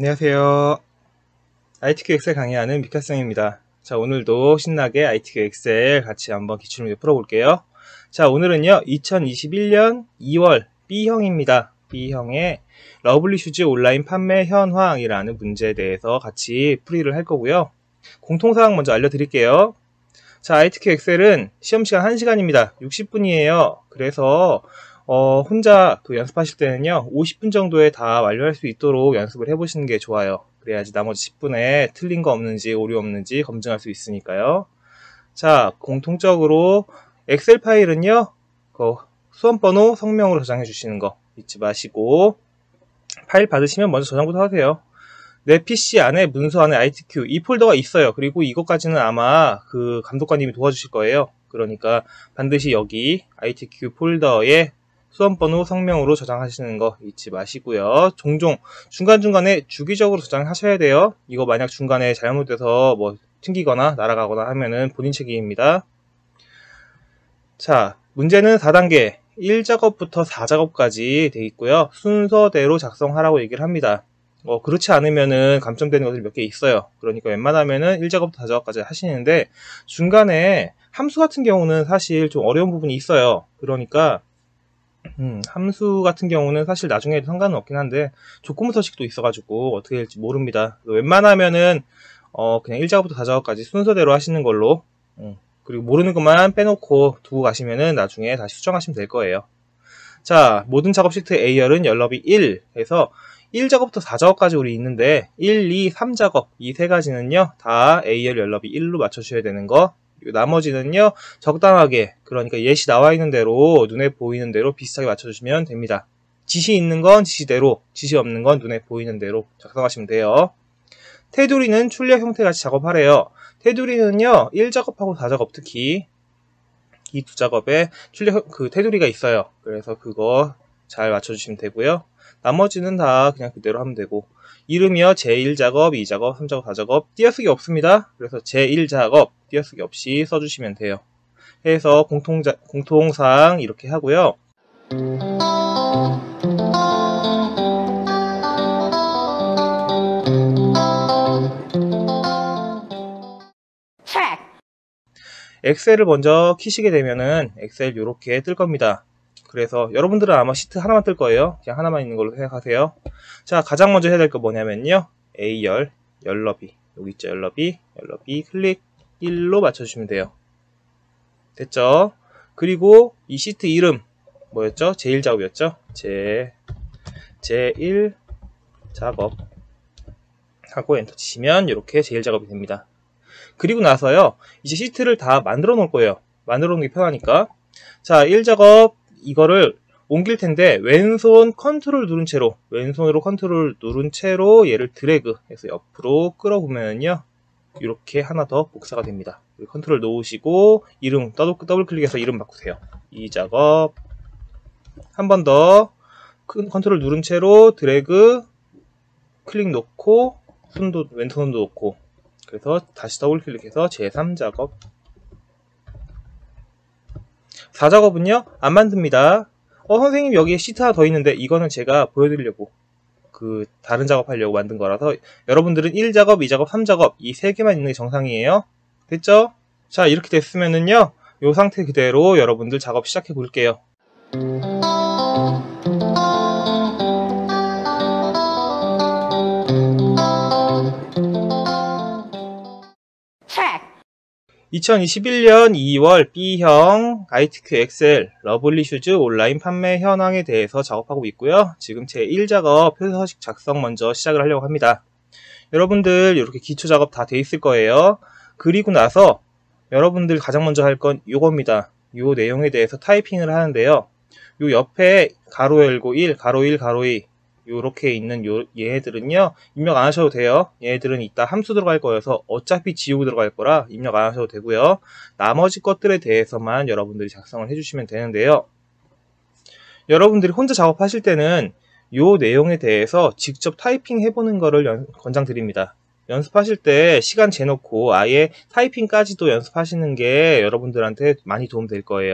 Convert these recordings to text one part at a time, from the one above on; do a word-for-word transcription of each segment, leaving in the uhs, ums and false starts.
안녕하세요. 아이티큐 엑셀 강의하는 미카쌤입니다. 자, 오늘도 신나게 아이티큐 엑셀 같이 한번 기출문제 풀어볼게요. 자, 오늘은요 이천이십일년 이월 B형입니다. B형의 러블리 슈즈 온라인 판매 현황이라는 문제에 대해서 같이 풀이를 할 거고요. 공통사항 먼저 알려드릴게요. 자, 아이티큐 엑셀은 시험시간 한 시간입니다. 육십 분이에요. 그래서 어, 혼자 그 연습하실 때는요 오십 분 정도에 다 완료할 수 있도록 연습을 해보시는 게 좋아요. 그래야지 나머지 십 분에 틀린 거 없는지 오류 없는지 검증할 수 있으니까요. 자, 공통적으로 엑셀 파일은요 그 수험번호 성명으로 저장해 주시는 거 잊지 마시고, 파일 받으시면 먼저 저장부터 하세요. 내 피씨 안에 문서 안에 아이티큐 이 폴더가 있어요. 그리고 이것까지는 아마 그 감독관님이 도와주실 거예요. 그러니까 반드시 여기 아이티큐 폴더에 수험번호 성명으로 저장하시는 거 잊지 마시고요. 종종 중간중간에 주기적으로 저장하셔야 돼요. 이거 만약 중간에 잘못돼서 뭐 튕기거나 날아가거나 하면은 본인 책임입니다. 자, 문제는 사 단계 일 작업부터 사 작업까지 돼 있고요. 순서대로 작성하라고 얘기를 합니다. 어, 그렇지 않으면은 감점되는 것들이 몇 개 있어요. 그러니까 웬만하면은 일 작업부터 사 작업까지 하시는데, 중간에 함수 같은 경우는 사실 좀 어려운 부분이 있어요. 그러니까 음, 함수 같은 경우는 사실 나중에 해도 상관은 없긴 한데 조건부 서식도 있어가지고 어떻게 될지 모릅니다. 웬만하면은 어, 그냥 일 작업부터 사 작업까지 순서대로 하시는 걸로, 음, 그리고 모르는 것만 빼놓고 두고 가시면은 나중에 다시 수정하시면 될 거예요. 자, 모든 작업 시트 A열은 열너비 일 해서 일 작업부터 사 작업까지 우리 있는데 일, 이, 삼 작업 이 세 가지는요 다 A열 열너비 일로 맞춰주셔야 되는 거. 나머지는요 적당하게, 그러니까 예시 나와 있는 대로 눈에 보이는 대로 비슷하게 맞춰주시면 됩니다. 지시 있는 건 지시대로, 지시 없는 건 눈에 보이는 대로 작성하시면 돼요. 테두리는 출력 형태 같이 작업하래요. 테두리는요 일 작업하고 사 작업, 특히 이 두 작업에 출력 그 테두리가 있어요. 그래서 그거 잘 맞춰주시면 되고요. 나머지는 다 그냥 그대로 하면 되고, 이름이요 제일 작업, 이 작업, 삼 작업, 사 작업 띄어쓰기 없습니다. 그래서 제일 작업 띄어쓰기 없이 써주시면 돼요. 해서 공통자, 공통사항 이렇게 하고요. 엑셀을 먼저 키시게 되면은 엑셀 이렇게 뜰 겁니다. 그래서 여러분들은 아마 시트 하나만 뜰 거예요. 그냥 하나만 있는 걸로 생각하세요. 자, 가장 먼저 해야 될 거 뭐냐면요 A열, 열너비, 여기 있죠 열너비, 열너비 클릭 일로 맞춰주시면 돼요. 됐죠? 그리고 이 시트 이름 뭐였죠? 제일 작업이었죠? 제, 제일 작업 하고 엔터 치시면 이렇게 제일 작업이 됩니다. 그리고 나서요 이제 시트를 다 만들어 놓을 거예요. 만들어 놓는 게 편하니까. 자, 일 작업 이거를 옮길 텐데 왼손 컨트롤 누른 채로, 왼손으로 컨트롤 누른 채로 얘를 드래그 해서 옆으로 끌어보면요 이렇게 하나 더 복사가 됩니다. 컨트롤 놓으시고 이름 더블 클릭해서 이름 바꾸세요. 이 작업 한 번 더 컨트롤 누른 채로 드래그 클릭 놓고 손도 왼손도 놓고, 그래서 다시 더블 클릭해서 제삼 작업. 사 작업은요 안 만듭니다. 어 선생님 여기에 시트 하나 더 있는데, 이거는 제가 보여드리려고 그 다른 작업하려고 만든 거라서 여러분들은 일 작업, 이 작업, 삼 작업 이 세 개만 있는 게 정상이에요. 됐죠? 자, 이렇게 됐으면은요 이 상태 그대로 여러분들 작업 시작해 볼게요. 이천이십일년 이월 B형 아이티큐 엑셀 러블리 슈즈 온라인 판매 현황에 대해서 작업하고 있고요. 지금 제일 작업 표서 서식 작성 먼저 시작을 하려고 합니다. 여러분들 이렇게 기초 작업 다 돼 있을 거예요. 그리고 나서 여러분들 가장 먼저 할 건 이겁니다. 이 내용에 대해서 타이핑을 하는데요. 요 옆에 가로 열고 일, 가로 일, 가로 이 요렇게 있는 요, 얘네들은요 입력 안 하셔도 돼요. 얘네들은 이따 함수 들어갈 거여서 어차피 지우고 들어갈 거라 입력 안 하셔도 되고요. 나머지 것들에 대해서만 여러분들이 작성을 해주시면 되는데요. 여러분들이 혼자 작업하실 때는 요 내용에 대해서 직접 타이핑 해보는 거를 연, 권장드립니다. 연습하실 때 시간 재놓고 아예 타이핑까지도 연습하시는 게 여러분들한테 많이 도움 될 거예요.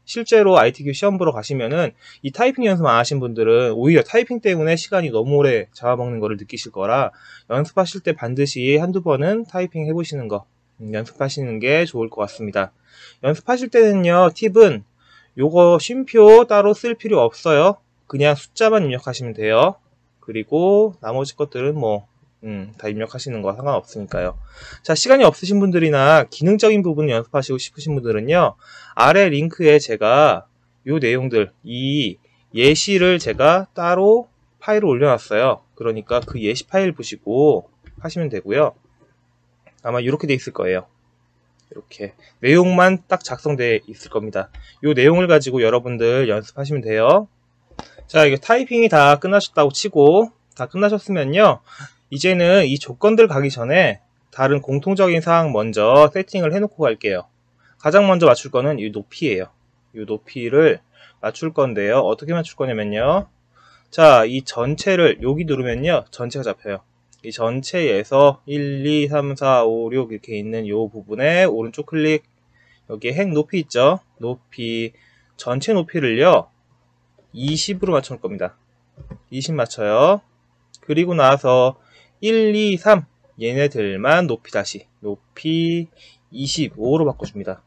실제로 아이티큐 시험 보러 가시면은 이 타이핑 연습 안 하신 분들은 오히려 타이핑 때문에 시간이 너무 오래 잡아먹는 거를 느끼실 거라 연습하실 때 반드시 한두 번은 타이핑 해보시는 거 음, 연습하시는 게 좋을 것 같습니다. 연습하실 때는요, 팁은 요거 쉼표 따로 쓸 필요 없어요. 그냥 숫자만 입력하시면 돼요. 그리고 나머지 것들은 뭐 음, 다 입력하시는 거 상관없으니까요. 자, 시간이 없으신 분들이나 기능적인 부분 연습하시고 싶으신 분들은요, 아래 링크에 제가 요 내용들, 이 예시를 제가 따로 파일을 올려놨어요. 그러니까 그 예시 파일 보시고 하시면 되고요. 아마 이렇게 돼 있을 거예요. 이렇게 내용만 딱 작성되어 있을 겁니다. 요 내용을 가지고 여러분들 연습하시면 돼요. 자, 이게 타이핑이 다 끝나셨다고 치고, 다 끝나셨으면요, 이제는 이 조건들 가기 전에 다른 공통적인 사항 먼저 세팅을 해놓고 갈게요. 가장 먼저 맞출 거는 이 높이예요. 이 높이를 맞출 건데요. 어떻게 맞출 거냐면요. 자, 이 전체를 여기 누르면요, 전체가 잡혀요. 이 전체에서 일, 이, 삼, 사, 오, 육 이렇게 있는 이 부분에 오른쪽 클릭, 여기에 행 높이 있죠? 높이, 전체 높이를요, 이십으로 맞출 겁니다. 이십 맞춰요. 그리고 나서 일, 이, 삼 얘네들만 높이 다시 높이 이십오로 바꿔줍니다.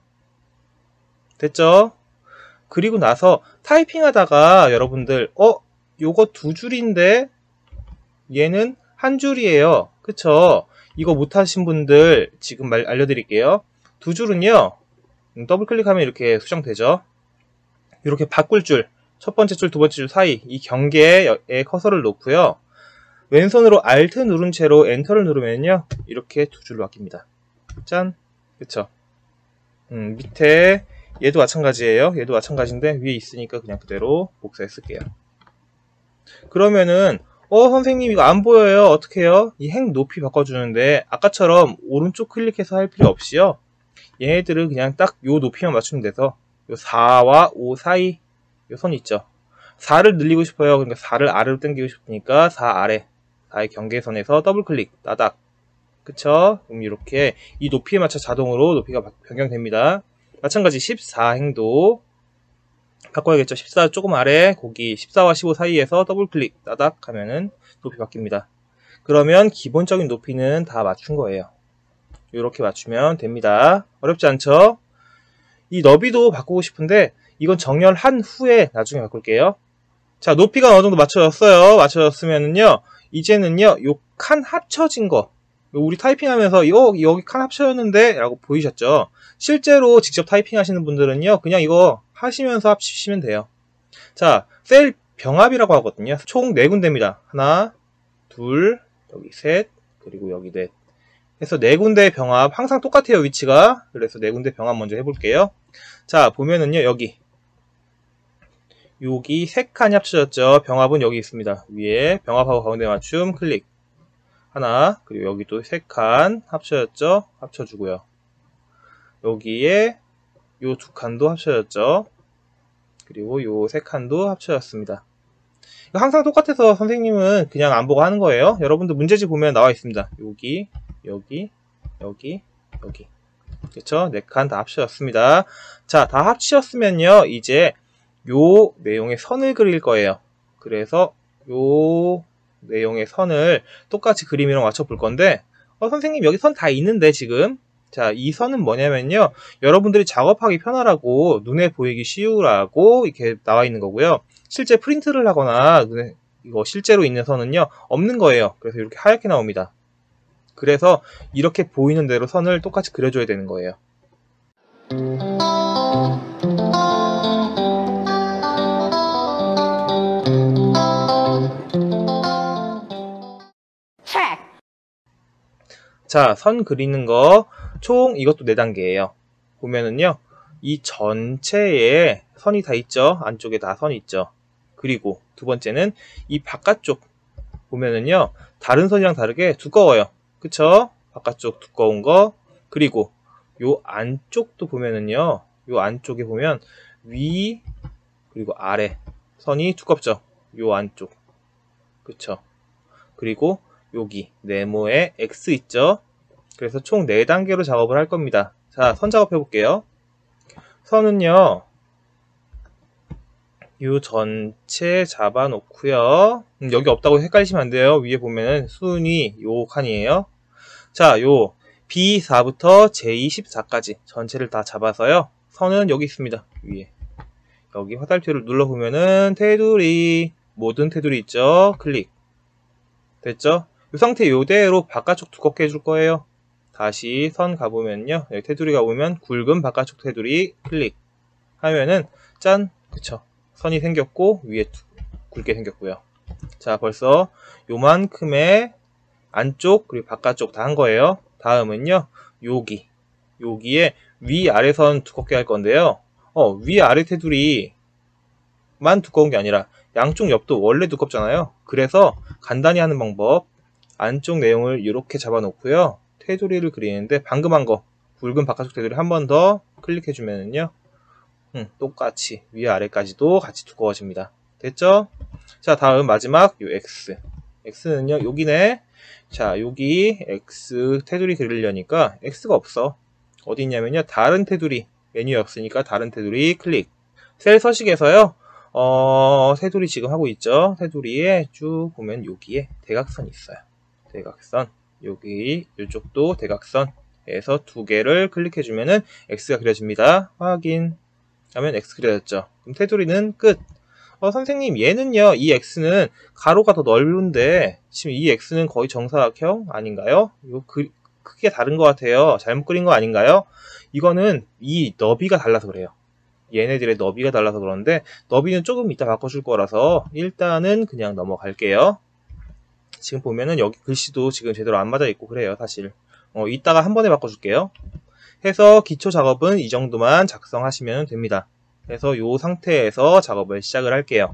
됐죠? 그리고 나서 타이핑 하다가 여러분들 어? 요거 두 줄인데 얘는 한 줄이에요. 그쵸? 이거 못하신 분들 지금 말 알려드릴게요. 두 줄은요, 더블 클릭하면 이렇게 수정되죠? 이렇게 바꿀 줄, 첫 번째 줄, 두 번째 줄 사이 이 경계에 커서를 놓고요, 왼손으로 Alt 누른 채로 엔터를 누르면요, 이렇게 두 줄로 바뀝니다. 짠! 그쵸? 음, 밑에 얘도 마찬가지예요. 얘도 마찬가지인데 위에 있으니까 그냥 그대로 복사해 쓸게요. 그러면은 어 선생님 이거 안 보여요. 어떻게 해요? 이 행 높이 바꿔주는데 아까처럼 오른쪽 클릭해서 할 필요 없이요, 얘네들은 그냥 딱 요 높이만 맞추면 돼서 요 사와 오 사이 요 선 있죠? 사를 늘리고 싶어요. 그러니까 사를 아래로 당기고 싶으니까 사 아래, 사의 경계선에서 더블 클릭, 따닥. 그쵸? 그럼 이렇게 이 높이에 맞춰 자동으로 높이가 변경됩니다. 마찬가지 십사 행도 바꿔야겠죠. 십사 조금 아래, 거기 십사와 십오 사이에서 더블 클릭, 따닥 하면은 높이 바뀝니다. 그러면 기본적인 높이는 다 맞춘 거예요. 이렇게 맞추면 됩니다. 어렵지 않죠? 이 너비도 바꾸고 싶은데 이건 정렬한 후에 나중에 바꿀게요. 자, 높이가 어느 정도 맞춰졌어요. 맞춰졌으면은요, 이제는요, 요 칸 합쳐진 거, 우리 타이핑하면서 이거 여기 칸 합쳐졌는데 라고 보이셨죠? 실제로 직접 타이핑 하시는 분들은요, 그냥 이거 하시면서 합치시면 돼요. 자, 셀 병합이라고 하거든요. 총 네 군데입니다. 하나, 둘, 여기 셋, 그리고 여기 넷 해서 네 군데 병합, 항상 똑같아요, 위치가. 그래서 네 군데 병합 먼저 해볼게요. 자, 보면은요, 여기 여기 세 칸이 합쳐졌죠. 병합은 여기 있습니다. 위에 병합하고 가운데 맞춤 클릭 하나, 그리고 여기 또 세 칸 합쳐졌죠. 합쳐주고요. 여기에 요 두 칸도 합쳐졌죠. 그리고 요 세 칸도 합쳐졌습니다. 항상 똑같아서 선생님은 그냥 안 보고 하는 거예요. 여러분들 문제집 보면 나와 있습니다. 여기, 여기, 여기, 여기. 그렇죠? 네 칸 다 합쳐졌습니다. 자, 다 합치셨으면요, 이제 요 내용의 선을 그릴 거예요. 그래서 요 내용의 선을 똑같이 그림이랑 맞춰 볼 건데, 어, 선생님 여기 선 다 있는데 지금? 자, 이 선은 뭐냐면요, 여러분들이 작업하기 편하라고, 눈에 보이기 쉬우라고 이렇게 나와 있는 거고요. 실제 프린트를 하거나 눈에 이거 실제로 있는 선은요, 없는 거예요. 그래서 이렇게 하얗게 나옵니다. 그래서 이렇게 보이는 대로 선을 똑같이 그려줘야 되는 거예요. 자, 선 그리는 거 총 이것도 네 단계예요. 보면은요, 이 전체에 선이 다 있죠. 안쪽에 다 선이 있죠. 그리고 두 번째는 이 바깥쪽 보면은요, 다른 선이랑 다르게 두꺼워요. 그쵸? 바깥쪽 두꺼운 거. 그리고 요 안쪽도 보면은요, 요 안쪽에 보면 위 그리고 아래 선이 두껍죠. 요 안쪽. 그쵸? 그리고 여기 네모에 X 있죠? 그래서 총 네 단계로 작업을 할 겁니다. 자, 선 작업해 볼게요. 선은요, 요 전체 잡아놓고요. 음, 여기 없다고 헷갈리시면 안 돼요. 위에 보면은 순위 요 칸이에요. 자, 요 비 사부터 제이 십사까지 전체를 다 잡아서요. 선은 여기 있습니다. 위에. 여기 화살표를 눌러보면은 테두리, 모든 테두리 있죠? 클릭. 됐죠? 이 상태 요대로 바깥쪽 두껍게 해줄 거예요. 다시 선 가보면요. 여기 테두리 가보면 굵은 바깥쪽 테두리 클릭. 하면은 짠! 그쵸? 선이 생겼고 위에 굵게 생겼고요. 자, 벌써 요만큼의 안쪽 그리고 바깥쪽 다 한 거예요. 다음은요. 여기. 여기에 위아래선 두껍게 할 건데요. 어, 위아래 테두리만 두꺼운 게 아니라 양쪽 옆도 원래 두껍잖아요. 그래서 간단히 하는 방법. 안쪽 내용을 이렇게 잡아놓고요. 테두리를 그리는데 방금 한 거 굵은 바깥쪽 테두리 한 번 더 클릭해주면은요. 음, 똑같이 위아래까지도 같이 두꺼워집니다. 됐죠? 자, 다음 마지막 요 X. X는요, 여기네. 자, 여기 X 테두리 그리려니까 X가 없어. 어디 있냐면요, 다른 테두리. 메뉴에 없으니까 다른 테두리 클릭. 셀 서식에서요, 어, 테두리 지금 하고 있죠? 테두리에 쭉 보면 여기에 대각선 있어요. 대각선. 여기, 이쪽도 대각선. 해서 두 개를 클릭해주면은 X가 그려집니다. 확인. 하면 X 그려졌죠. 그럼 테두리는 끝. 어, 선생님, 얘는요, 이 X는 가로가 더 넓은데, 지금 이 X는 거의 정사각형 아닌가요? 이거 그, 크게 다른 것 같아요. 잘못 그린 거 아닌가요? 이거는 이 너비가 달라서 그래요. 얘네들의 너비가 달라서 그러는데, 너비는 조금 이따 바꿔줄 거라서, 일단은 그냥 넘어갈게요. 지금 보면은 여기 글씨도 지금 제대로 안 맞아 있고 그래요, 사실. 어, 이따가 한 번에 바꿔줄게요. 해서 기초 작업은 이 정도만 작성하시면 됩니다. 그래서 이 상태에서 작업을 시작을 할게요.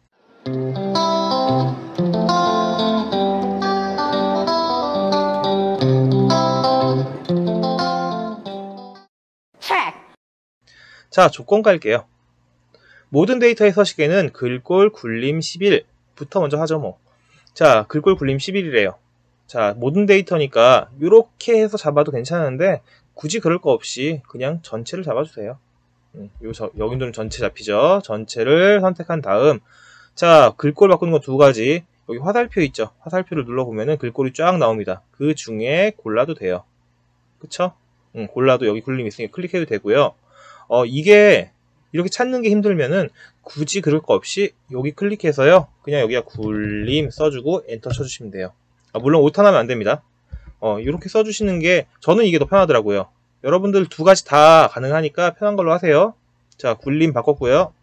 자, 조건 깔게요. 모든 데이터의 서식에는 글꼴 굴림 십일부터 먼저 하죠 뭐. 자, 글꼴 굴림 십일이래요. 자, 모든 데이터니까 이렇게 해서 잡아도 괜찮은데 굳이 그럴 거 없이 그냥 전체를 잡아주세요. 음, 요 저, 여기는 전체 잡히죠. 전체를 선택한 다음, 자, 글꼴 바꾸는 거 두 가지. 여기 화살표 있죠. 화살표를 눌러보면은 글꼴이 쫙 나옵니다. 그 중에 골라도 돼요. 그쵸? 음, 골라도 여기 굴림 있으니까 클릭해도 되고요. 어, 이게 이렇게 찾는 게 힘들면은 굳이 그럴 거 없이 여기 클릭해서요. 그냥 여기가 굴림 써주고 엔터 쳐주시면 돼요. 아, 물론 오타나면 안 됩니다. 어, 이렇게 써주시는 게 저는 이게 더 편하더라고요. 여러분들 두 가지 다 가능하니까 편한 걸로 하세요. 자, 굴림 바꿨고요.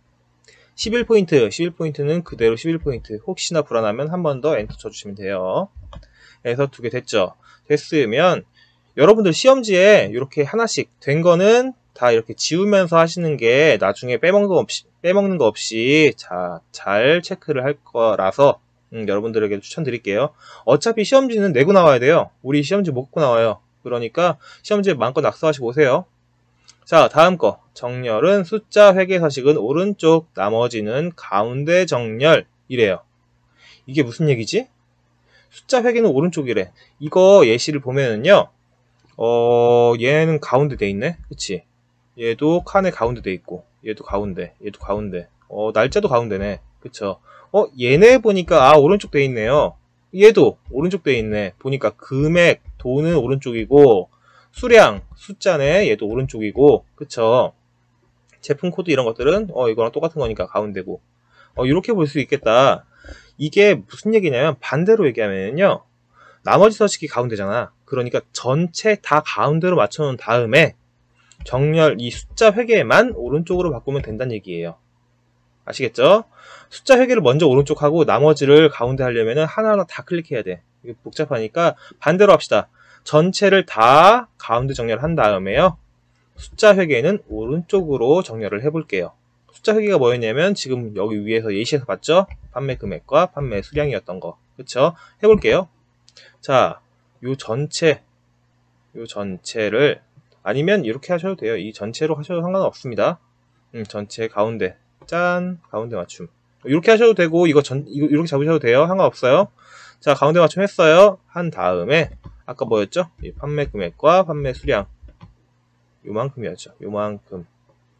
십일 포인트, 십일 포인트는 그대로 십일 포인트. 혹시나 불안하면 한 번 더 엔터 쳐주시면 돼요. 그래서 두 개 됐죠. 됐으면 여러분들 시험지에 이렇게 하나씩 된 거는 다 이렇게 지우면서 하시는 게 나중에 빼먹는 거 없이, 빼먹는 거 없이 자, 잘 체크를 할 거라서 음, 여러분들에게 추천드릴게요. 어차피 시험지는 내고 나와야 돼요. 우리 시험지 못 갖고 나와요. 그러니까 시험지에 마음껏 낙서하시고 오세요. 자, 다음 거. 정렬은 숫자 회계 서식은 오른쪽, 나머지는 가운데 정렬이래요. 이게 무슨 얘기지? 숫자 회계는 오른쪽이래. 이거 예시를 보면은요. 어, 얘는 가운데 돼 있네. 그치? 얘도 칸에 가운데 돼 있고, 얘도 가운데, 얘도 가운데. 어, 날짜도 가운데네. 그쵸? 어, 얘네 보니까, 아, 오른쪽 돼 있네요. 얘도 오른쪽 돼 있네. 보니까 금액, 돈은 오른쪽이고, 수량, 숫자네. 얘도 오른쪽이고, 그쵸? 제품 코드 이런 것들은, 어, 이거랑 똑같은 거니까 가운데고. 어, 이렇게 볼 수 있겠다. 이게 무슨 얘기냐면, 반대로 얘기하면요. 나머지 서식이 가운데잖아. 그러니까 전체 다 가운데로 맞춰놓은 다음에, 정렬, 이 숫자 회계만 오른쪽으로 바꾸면 된다는 얘기예요. 아시겠죠? 숫자 회계를 먼저 오른쪽 하고 나머지를 가운데 하려면 하나하나 다 클릭해야 돼. 이게 복잡하니까 반대로 합시다. 전체를 다 가운데 정렬을 한 다음에요. 숫자 회계는 오른쪽으로 정렬을 해볼게요. 숫자 회계가 뭐였냐면 지금 여기 위에서 예시에서 봤죠? 판매 금액과 판매 수량이었던 거. 그쵸? 해볼게요. 자, 요 전체, 요 전체를 아니면 이렇게 하셔도 돼요. 이 전체로 하셔도 상관없습니다. 음, 전체 가운데 짠 가운데 맞춤 이렇게 하셔도 되고 이거 전 이거 이렇게 잡으셔도 돼요. 상관없어요. 자, 가운데 맞춤 했어요. 한 다음에 아까 뭐였죠? 이 판매 금액과 판매 수량 요만큼이었죠. 요만큼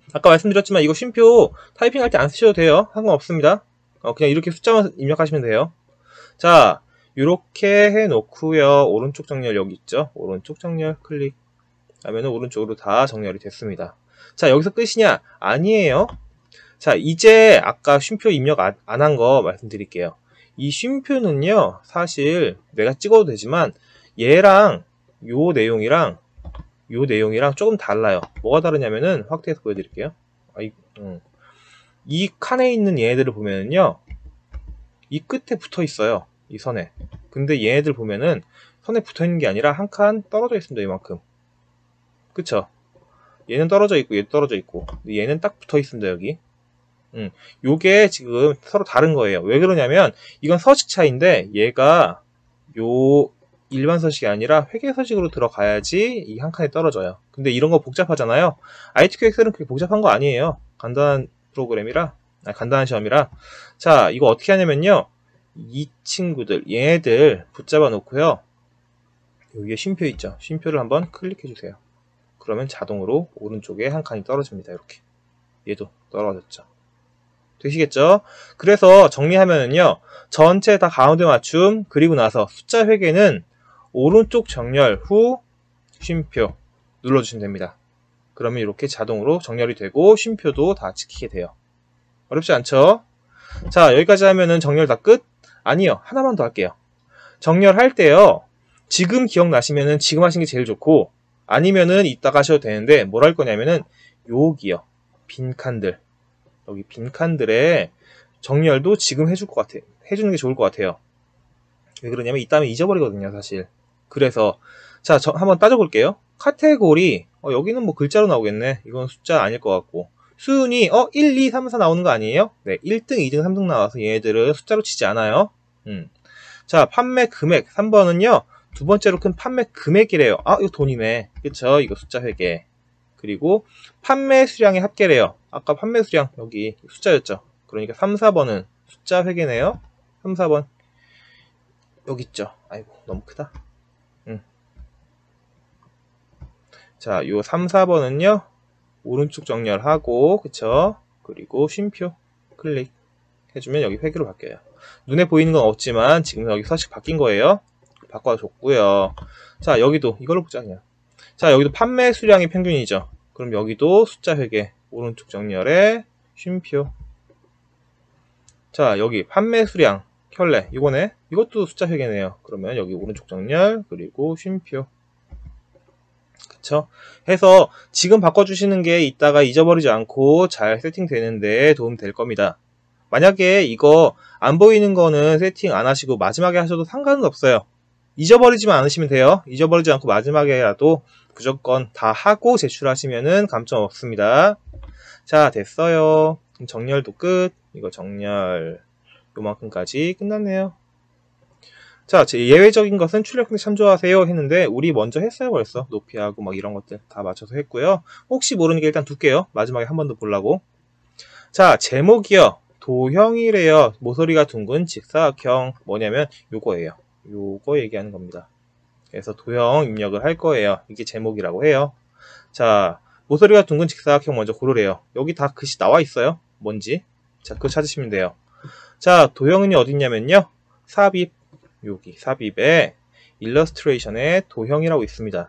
아까 말씀드렸지만 이거 쉼표 타이핑할 때 안 쓰셔도 돼요. 상관없습니다. 어, 그냥 이렇게 숫자만 입력하시면 돼요. 자, 이렇게 해놓고요. 오른쪽 정렬 여기 있죠. 오른쪽 정렬 클릭 하면 오른쪽으로 다 정렬이 됐습니다. 자, 여기서 끝이냐? 아니에요. 자, 이제 아까 쉼표 입력 안 한 거 말씀드릴게요. 이 쉼표는요, 사실 내가 찍어도 되지만 얘랑 요 내용이랑 요 내용이랑 조금 달라요. 뭐가 다르냐면은 확대해서 보여드릴게요. 아, 이, 음. 이 칸에 있는 얘네들을 보면은요, 이 끝에 붙어 있어요. 이 선에. 근데 얘네들 보면은 선에 붙어 있는 게 아니라 한 칸 떨어져 있습니다. 이만큼. 그쵸? 얘는 떨어져 있고 얘도 떨어져 있고 얘는 딱 붙어 있습니다. 여기. 음, 요게 지금 서로 다른 거예요. 왜 그러냐면 이건 서식 차이인데 얘가 요 일반 서식이 아니라 회계 서식으로 들어가야지 이 한 칸에 떨어져요. 근데 이런 거 복잡하잖아요. 아이티큐 엑셀은 그렇게 복잡한 거 아니에요. 간단한 프로그램이라, 아니, 간단한 시험이라. 자, 이거 어떻게 하냐면요. 이 친구들, 얘네들 붙잡아 놓고요. 여기에 쉼표 있죠. 쉼표를 한번 클릭해 주세요. 그러면 자동으로 오른쪽에 한 칸이 떨어집니다. 이렇게. 얘도 떨어졌죠. 되시겠죠? 그래서 정리하면은요. 전체 다 가운데 맞춤 그리고 나서 숫자 회계는 오른쪽 정렬 후 쉼표 눌러주시면 됩니다. 그러면 이렇게 자동으로 정렬이 되고 쉼표도 다 지키게 돼요. 어렵지 않죠? 자, 여기까지 하면은 정렬 다 끝? 아니요. 하나만 더 할게요. 정렬할 때요. 지금 기억나시면은 지금 하신 게 제일 좋고 아니면은 이따가 하셔도 되는데 뭘 할 거냐면은 여기요. 빈칸들. 여기 빈칸들에 정렬도 지금 해줄 것 같아요. 해주는 게 좋을 것 같아요. 왜 그러냐면 이따면 잊어버리거든요, 사실. 그래서 자, 저 한번 따져볼게요. 카테고리 어, 여기는 뭐 글자로 나오겠네. 이건 숫자 아닐 것 같고 순위 어 일, 이, 삼, 사 나오는 거 아니에요? 네, 일 등, 이 등, 삼 등 나와서 얘네들은 숫자로 치지 않아요. 음. 자, 판매 금액 삼 번은요. 두 번째로 큰 판매 금액이래요. 아, 이거 돈이네. 그쵸? 이거 숫자 회계. 그리고 판매 수량의 합계래요. 아까 판매 수량 여기 숫자였죠. 그러니까 삼, 사 번은 숫자 회계네요. 삼, 사 번 여기 있죠. 아이고 너무 크다. 음. 자, 요 삼, 사 번은요. 오른쪽 정렬하고 그쵸? 그리고 쉼표 클릭 해주면 여기 회계로 바뀌어요. 눈에 보이는 건 없지만 지금 여기 서식 바뀐 거예요. 바꿔줬고요. 자, 여기도 이걸로 보자 그냥. 자, 여기도 판매 수량이 평균이죠. 그럼 여기도 숫자 회계 오른쪽 정렬에 쉼표. 자, 여기 판매 수량 켤레 이거네. 이것도 숫자 회계네요. 그러면 여기 오른쪽 정렬 그리고 쉼표. 그쵸? 해서 지금 바꿔주시는 게 이따가 잊어버리지 않고 잘 세팅되는데 도움 될 겁니다. 만약에 이거 안 보이는 거는 세팅 안 하시고 마지막에 하셔도 상관은 없어요. 잊어버리지만 않으시면 돼요. 잊어버리지 않고 마지막에라도 무조건 다 하고 제출하시면은 감점 없습니다. 자, 됐어요. 그럼 정렬도 끝. 이거 정렬 요만큼까지 끝났네요. 자, 제 예외적인 것은 출력에 참조하세요 했는데 우리 먼저 했어요 벌써. 높이하고 막 이런 것들 다 맞춰서 했고요. 혹시 모르는 게 일단 둘게요. 마지막에 한 번 더 보려고. 자, 제목이요. 도형이래요. 모서리가 둥근 직사각형. 뭐냐면 요거예요. 요거 얘기하는 겁니다. 그래서 도형 입력을 할 거예요. 이게 제목이라고 해요. 자, 모서리가 둥근 직사각형 먼저 고르래요. 여기 다 글씨 나와 있어요. 뭔지. 자, 그거 찾으시면 돼요. 자, 도형이 어디 있냐면요. 삽입. 여기 삽입에 일러스트레이션에 도형이라고 있습니다.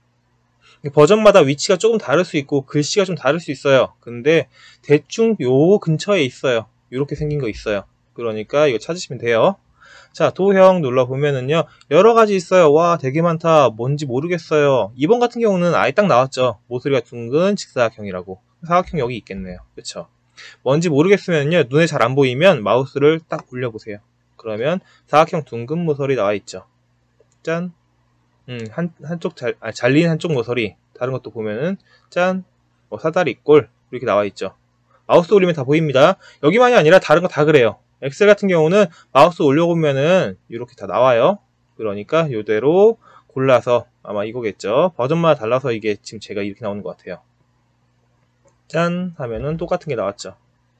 버전마다 위치가 조금 다를 수 있고 글씨가 좀 다를 수 있어요. 근데 대충 요 근처에 있어요. 이렇게 생긴 거 있어요. 그러니까 이거 찾으시면 돼요. 자, 도형 눌러보면은요. 여러가지 있어요. 와, 되게 많다. 뭔지 모르겠어요. 이번 같은 경우는 아예 딱 나왔죠. 모서리가 둥근 직사각형이라고. 사각형 여기 있겠네요. 그쵸? 뭔지 모르겠으면요. 눈에 잘 안 보이면 마우스를 딱 올려보세요. 그러면 사각형 둥근 모서리 나와 있죠. 짠. 음, 한, 한쪽 잘, 아, 잘린 한쪽 모서리. 다른 것도 보면은, 짠. 뭐, 사다리 꼴. 이렇게 나와 있죠. 마우스 올리면 다 보입니다. 여기만이 아니라 다른 거 다 그래요. 엑셀 같은 경우는 마우스 올려보면은, 이렇게 다 나와요. 그러니까, 요대로 골라서, 아마 이거겠죠. 버전마다 달라서 이게 지금 제가 이렇게 나오는 것 같아요. 짠. 하면은 똑같은 게 나왔죠.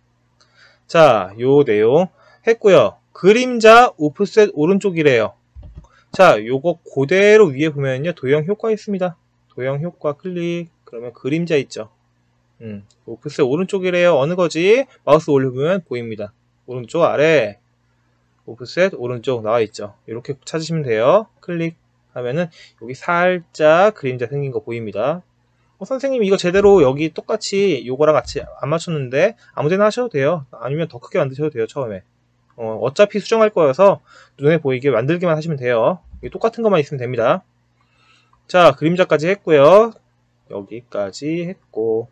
자, 요 내용 했고요. 그림자 오프셋 오른쪽이래요. 자, 요거 그대로 위에 보면요. 도형 효과 있습니다. 도형 효과 클릭. 그러면 그림자 있죠. 음, 오프셋 오른쪽이래요. 어느 거지? 마우스 올려보면 보입니다. 오른쪽 아래 오프셋 오른쪽 나와 있죠. 이렇게 찾으시면 돼요. 클릭하면은 여기 살짝 그림자 생긴 거 보입니다. 어, 선생님 이거 제대로 여기 똑같이 요거랑 같이 안 맞췄는데 아무데나 하셔도 돼요. 아니면 더 크게 만드셔도 돼요. 처음에 어, 어차피 수정할 거여서 눈에 보이게 만들기만 하시면 돼요. 똑같은 것만 있으면 됩니다. 자, 그림자까지 했고요. 여기까지 했고,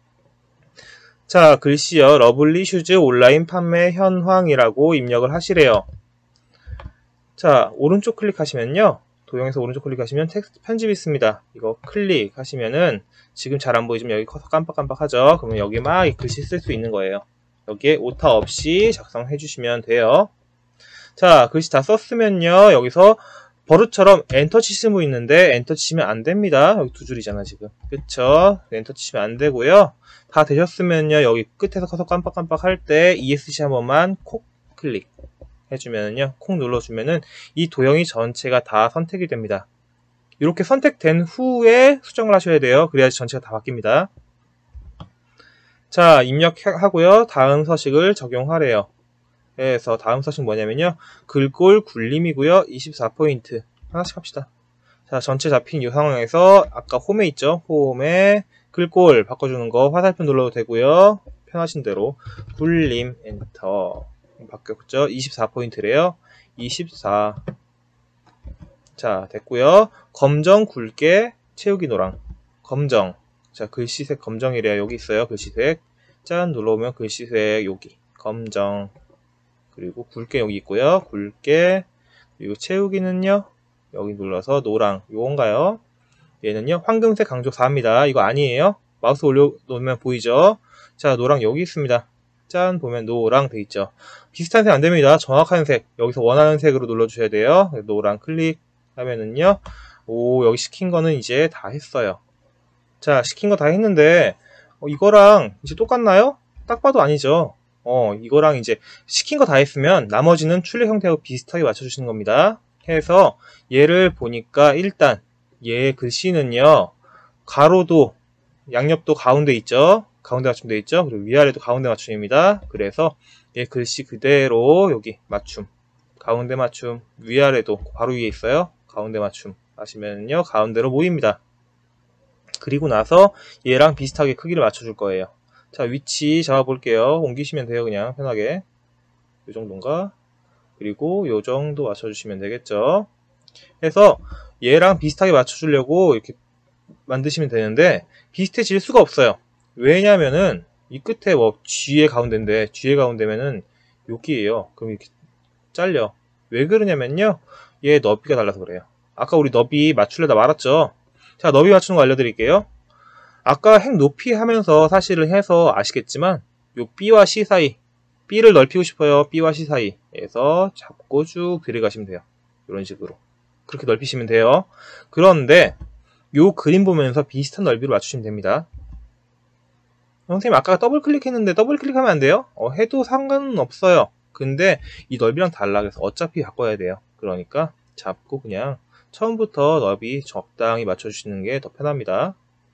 자, 글씨요. 러블리 슈즈 온라인 판매 현황이라고 입력을 하시래요. 자, 오른쪽 클릭하시면요. 도형에서 오른쪽 클릭하시면 텍스트 편집 있습니다. 이거 클릭하시면은 지금 잘 안 보이지만 여기 커서 깜빡깜빡하죠. 그러면 여기 막 글씨 쓸 수 있는 거예요. 여기에 오타 없이 작성해 주시면 돼요. 자, 글씨 다 썼으면요. 여기서 버릇처럼 엔터 치시면 있는데 엔터 치시면 안 됩니다. 여기 두 줄이잖아 지금. 그쵸? 엔터 치시면 안 되고요. 다 되셨으면요. 여기 끝에서 커서 깜빡깜빡 할 때 이에스씨 한 번만 콕 클릭 해주면요. 콕 눌러주면은 이 도형이 전체가 다 선택이 됩니다. 이렇게 선택된 후에 수정을 하셔야 돼요. 그래야지 전체가 다 바뀝니다. 자, 입력하고요. 다음 서식을 적용하래요. 그래서 다음 서식 뭐냐면요. 글꼴 굴림이고요. 이십사 포인트. 하나씩 합시다. 자, 전체 잡힌 이 상황에서 아까 홈에 있죠. 홈에 글꼴 바꿔주는 거 화살표 눌러도 되고요. 편하신 대로 굴림 엔터. 바뀌었죠. 이십사 포인트래요. 이십사. 자, 됐고요. 검정 굵게 채우기 노랑. 검정. 자, 글씨색 검정이래요. 여기 있어요. 글씨색. 짠 눌러오면 글씨색 여기. 검정. 그리고 굵게 여기 있고요. 굵게. 그리고 채우기는요. 여기 눌러서 노랑. 요건가요? 얘는요. 황금색 강조 사입니다. 이거 아니에요. 마우스 올려놓으면 보이죠? 자, 노랑 여기 있습니다. 짠 보면 노랑 돼 있죠. 비슷한 색 안됩니다. 정확한 색. 여기서 원하는 색으로 눌러주셔야 돼요. 노랑 클릭하면은요. 오, 여기 시킨 거는 이제 다 했어요. 자, 시킨 거 다 했는데 어, 이거랑 이제 똑같나요? 딱 봐도 아니죠. 어, 이거랑 이제 시킨 거 다 했으면 나머지는 출력 형태하고 비슷하게 맞춰주시는 겁니다. 해서 얘를 보니까 일단 얘 글씨는요. 가로도 양옆도 가운데 있죠. 가운데 맞춤되어 있죠. 그리고 위아래도 가운데 맞춤입니다. 그래서 얘 글씨 그대로 여기 맞춤, 가운데 맞춤, 위아래도 바로 위에 있어요. 가운데 맞춤 하시면요. 가운데로 모입니다. 그리고 나서 얘랑 비슷하게 크기를 맞춰줄 거예요. 자, 위치 잡아볼게요. 옮기시면 돼요. 그냥 편하게. 요 정도인가? 그리고 요 정도 맞춰주시면 되겠죠. 그래서 얘랑 비슷하게 맞춰주려고 이렇게 만드시면 되는데 비슷해질 수가 없어요. 왜냐면은 이 끝에 뭐 G의 가운데인데 G의 가운데면은 여기에요. 그럼 이렇게 잘려. 왜 그러냐면요. 얘 너비가 달라서 그래요. 아까 우리 너비 맞추려다 말았죠. 자, 너비 맞추는 거 알려드릴게요. 아까 행 높이 하면서 사실을 해서 아시겠지만 요 B와 C 사이, B를 넓히고 싶어요. B와 C 사이에서 잡고 쭉 들어가시면 돼요. 이런 식으로. 그렇게 넓히시면 돼요. 그런데 요 그림 보면서 비슷한 넓이로 맞추시면 됩니다. 선생님 아까 더블 클릭했는데 더블 클릭하면 안 돼요? 어, 해도 상관은 없어요. 근데 이 넓이랑 달라. 그래서 어차피 바꿔야 돼요. 그러니까 잡고 그냥 처음부터 넓이 적당히 맞춰주시는 게 더 편합니다.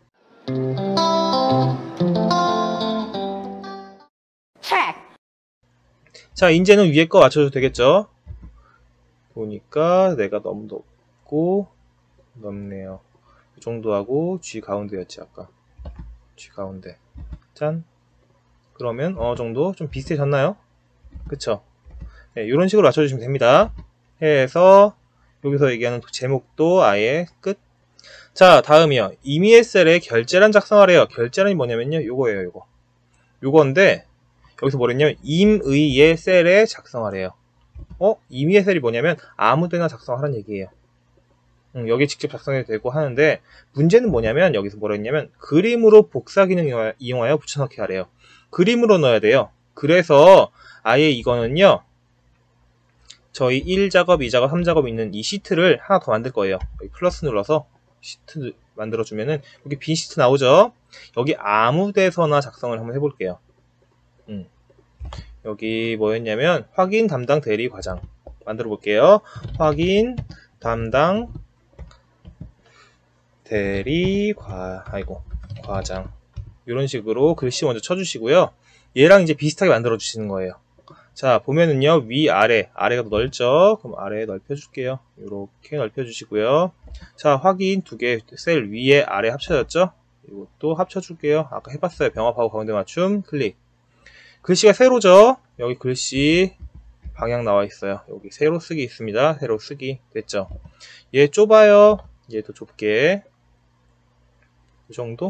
자, 이제는 위에 거 맞춰줘도 되겠죠? 보니까 내가 너무 높고 넓네요. 이 정도 하고 G 가운데였지 아까. G 가운데. 짠. 그러면 어느 정도 좀 비슷해졌나요? 그쵸? 네, 이런 식으로 맞춰주시면 됩니다. 해서 여기서 얘기하는 제목도 아예 끝. 자, 다음이요. 임의의 셀에 결제란 작성하래요. 결제란이 뭐냐면요. 요거예요, 요거. 요건데 여기서 뭐랬냐면 임의의 셀에 작성하래요. 어? 임의의 셀이 뭐냐면 아무데나 작성하라는 얘기예요. 음, 여기 직접 작성해도 되고 하는데 문제는 뭐냐면 여기서 뭐라 했냐면 그림으로 복사 기능 이용하여 붙여넣기 하래요. 그림으로 넣어야 돼요. 그래서 아예 이거는요. 저희 일 작업, 이 작업, 삼 작업 있는 이 시트를 하나 더 만들 거예요. 여기 플러스 눌러서 시트 만들어주면은 여기 빈 시트 나오죠? 여기 아무 데서나 작성을 한번 해볼게요. 음. 여기 뭐였냐면 확인 담당 대리 과장 만들어 볼게요. 확인 담당 대리 과 아이고 과장 이런 식으로 글씨 먼저 쳐주시고요. 얘랑 이제 비슷하게 만들어 주시는 거예요. 자, 보면은요, 위, 아래, 아래가 더 넓죠? 그럼 아래 넓혀줄게요. 이렇게 넓혀주시고요. 자, 확인 두 개 셀 위에 아래 합쳐졌죠? 이것도 합쳐줄게요. 아까 해봤어요. 병합하고 가운데 맞춤, 클릭. 글씨가 세로죠? 여기 글씨 방향 나와 있어요. 여기 세로 쓰기 있습니다. 세로 쓰기. 됐죠? 얘 좁아요. 얘도 좁게. 이 정도?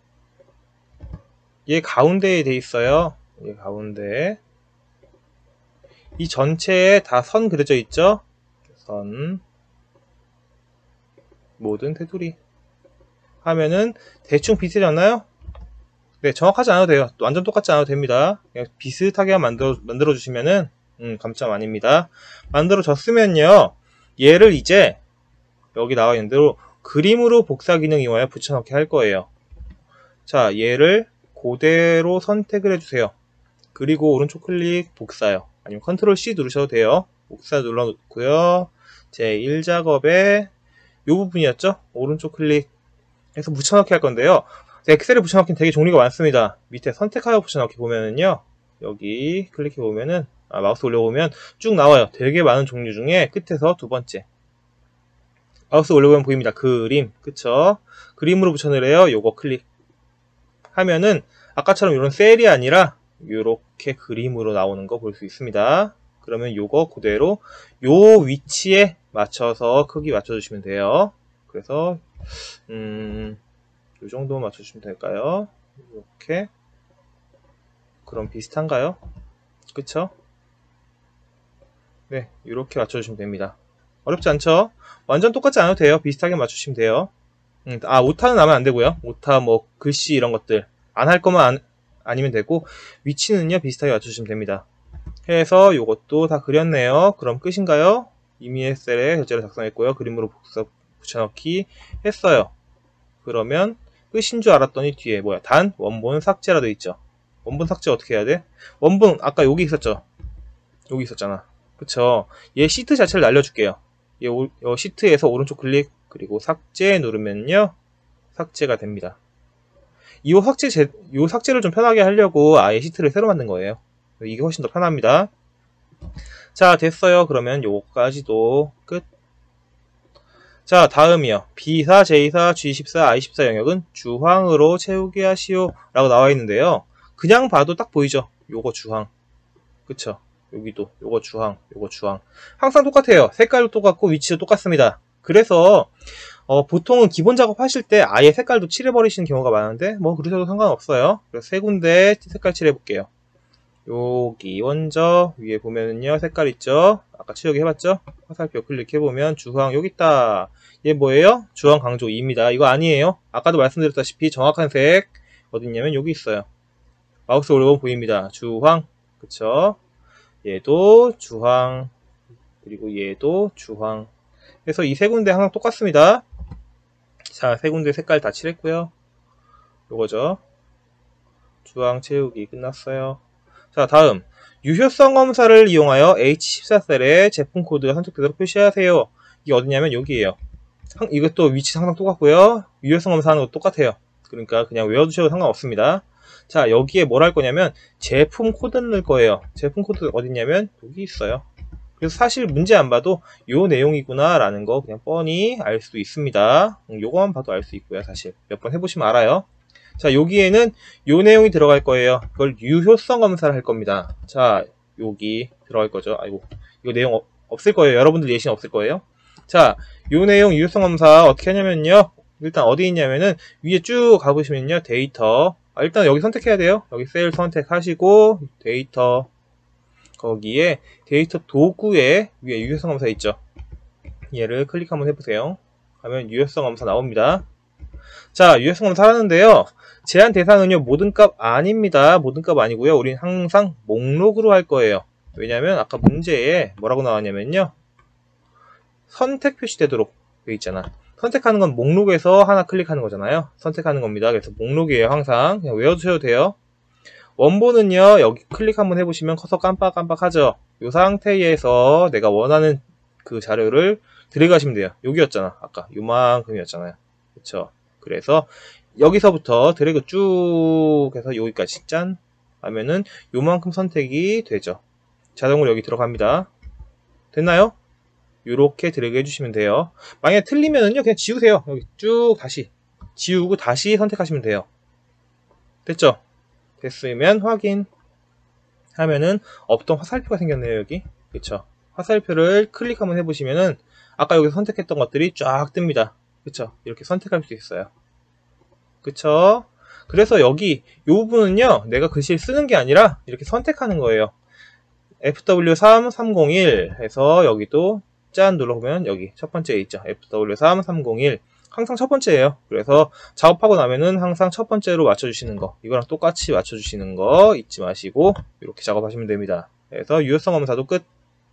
얘 가운데에 돼 있어요. 얘 가운데. 이 전체에 다 선 그려져 있죠? 선. 모든 테두리. 하면은 대충 비슷해졌나요? 네, 정확하지 않아도 돼요. 완전 똑같지 않아도 됩니다. 그냥 비슷하게 만들어, 만들어 주시면은, 음, 감점 아닙니다. 만들어졌으면요, 얘를 이제, 여기 나와 있는 대로 그림으로 복사 기능 이용하여 붙여넣기 할 거예요. 자, 얘를 그대로 선택을 해주세요. 그리고 오른쪽 클릭 복사요. 아니면 컨트롤 씨 누르셔도 돼요. 복사 눌러놓고요. 제일 작업에 요 부분이었죠? 오른쪽 클릭 해서 붙여넣기 할 건데요. 엑셀에 붙여넣기는 되게 종류가 많습니다. 밑에 선택하여 붙여넣기 보면은요. 여기 클릭해 보면은 아, 마우스 올려보면 쭉 나와요. 되게 많은 종류 중에 끝에서 두 번째. 마우스 올려보면 보입니다. 그림. 그쵸? 그림으로 붙여넣으래요. 요거 클릭. 하면은 아까처럼 이런 셀이 아니라 요렇게 그림으로 나오는 거 볼 수 있습니다. 그러면 요거 그대로 요 위치에 맞춰서 크기 맞춰주시면 돼요. 그래서 음, 요 정도 맞춰주시면 될까요? 이렇게. 그럼 비슷한가요? 그쵸? 네, 이렇게 맞춰주시면 됩니다. 어렵지 않죠? 완전 똑같지 않아도 돼요. 비슷하게 맞추시면 돼요. 음, 아, 오타는 나면 안 되고요. 오타, 뭐, 글씨 이런 것들. 안 할 거면 안, 아니면 되고, 위치는요, 비슷하게 맞추시면 됩니다. 해서 요것도 다 그렸네요. 그럼 끝인가요? 이미 셀에 결제를 작성했고요. 그림으로 복사, 붙여넣기 했어요. 그러면 끝인 줄 알았더니 뒤에 뭐야? 단, 원본 삭제라 돼 있죠. 원본 삭제 어떻게 해야 돼? 원본, 아까 여기 있었죠? 여기 있었잖아. 그쵸? 얘 시트 자체를 날려줄게요. 얘 오, 시트에서 오른쪽 클릭, 그리고 삭제 누르면요. 삭제가 됩니다. 이 삭제, 제, 요 삭제를 좀 편하게 하려고 아예 시트를 새로 만든 거예요. 이게 훨씬 더 편합니다. 자, 됐어요. 그러면 요거까지도 끝. 자, 다음이요. 비사, 제이사, 지십사, 아이십사 영역은 주황으로 채우게 하시오 라고 나와 있는데요. 그냥 봐도 딱 보이죠? 요거 주황. 그쵸? 여기도 요거 주황, 요거 주황. 항상 똑같아요. 색깔도 똑같고 위치도 똑같습니다. 그래서 어, 보통은 기본 작업 하실 때 아예 색깔도 칠해버리시는 경우가 많은데 뭐 그러셔도 상관없어요. 그래서 세 군데 색깔 칠해볼게요. 여기 먼저 위에 보면은요 색깔 있죠? 아까 치우기 해봤죠? 화살표 클릭해보면 주황 여기 있다. 얘 뭐예요? 주황 강조 이입니다. 이거 아니에요. 아까도 말씀드렸다시피 정확한 색 어딨냐면 여기 있어요. 마우스 올려보면 보입니다. 주황. 그쵸? 얘도 주황. 그리고 얘도 주황. 그래서 이 세 군데 항상 똑같습니다. 자, 세 군데 색깔 다 칠했고요. 요거죠. 주황 채우기 끝났어요. 자, 다음 유효성 검사를 이용하여 에이치 십사 셀에 제품 코드가 선택되도록 표시하세요. 이게 어디냐면 여기에요. 이것도 위치 항상 똑같고요. 유효성 검사하는 것도 똑같아요. 그러니까 그냥 외워두셔도 상관없습니다. 자, 여기에 뭘 할 거냐면 제품 코드를 넣을 거예요. 제품 코드 어딨냐면 여기 있어요. 그래서 사실 문제 안 봐도 요 내용이구나 라는 거 그냥 뻔히 알 수 있습니다. 요거만 봐도 알 수 있고요. 사실 몇 번 해보시면 알아요. 자, 여기에는 요 내용이 들어갈 거예요. 그걸 유효성 검사를 할 겁니다. 자, 여기 들어갈 거죠. 아이고, 이거 내용 없을 거예요. 여러분들 예시는 없을 거예요. 자, 요 내용 유효성 검사 어떻게 하냐면요. 일단 어디 있냐면은 위에 쭉 가보시면요. 데이터. 아, 일단 여기 선택해야 돼요. 여기 셀 선택하시고 데이터. 거기에 데이터 도구에 위에 유효성 검사 있죠. 얘를 클릭 한번 해보세요. 하면 유효성 검사 나옵니다. 자, 유효성 검사 하는데요. 제한 대상은요, 모든 값 아닙니다. 모든 값 아니고요. 우린 항상 목록으로 할 거예요. 왜냐면 아까 문제에 뭐라고 나왔냐면요. 선택 표시되도록 되어 있잖아. 선택하는 건 목록에서 하나 클릭하는 거잖아요. 선택하는 겁니다. 그래서 목록이에요. 항상 그냥 외워두셔도 돼요. 원본은요, 여기 클릭 한번 해보시면 커서 깜빡깜빡하죠. 이 상태에서 내가 원하는 그 자료를 들어가시면 돼요. 여기였잖아. 아까 요만큼이었잖아요. 그쵸? 그래서 여기서부터 드래그 쭉 해서 여기까지 짠 하면은 요만큼 선택이 되죠. 자동으로 여기 들어갑니다. 됐나요? 요렇게 드래그 해주시면 돼요. 만약에 틀리면은요 그냥 지우세요. 여기 쭉 다시 지우고 다시 선택하시면 돼요. 됐죠? 됐으면 확인 하면은 없던 화살표가 생겼네요. 여기 그쵸? 화살표를 클릭 한번 해보시면은 아까 여기서 선택했던 것들이 쫙 뜹니다. 그쵸? 이렇게 선택할 수 있어요. 그쵸? 그래서 여기 이 부분은요 내가 글씨를 쓰는 게 아니라 이렇게 선택하는 거예요. 에프 더블유 삼 삼공일 해서 여기도 짠 눌러보면 여기 첫 번째 있죠. 에프 더블유 삼 삼공일 항상 첫 번째예요. 그래서 작업하고 나면은 항상 첫 번째로 맞춰주시는 거, 이거랑 똑같이 맞춰주시는 거 잊지 마시고 이렇게 작업하시면 됩니다. 그래서 유효성 검사도 끝.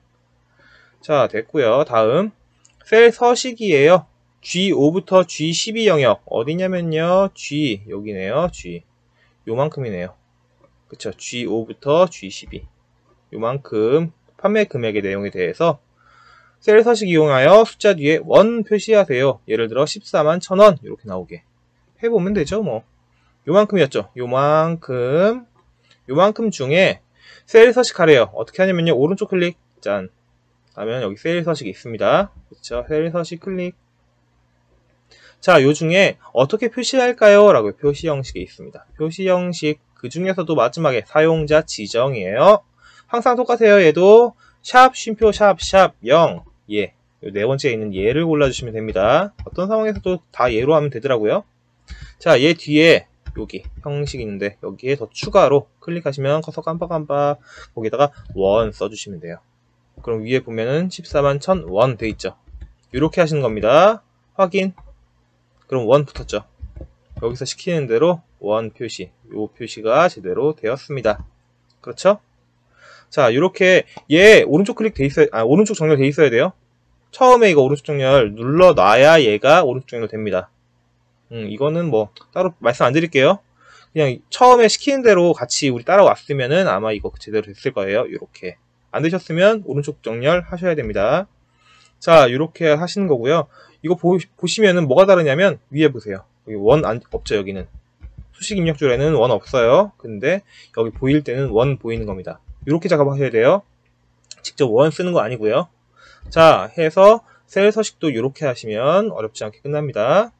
자, 됐고요. 다음 셀 서식이에요. 지 오부터 지 십이 영역 어디냐면요 G 여기네요. G 요만큼이네요. 그쵸? 지 오부터 지 십이 요만큼 판매 금액의 내용에 대해서 셀 서식 이용하여 숫자 뒤에 원 표시하세요. 예를 들어 십사만 천 원 이렇게 나오게 해보면 되죠. 뭐 요만큼이었죠. 요만큼 요만큼 중에 셀 서식하래요. 어떻게 하냐면요 오른쪽 클릭 짠 하면 여기 셀 서식이 있습니다. 그쵸? 셀 서식 클릭. 자, 요 중에 어떻게 표시할까요? 라고 표시 형식이 있습니다. 표시 형식 그 중에서도 마지막에 사용자 지정이에요. 항상 똑같아요. 얘도 샵 쉼표 샵 샵 영 예. 요 네 번째에 있는 얘를 골라주시면 됩니다. 어떤 상황에서도 다 얘로 하면 되더라고요. 자, 얘 뒤에 여기 형식이 있는데 여기에 더 추가로 클릭하시면 커서 깜빡깜빡 거기다가 원 써주시면 돼요. 그럼 위에 보면은 십사만 천 원 돼 있죠. 이렇게 하시는 겁니다. 확인. 그럼 원 붙었죠. 여기서 시키는 대로 원 표시, 요 표시가 제대로 되었습니다. 그렇죠? 자, 이렇게 얘 오른쪽 클릭 돼 있어야, 아, 오른쪽 정렬 돼 있어야 돼요. 처음에 이거 오른쪽 정렬 눌러놔야 얘가 오른쪽 정렬 됩니다. 음, 이거는 뭐 따로 말씀 안 드릴게요. 그냥 처음에 시키는 대로 같이 우리 따라왔으면은 아마 이거 제대로 됐을 거예요. 이렇게 안 되셨으면 오른쪽 정렬 하셔야 됩니다. 자, 이렇게 하시는 거고요. 이거 보, 보시면은 뭐가 다르냐면 위에 보세요. 여기 원 안, 없죠. 여기는 수식 입력줄에는 원 없어요. 근데 여기 보일 때는 원 보이는 겁니다. 이렇게 작업하셔야 돼요. 직접 원 쓰는 거 아니고요. 자, 해서 셀 서식도 이렇게 하시면 어렵지 않게 끝납니다.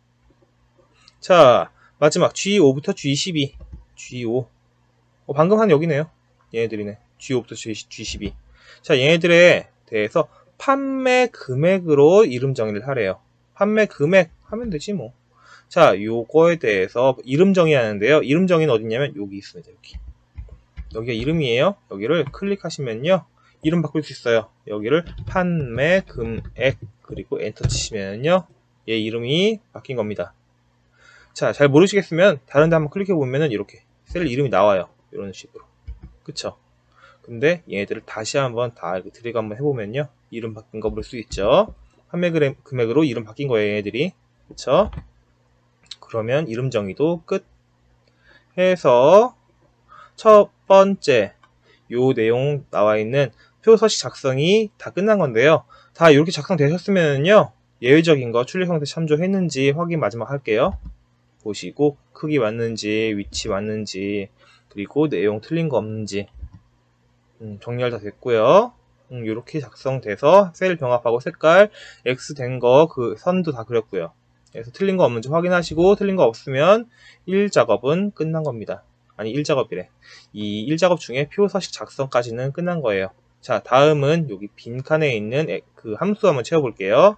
자, 마지막 지 오부터 지 십이 지 오 어, 방금 한 여기네요. 얘네들이네. 지 오부터 지 십이 자, 얘네들에 대해서 판매 금액으로 이름 정의를 하래요. 판매 금액 하면 되지 뭐. 자, 요거에 대해서 이름 정의하는데요. 이름 정의는 어딨냐면 여기 있습니다. 여기. 여기가 이름이에요. 여기를 클릭하시면요. 이름 바꿀 수 있어요. 여기를 판매 금액 그리고 엔터 치시면요. 얘 이름이 바뀐 겁니다. 자, 잘 모르시겠으면 다른 데 한번 클릭해 보면은 이렇게 셀 이름이 나와요. 이런 식으로. 그쵸? 근데 얘네들을 다시 한번 다 드래그 한번 해보면요. 이름 바뀐 거 볼 수 있죠. 판매 금액으로 이름 바뀐 거예요. 얘네들이. 그쵸? 그러면 이름 정의도 끝. 해서 첫 번째 요 내용 나와 있는 표 서식 작성이 다 끝난 건데요. 다 이렇게 작성되셨으면요. 예외적인 거 출력 형태 참조했는지 확인 마지막 할게요. 보시고 크기 맞는지 위치 맞는지 그리고 내용 틀린 거 없는지 음, 정렬 다 됐고요. 음, 이렇게 작성돼서 셀 병합하고 색깔 X 된 거 그 선도 다 그렸고요. 그래서 틀린 거 없는지 확인하시고 틀린 거 없으면 일 작업은 끝난 겁니다. 아니 일 작업이래. 이 일 작업 중에 표 서식 작성까지는 끝난 거예요. 자, 다음은 여기 빈칸에 있는 그 함수 한번 채워볼게요.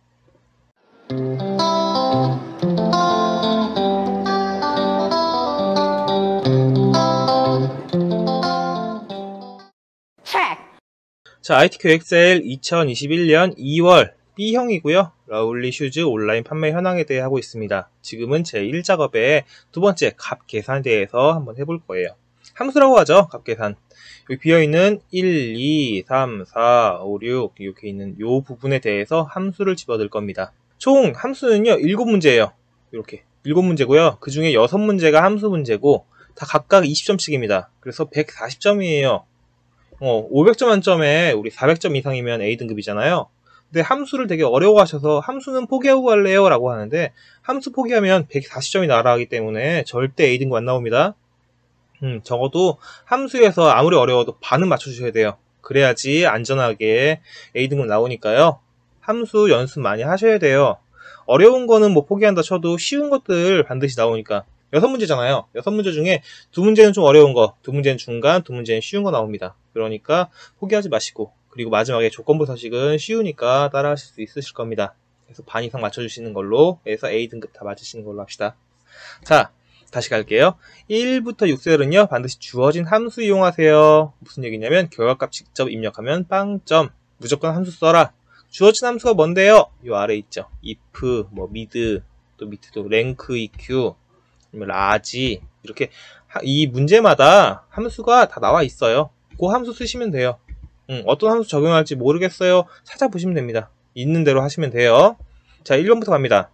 자, 아이티큐 엑셀 이천이십일 년 이월 B형이고요. 러블리 슈즈 온라인 판매 현황에 대해 하고 있습니다. 지금은 제일 작업의 두 번째 값 계산에 대해서 한번 해볼 거예요. 함수라고 하죠. 값 계산. 여기 비어있는 일, 이, 삼, 사, 오, 육 이렇게 있는 요 부분에 대해서 함수를 집어넣을 겁니다. 총 함수는요 일곱 문제예요. 이렇게 일곱 문제고요. 그 중에 여섯 문제가 함수 문제고 다 각각 이십 점씩입니다. 그래서 백사십 점이에요. 어, 오백 점 만점에 우리 사백 점 이상이면 A 등급이잖아요. 근데 함수를 되게 어려워하셔서 함수는 포기하고 갈래요? 라고 하는데 함수 포기하면 백사십 점이 날아가기 때문에 절대 A 등급 안 나옵니다. 음, 적어도 함수에서 아무리 어려워도 반은 맞춰주셔야 돼요. 그래야지 안전하게 A 등급 나오니까요. 함수 연습 많이 하셔야 돼요. 어려운 거는 뭐 포기한다 쳐도 쉬운 것들 반드시 나오니까. 여섯 문제잖아요. 여섯 문제 중에 두 문제는 좀 어려운 거, 두 문제는 중간, 두 문제는 쉬운 거 나옵니다. 그러니까 포기하지 마시고, 그리고 마지막에 조건부 서식은 쉬우니까 따라 하실 수 있으실 겁니다. 그래서 반 이상 맞춰주시는 걸로 해서 A 등급 다 맞으시는 걸로 합시다. 자, 다시 갈게요. 일부터 육 셀은요, 반드시 주어진 함수 이용하세요. 무슨 얘기냐면, 결과값 직접 입력하면 빵점. 무조건 함수 써라. 주어진 함수가 뭔데요? 요 아래 있죠. if, 뭐, mid, 또 밑에도 rank, eq, 라지, 이렇게 이 문제마다 함수가 다 나와 있어요. 그 함수 쓰시면 돼요. 음, 어떤 함수 적용할지 모르겠어요. 찾아보시면 됩니다. 있는 대로 하시면 돼요. 자, 일 번부터 갑니다.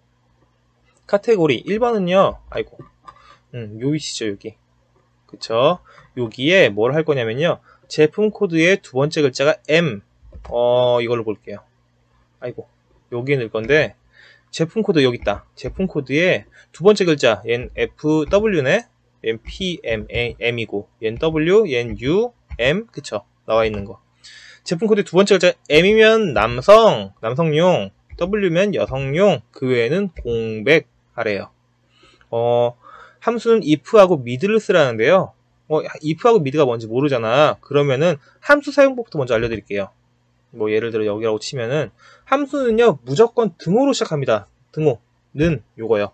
카테고리 일 번은요, 아이고, 음, 요이시죠, 여기. 그쵸? 여기에 뭘 할 거냐면요, 제품 코드의 두 번째 글자가 M, 어, 이걸로 볼게요. 아이고, 여기에 넣을 건데, 제품 코드 여기 있다. 제품 코드에 두 번째 글자, 얘는 에프 더블유네, 얘는 피 엠 M이고, 얘는 W, 얘는 U, M, 그쵸? 나와 있는 거. 제품 코드 두 번째 글자 M이면 남성, 남성용, W면 여성용, 그 외에는 공백 하래요. 어, 함수는 if하고 mid를 쓰라는데요. 어, if하고 mid가 뭔지 모르잖아. 그러면은 함수 사용법부터 먼저 알려드릴게요. 뭐 예를 들어 여기라고 치면은 함수는요 무조건 등호로 시작합니다. 등호는 요거요.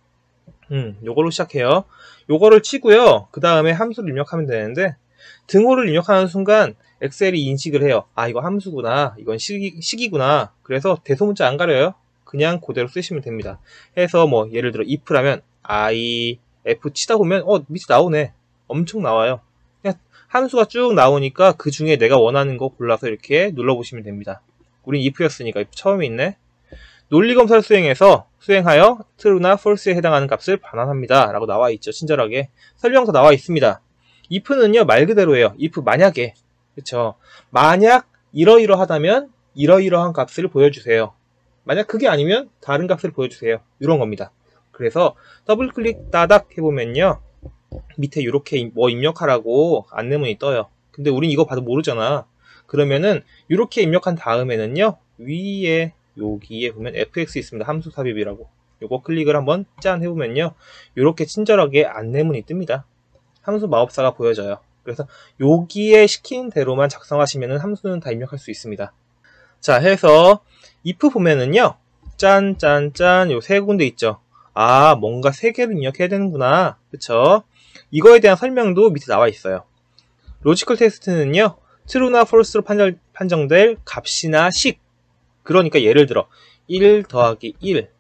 음, 요걸로 시작해요. 요거를 치고요. 그 다음에 함수를 입력하면 되는데 등호를 입력하는 순간 엑셀이 인식을 해요. 아, 이거 함수구나. 이건 식이, 식이구나. 그래서 대소문자 안 가려요. 그냥 그대로 쓰시면 됩니다. 해서 뭐 예를 들어 if라면 I, F 치다 보면 어 밑에 나오네. 엄청 나와요. 그냥 함수가 쭉 나오니까 그 중에 내가 원하는 거 골라서 이렇게 눌러보시면 됩니다. 우린 if였으니까 if 처음에 있네. 논리검사를 수행해서 수행하여 true나 false에 해당하는 값을 반환합니다. 라고 나와 있죠. 친절하게. 설명서 나와 있습니다. if는요 말 그대로예요. if 만약에, 그쵸? 만약 이러이러하다면 이러이러한 값을 보여주세요. 만약 그게 아니면 다른 값을 보여주세요. 이런 겁니다. 그래서 더블 클릭 따닥 해보면요 밑에 이렇게 뭐 입력하라고 안내문이 떠요. 근데 우린 이거 봐도 모르잖아. 그러면은 이렇게 입력한 다음에는요 위에 여기에 보면 에프엑스 있습니다. 함수 삽입이라고. 요거 클릭을 한번 짠 해보면요 이렇게 친절하게 안내문이 뜹니다. 함수 마법사가 보여져요. 그래서 여기에 시킨 대로만 작성하시면 함수는 다 입력할 수 있습니다. 자, 해서 if 보면은요 짠 짠 짠 요 세 군데 있죠. 아, 뭔가 세 개를 입력해야 되는구나. 그쵸? 이거에 대한 설명도 밑에 나와 있어요. 로지컬 테스트는요 true나 false로 판정, 판정될 값이나 식, 그러니까 예를 들어 일 더하기 일,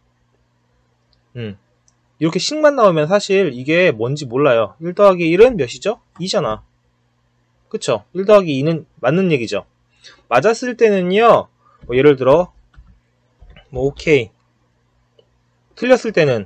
음, 이렇게 식만 나오면 사실 이게 뭔지 몰라요. 일 더하기 일은 몇이죠? 이잖아. 그쵸? 일 더하기 이는 맞는 얘기죠. 맞았을 때는요 뭐 예를 들어 뭐 오케이, 틀렸을 때는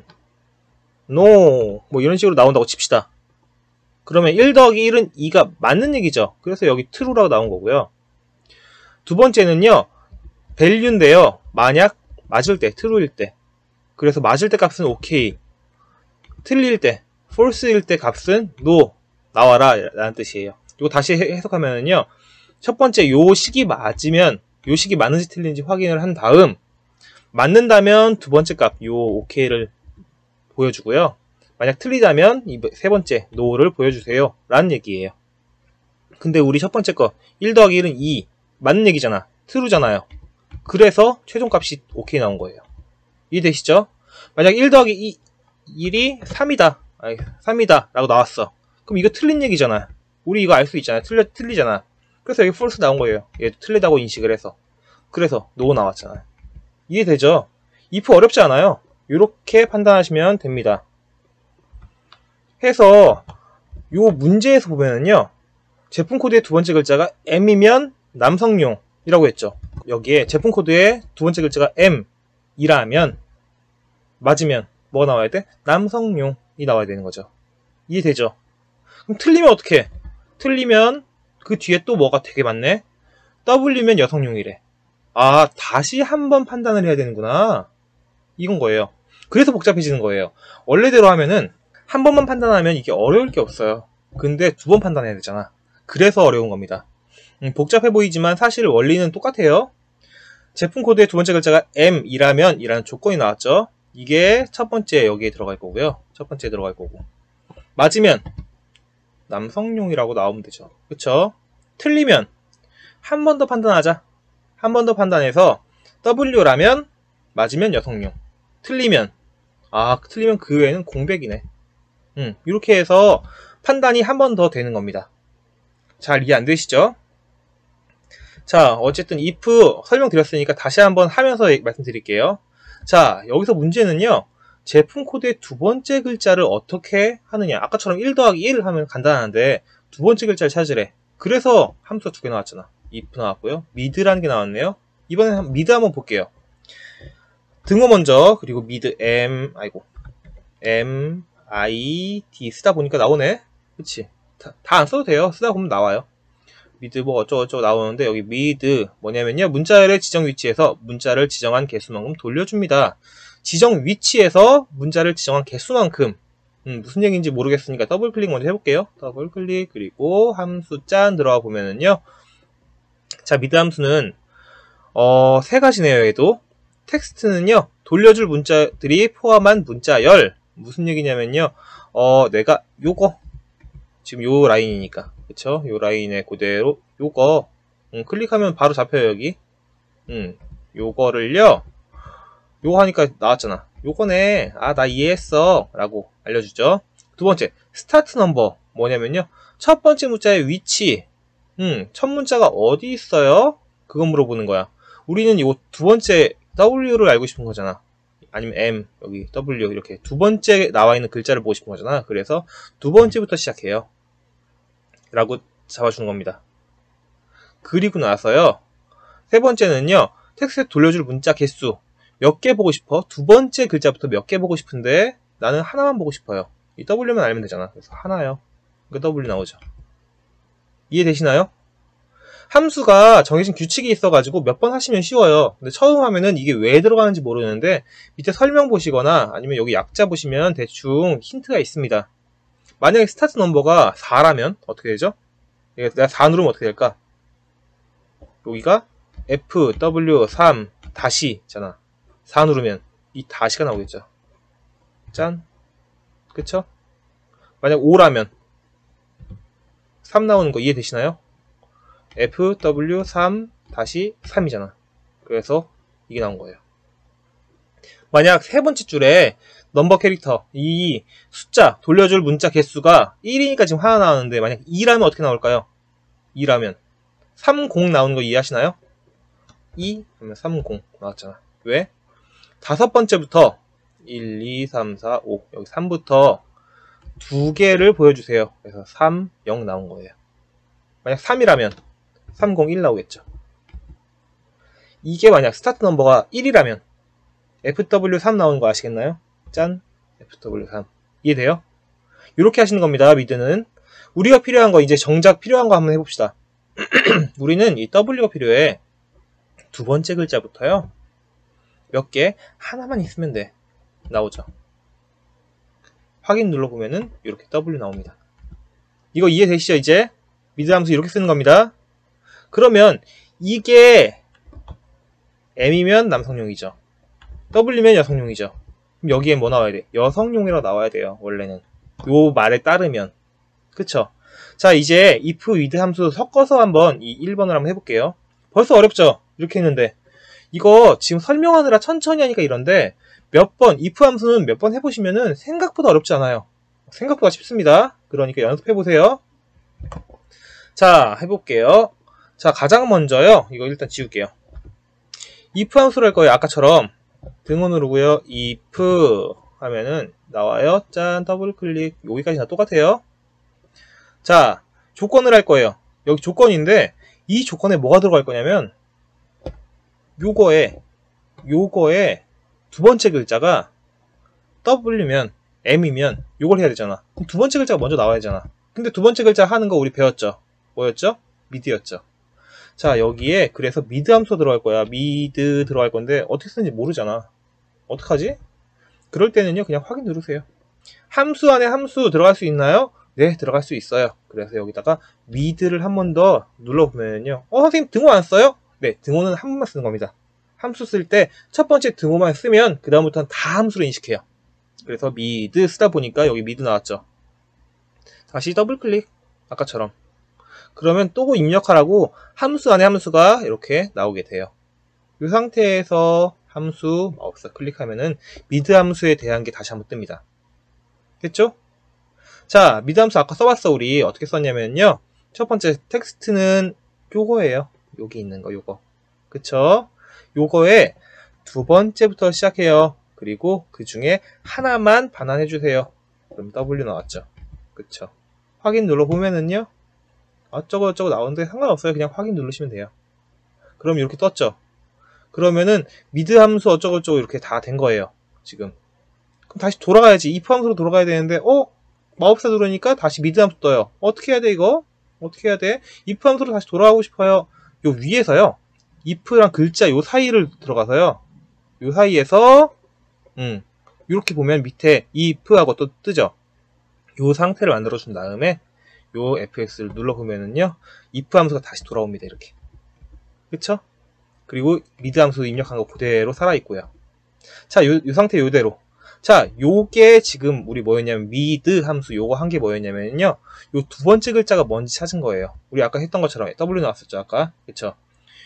no, 뭐 이런 식으로 나온다고 칩시다. 그러면 일 더하기 일은 이가 맞는 얘기죠. 그래서 여기 true라고 나온 거고요. 두 번째는요 value인데요 만약 맞을 때, true일 때, 그래서 맞을 때 값은 오케이, 틀릴 때, false일 때 값은 no, 나와라 라는 뜻이에요. 이거 다시 해석하면은요 첫 번째 요 식이 맞으면 요 식이 맞는지 틀린지 확인을 한 다음 맞는다면 두 번째 값 요 오케이를 보여주고요. 만약 틀리다면 이 세 번째 no를 보여주세요 라는 얘기예요. 근데 우리 첫 번째 거 일 더하기 일은 이 맞는 얘기잖아. true잖아요. 그래서 최종값이 오케이 나온 거예요. 이해되시죠? 만약 일 더하기 이, 일이 삼이다. 아니, 삼이다 라고 나왔어. 그럼 이거 틀린 얘기잖아. 우리 이거 알 수 있잖아. 틀려, 틀리잖아. 그래서 여기 false 나온 거예요. 얘도 틀리다고 인식을 해서. 그래서 no 나왔잖아요. 이해되죠? if 어렵지 않아요. 이렇게 판단하시면 됩니다. 해서 요 문제에서 보면은요 제품 코드의 두 번째 글자가 M이면 남성용이라고 했죠. 여기에 제품 코드의 두 번째 글자가 M이라면 맞으면 뭐가 나와야 돼? 남성용이 나와야 되는 거죠. 이해되죠? 그럼 틀리면 어떻게? 틀리면 그 뒤에 또 뭐가 되게 많네? W면 여성용이래. 아, 다시 한번 판단을 해야 되는구나. 이건 거예요. 그래서 복잡해지는 거예요. 원래대로 하면은 한 번만 판단하면 이게 어려울 게 없어요. 근데 두 번 판단해야 되잖아. 그래서 어려운 겁니다. 음, 복잡해 보이지만 사실 원리는 똑같아요. 제품 코드의 두 번째 글자가 M이라면 이라는 조건이 나왔죠. 이게 첫 번째 여기에 들어갈 거고요. 첫 번째에 들어갈 거고. 맞으면 남성용이라고 나오면 되죠. 그쵸? 틀리면 한 번 더 판단하자. 한 번 더 판단해서 W라면 맞으면 여성용. 틀리면 아 틀리면 그 외에는 공백이네. 음, 이렇게 해서 판단이 한 번 더 되는 겁니다. 잘 이해 안 되시죠? 자, 어쨌든 if 설명드렸으니까 다시 한번 하면서 말씀드릴게요. 자, 여기서 문제는요. 제품 코드의 두 번째 글자를 어떻게 하느냐. 아까처럼 일 더하기 일 하면 간단한데 두 번째 글자를 찾으래. 그래서 함수가 두 개 나왔잖아. if 나왔고요. mid라는 게 나왔네요. 이번엔 mid 한번 볼게요. 등호 먼저 그리고 mid m 아이고 m i d 쓰다 보니까 나오네. 그치? 다 안 써도 돼요. 쓰다 보면 나와요. 미드 뭐 어쩌고저쩌고 나오는데 여기 미드 뭐냐면요. 문자열의 지정 위치에서 문자를 지정한 개수만큼 돌려줍니다. 지정 위치에서 문자를 지정한 개수만큼 음, 무슨 얘기인지 모르겠으니까 더블 클릭 먼저 해볼게요. 더블 클릭 그리고 함수 짠 들어가 보면은요. 자, 미드 함수는 어, 세 가지네요. 얘도 텍스트는요. 돌려줄 문자들이 포함한 문자열 무슨 얘기냐면요. 어, 내가 요거 지금 요 라인이니까 그쵸? 요 라인에 그대로 요거 음, 클릭하면 바로 잡혀요. 여기 음, 요거를요 요거 하니까 나왔잖아. 요거네. 아, 나 이해했어 라고 알려주죠. 두 번째 스타트 넘버 뭐냐면요 첫 번째 문자의 위치 음, 첫 문자가 어디 있어요? 그거 물어보는 거야. 우리는 요 두 번째 W를 알고 싶은 거잖아. 아니면 M 여기 W 이렇게 두 번째 나와 있는 글자를 보고 싶은 거잖아. 그래서 두 번째부터 시작해요 라고 잡아주는 겁니다. 그리고 나서요 세 번째는요 텍스트에 돌려줄 문자 개수 몇 개 보고 싶어? 두 번째 글자부터 몇 개 보고 싶은데 나는 하나만 보고 싶어요. 이 W만 알면 되잖아. 그래서 하나요. 그러니까 W 나오죠. 이해되시나요? 함수가 정해진 규칙이 있어가지고 몇 번 하시면 쉬워요. 근데 처음 하면은 이게 왜 들어가는지 모르는데 밑에 설명 보시거나 아니면 여기 약자 보시면 대충 힌트가 있습니다. 만약에 스타트 넘버가 사라면 어떻게 되죠? 내가 사 누르면 어떻게 될까? 여기가 에프 더블유 삼 다시 잖아. 사 누르면 이 다시가 나오겠죠. 짠. 그쵸? 만약 오라면 삼 나오는 거 이해되시나요? 에프 더블유 삼 다시 삼이잖아. 그래서 이게 나온 거예요. 만약 세 번째 줄에 넘버 캐릭터 이 숫자 돌려줄 문자 개수가 일이니까 지금 하나 나오는데 만약 이라면 어떻게 나올까요? 이라면 삼십 나오는 거 이해하시나요? 이 하면 삼십 나왔잖아. 왜? 다섯 번째부터 일, 이, 삼, 사, 오 여기 삼부터 두 개를 보여주세요. 그래서 삼, 영 나온 거예요. 만약 삼이라면 삼십, 일 나오겠죠. 이게 만약 스타트 넘버가 일이라면 에프 더블유 삼 나오는 거 아시겠나요? 짠! 에프 더블유 삼. 이해돼요? 이렇게 하시는 겁니다. 미드는. 우리가 필요한 거 이제 정작 필요한 거 한번 해봅시다. 우리는 이 W가 필요해. 두 번째 글자부터요. 몇 개? 하나만 있으면 돼. 나오죠. 확인 눌러보면은 이렇게 W 나옵니다. 이거 이해되시죠 이제? 미드 함수 이렇게 쓰는 겁니다. 그러면 이게 M이면 남성용이죠. W면 여성용이죠. 그럼 여기에 뭐 나와야 돼? 여성용이라고 나와야 돼요. 원래는. 요 말에 따르면. 그쵸? 자, 이제 if, with 함수 섞어서 한번 이 일 번을 한번 해볼게요. 벌써 어렵죠? 이렇게 했는데. 이거 지금 설명하느라 천천히 하니까 이런데 몇 번, if 함수는 몇 번 해보시면은 생각보다 어렵지 않아요. 생각보다 쉽습니다. 그러니까 연습해보세요. 자, 해볼게요. 자, 가장 먼저요. 이거 일단 지울게요. if 함수를 할 거예요. 아까처럼. 등호 누르고요. if 하면은 나와요. 짠, 더블 클릭. 여기까지 다 똑같아요. 자, 조건을 할 거예요. 여기 조건인데 이 조건에 뭐가 들어갈 거냐면 요거에 요거에 두 번째 글자가 W면 M이면 요걸 해야 되잖아. 그럼 두 번째 글자가 먼저 나와야 되잖아. 근데 두 번째 글자 하는 거 우리 배웠죠? 뭐였죠? mid였죠. 자, 여기에 그래서 미드 함수 들어갈 거야. 미드 들어갈 건데 어떻게 쓰는지 모르잖아. 어떡하지? 그럴 때는요, 그냥 확인 누르세요. 함수 안에 함수 들어갈 수 있나요? 네, 들어갈 수 있어요. 그래서 여기다가 미드를 한 번 더 눌러보면요. 어, 선생님 등호 안 써요? 네, 등호는 한 번만 쓰는 겁니다. 함수 쓸 때 첫 번째 등호만 쓰면 그 다음부터는 다 함수로 인식해요. 그래서 미드 쓰다 보니까 여기 미드 나왔죠. 다시 더블 클릭, 아까처럼. 그러면 또 입력하라고 함수 안에 함수가 이렇게 나오게 돼요. 이 상태에서 함수 마우스 클릭하면은 미드 함수에 대한 게 다시 한번 뜹니다. 됐죠? 자, 미드 함수 아까 써봤어. 우리 어떻게 썼냐면요, 첫 번째 텍스트는 요거예요. 여기 있는 거, 요거. 그쵸? 요거에 두 번째부터 시작해요. 그리고 그 중에 하나만 반환해주세요. 그럼 W 나왔죠. 그쵸? 확인 눌러보면은요, 어쩌고 저쩌고 나오는데 상관없어요. 그냥 확인 누르시면 돼요. 그럼 이렇게 떴죠. 그러면은 미드 함수 어쩌고 저쩌고 이렇게 다 된 거예요. 지금. 그럼 다시 돌아가야지. if 함수로 돌아가야 되는데, 어? 마우스 누르니까 다시 미드 함수 떠요. 어떻게 해야 돼, 이거? 어떻게 해야 돼? if 함수로 다시 돌아가고 싶어요. 요 위에서요, if랑 글자 요 사이를 들어가서요, 요 사이에서 음 이렇게 보면 밑에 if하고 또 뜨죠. 요 상태를 만들어 준 다음에 요 에프엑스를 눌러보면은요, if 함수가 다시 돌아옵니다. 이렇게. 그쵸? 그리고 미드 함수 입력한 거 그대로 살아있고요. 자, 요, 요 상태 요대로. 자, 요게 지금 우리 뭐였냐면, 미드 함수 요거 한 게 뭐였냐면요, 요 두 번째 글자가 뭔지 찾은 거예요. 우리 아까 했던 것처럼 W 나왔었죠, 아까. 그쵸?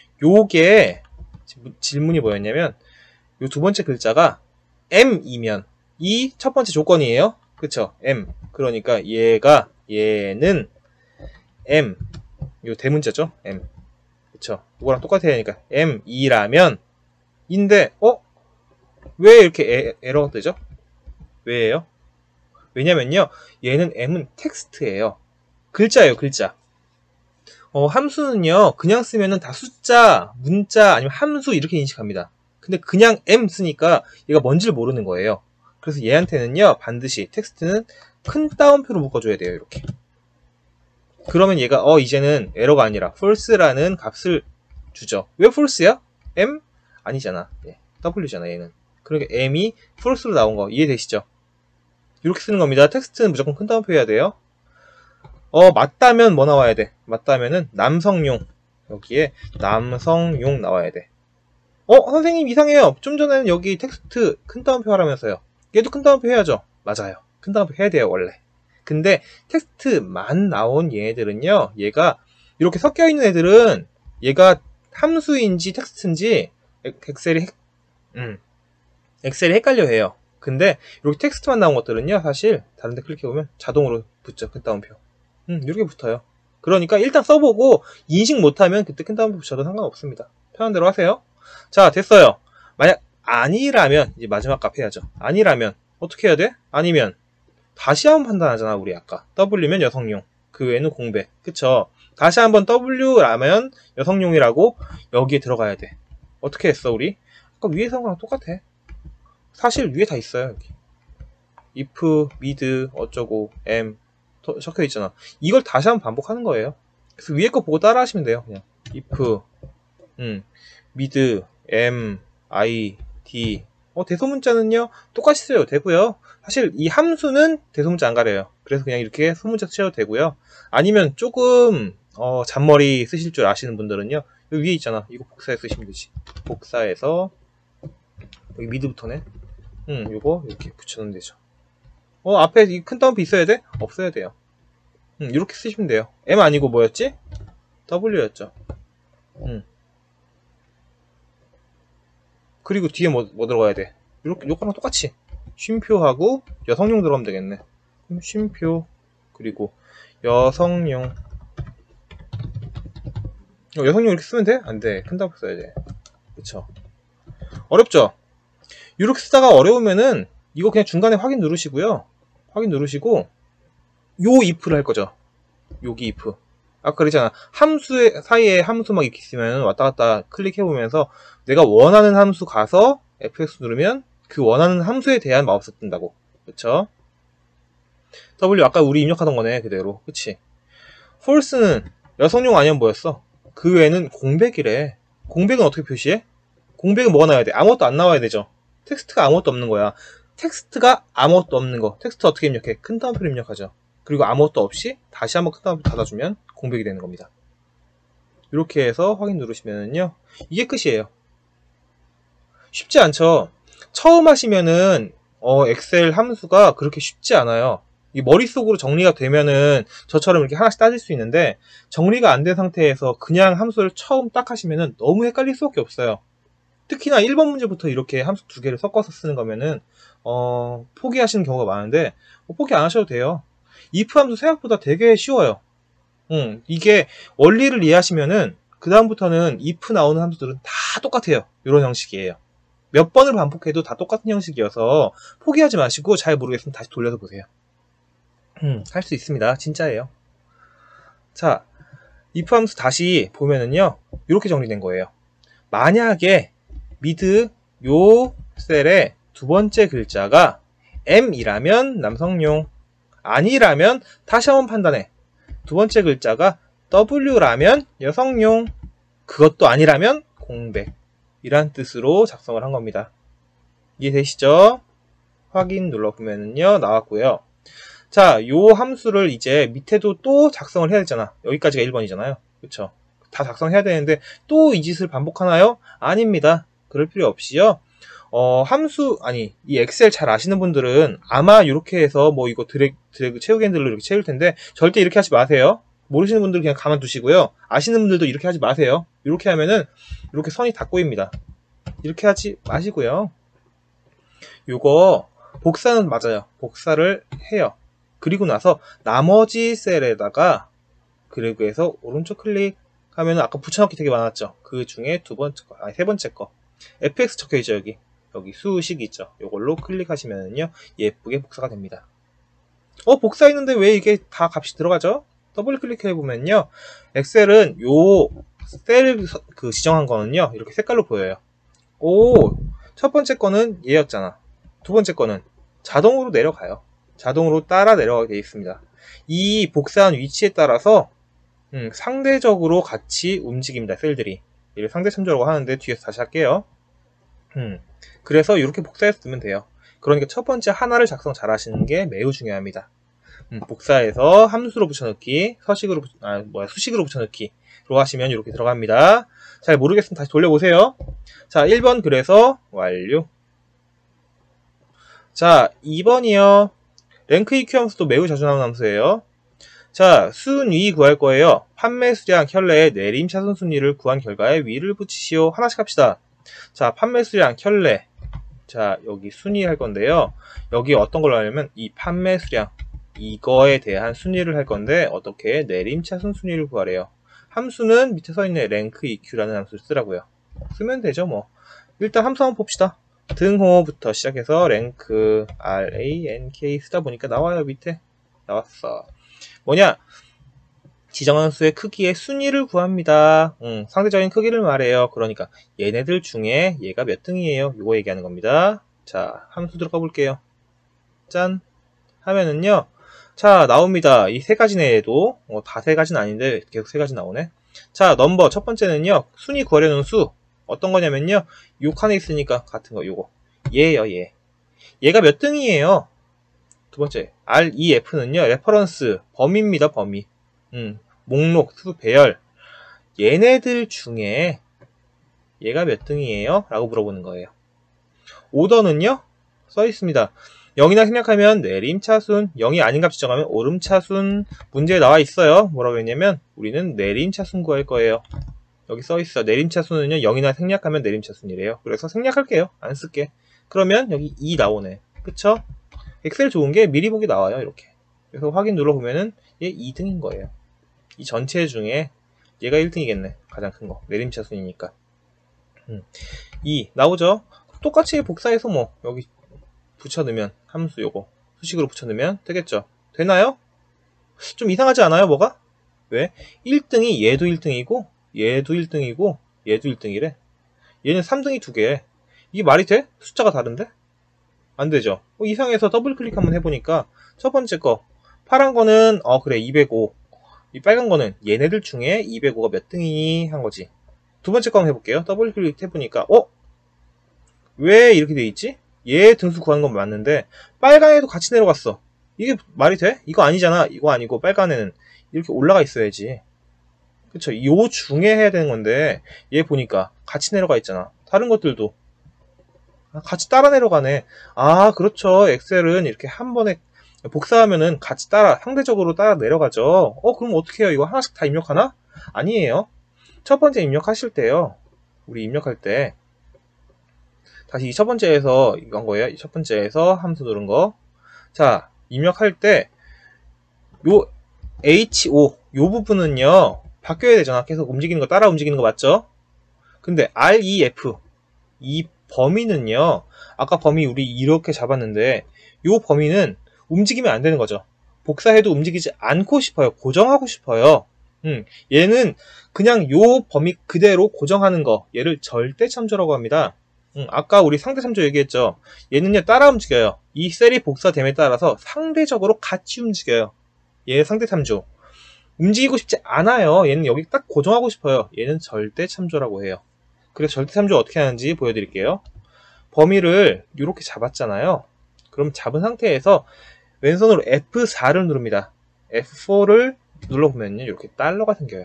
요게 질문이 뭐였냐면, 요 두 번째 글자가 M이면 이 첫 번째 조건이에요. 그쵸? M. 그러니까 얘가, 얘는 M. 요 대문자죠? M. 그쵸? 이거랑 똑같아야 하니까 M이라면 인데, 어? 왜 이렇게 에, 에러가 뜨죠? 왜예요? 왜냐면요, 얘는 M은 텍스트예요. 글자예요, 글자. 어, 함수는요, 그냥 쓰면은 다 숫자, 문자, 아니면 함수 이렇게 인식합니다. 근데 그냥 M 쓰니까 얘가 뭔지를 모르는 거예요. 그래서 얘한테는요, 반드시 텍스트는 큰 따옴표로 묶어줘야 돼요, 이렇게. 그러면 얘가 어 이제는 에러가 아니라 false라는 값을 주죠. 왜 false야? M? 아니잖아. 예, W잖아, 얘는. 그러니까 M이 false로 나온 거 이해되시죠? 이렇게 쓰는 겁니다. 텍스트는 무조건 큰 따옴표 해야 돼요. 어, 맞다면 뭐 나와야 돼? 맞다면은 남성용. 여기에 남성용 나와야 돼. 어, 선생님 이상해요. 좀 전에는 여기 텍스트 큰 따옴표 하라면서요. 얘도 큰 따옴표 해야죠. 맞아요. 큰 따옴표 해야 돼요, 원래. 근데 텍스트만 나온 얘네들은요, 얘가 이렇게 섞여 있는 애들은 얘가 함수인지 텍스트인지 엑셀이 헷, 음, 엑셀이 헷갈려 해요. 근데 이렇게 텍스트만 나온 것들은요, 사실 다른 데 클릭해보면 자동으로 붙죠. 큰 따옴표. 음, 이렇게 붙어요. 그러니까 일단 써보고 인식 못하면 그때 큰 따옴표 붙여도 상관없습니다. 편한 대로 하세요. 자, 됐어요. 만약 아니라면 이제 마지막 값 해야죠. 아니라면 어떻게 해야 돼? 아니면 다시 한번 판단하잖아, 우리 아까. W면 여성용, 그 외에는 공백. 그쵸? 다시 한번 W라면 여성용이라고 여기에 들어가야 돼. 어떻게 했어, 우리? 아까 위에 산 거랑 똑같아. 사실 위에 다 있어요, 여기. if, mid, 어쩌고, m 적혀 있잖아. 이걸 다시 한번 반복하는 거예요. 그래서 위에 거 보고 따라 하시면 돼요, 그냥. if, 음, mid, m, i, d. 어, 대소문자는요, 똑같이 써도 되고요. 사실 이 함수는 대소문자 안 가려요. 그래서 그냥 이렇게 소문자 쓰셔도 되고요. 아니면 조금 어, 잔머리 쓰실 줄 아시는 분들은요, 여기 위에 있잖아. 이거 복사해 쓰시면 되지. 복사해서 여기 미드부터네. 음, 요거 이렇게 붙여놓으면 되죠. 어, 앞에 이 큰 따옴표 있어야 돼? 없어야 돼요. 음, 이렇게 쓰시면 돼요. M 아니고 뭐였지? W였죠. 음. 그리고 뒤에 뭐, 뭐 들어가야 돼? 이렇게, 요거랑 똑같이. 쉼표하고 여성용 들어가면 되겠네. 그럼 쉼표, 그리고 여성용. 어, 여성용 이렇게 쓰면 돼? 안 돼. 큰 따옴표 써야 돼. 그쵸? 어렵죠? 이렇게 쓰다가 어려우면은 이거 그냥 중간에 확인 누르시고요. 확인 누르시고 요 if를 할 거죠. 여기 if. 아까 그랬잖아. 함수 사이에 함수 막 이렇게 있으면 왔다 갔다 클릭해보면서 내가 원하는 함수 가서 에프엑스 누르면 그 원하는 함수에 대한 마우스 뜬다고. 그쵸? W 아까 우리 입력하던 거네, 그대로. 그치? false는 여성용 아니면 뭐였어? 그 외에는 공백이래. 공백은 어떻게 표시해? 공백은 뭐가 나와야 돼? 아무것도 안 나와야 되죠. 텍스트가 아무것도 없는 거야. 텍스트가 아무것도 없는 거. 텍스트 어떻게 입력해? 큰 따옴표를 입력하죠. 그리고 아무것도 없이 다시 한번 큰 따옴표 닫아주면 공백이 되는 겁니다. 이렇게 해서 확인 누르시면은요. 이게 끝이에요. 쉽지 않죠? 처음 하시면은 어, 엑셀 함수가 그렇게 쉽지 않아요. 이 머릿속으로 정리가 되면은 저처럼 이렇게 하나씩 따질 수 있는데 정리가 안 된 상태에서 그냥 함수를 처음 딱 하시면은 너무 헷갈릴 수밖에 없어요. 특히나 일 번 문제부터 이렇게 함수 두 개를 섞어서 쓰는 거면은 어, 포기하시는 경우가 많은데 어, 포기 안 하셔도 돼요. if 함수 생각보다 되게 쉬워요. 음, 이게 원리를 이해하시면은 그 다음부터는 if 나오는 함수들은 다 똑같아요. 이런 형식이에요. 몇 번을 반복해도 다 똑같은 형식이어서 포기하지 마시고 잘 모르겠으면 다시 돌려서 보세요. 음, 할 수 있습니다. 진짜예요. 자, if 함수 다시 보면은요, 이렇게 정리된 거예요. 만약에 미드 요 셀의 두 번째 글자가 M이라면 남성용, 아니라면 다시 한번 판단해. 두 번째 글자가 W라면 여성용, 그것도 아니라면 공백. 이란 뜻으로 작성을 한 겁니다. 이해되시죠? 확인 눌러보면은요, 나왔고요. 자, 요 함수를 이제 밑에도 또 작성을 해야 되잖아. 여기까지가 일 번이잖아요. 그쵸? 다 작성해야 되는데 또 이 짓을 반복하나요? 아닙니다. 그럴 필요 없이요. 어, 함수, 아니, 이 엑셀 잘 아시는 분들은 아마 이렇게 해서 뭐 이거 드래그, 드래그 채우기 핸들로 이렇게 채울 텐데 절대 이렇게 하지 마세요. 모르시는 분들은 그냥 가만두시고요. 아시는 분들도 이렇게 하지 마세요. 이렇게 하면은 이렇게 선이 다 꼬입니다. 이렇게 하지 마시고요. 요거 복사는 맞아요. 복사를 해요. 그리고 나서 나머지 셀에다가 그리고 해서 오른쪽 클릭하면은 아까 붙여넣기 되게 많았죠. 그 중에 두 번째 거, 아니 세 번째 거 에프엑스 적혀있죠. 여기 여기 수식 있죠. 요걸로 클릭하시면은요 예쁘게 복사가 됩니다. 어 복사했는데 왜 이게 다 값이 들어가죠? 더블 클릭해보면요 엑셀은 요 셀 그 지정한 거는요 이렇게 색깔로 보여요. 오, 첫 번째 거는 얘였잖아. 두 번째 거는 자동으로 내려가요. 자동으로 따라 내려가게 되어 있습니다. 이 복사한 위치에 따라서 음, 상대적으로 같이 움직입니다. 셀들이. 이를 상대 참조라고 하는데 뒤에서 다시 할게요. 음, 그래서 이렇게 복사해서 쓰면 돼요. 그러니까 첫 번째 하나를 작성 잘 하시는 게 매우 중요합니다. 음, 복사해서 함수로 붙여넣기, 서식으로, 붙, 아, 뭐야, 수식으로 붙여넣기로 하시면 이렇게 들어갑니다. 잘 모르겠으면 다시 돌려보세요. 자, 일 번 그래서 완료. 자, 이 번이요. 랭크 이큐 함수도 매우 자주 나오는 함수예요. 자, 순위 구할 거예요. 판매 수량 켤레에 내림 차순 순위를 구한 결과에 위를 붙이시오. 하나씩 합시다. 자, 판매 수량 켤레. 자, 여기 순위 할 건데요. 여기 어떤 걸로 하냐면 이 판매 수량 이거에 대한 순위를 할 건데 어떻게 내림 차순 순위를 구하래요. 함수는 밑에 서 있는 랭크 이큐라는 함수를 쓰라고요. 쓰면 되죠, 뭐. 일단 함수 한번 봅시다. 등호부터 시작해서 랭크 ранk 쓰다 보니까 나와요. 밑에 나왔어. 뭐냐? 지정한 수의 크기의 순위를 구합니다. 음, 상대적인 크기를 말해요. 그러니까 얘네들 중에 얘가 몇 등이에요? 이거 얘기하는 겁니다. 자, 함수 들어가 볼게요. 짠 하면은요. 자, 나옵니다. 이 세 가지네에도 어, 다 세 가지는 아닌데 계속 세 가지 나오네. 자, 넘버 첫 번째는요. 순위 구하려는 수 어떤 거냐면요. 요 칸에 있으니까 같은 거 요거 얘예요. 얘. 얘가 몇 등이에요? 두 번째 알이에프는요. 레퍼런스 범위입니다. 범위. 음, 목록, 수, 배열. 얘네들 중에 얘가 몇 등이에요? 라고 물어보는 거예요. 오더는요. 써 있습니다. 영이나 생략하면 내림차순, 영이 아닌 값 지정하면 오름차순. 문제에 나와 있어요. 뭐라고 했냐면 우리는 내림차순 구할 거예요. 여기 써 있어. 내림차순은요. 영이나 생략하면 내림차순이래요. 그래서 생략할게요. 안 쓸게. 그러면 여기 이 나오네. 그쵸? 엑셀 좋은 게 미리 보기 나와요. 이렇게. 그래서 확인 눌러보면은 얘 이 등인 거예요. 이 전체 중에 얘가 일 등이겠네. 가장 큰 거. 내림차순이니까. 음. 이 나오죠? 똑같이 복사해서 뭐 여기 붙여넣으면 함수 요거 수식으로 붙여넣으면 되겠죠? 되나요? 좀 이상하지 않아요? 뭐가? 왜? 일 등이 얘도 일 등이고 얘도 일 등이고 얘도 일 등이래. 얘는 삼 등이 두 개. 이게 말이 돼? 숫자가 다른데? 안 되죠? 어, 이상해서 더블 클릭 한번 해보니까 첫 번째 거 파란 거는 어 그래 이백오 이 빨간 거는 얘네들 중에 이백오가 몇 등이니 한 거지. 두 번째 거 한번 해볼게요. 더블 클릭 해보니까 어? 왜 이렇게 돼 있지? 얘 등수 구하는 건 맞는데 빨간 애도 같이 내려갔어. 이게 말이 돼? 이거 아니잖아. 이거 아니고 빨간 애는 이렇게 올라가 있어야지. 그쵸? 요 중에 해야 되는 건데 얘 보니까 같이 내려가 있잖아. 다른 것들도 같이 따라 내려가네. 아, 그렇죠. 엑셀은 이렇게 한 번에 복사하면은 같이 따라, 상대적으로 따라 내려가죠. 어, 그럼 어떻게 해요? 이거 하나씩 다 입력하나? 아니에요. 첫 번째 입력하실 때요. 우리 입력할 때 다시 이 첫 번째에서 이건 거예요. 이 첫 번째에서 함수 누른 거. 자, 입력할 때 요 에이치 오 요 부분은요 바뀌어야 되잖아. 계속 움직이는 거 따라 움직이는 거 맞죠? 근데 알 이 에프 이 범위는요, 아까 범위 우리 이렇게 잡았는데 요 범위는 움직이면 안 되는 거죠. 복사해도 움직이지 않고 싶어요. 고정하고 싶어요. 음, 얘는 그냥 요 범위 그대로 고정하는 거, 얘를 절대 참조라고 합니다. 음, 아까 우리 상대 참조 얘기했죠. 얘는요 따라 움직여요. 이 셀이 복사됨에 따라서 상대적으로 같이 움직여요. 얘 상대 참조. 움직이고 싶지 않아요. 얘는 여기 딱 고정하고 싶어요. 얘는 절대 참조라고 해요. 그래서 절대 참조 어떻게 하는지 보여드릴게요. 범위를 이렇게 잡았잖아요. 그럼 잡은 상태에서 왼손으로 에프 사를 누릅니다. 에프 사를 눌러보면요 이렇게 달러가 생겨요.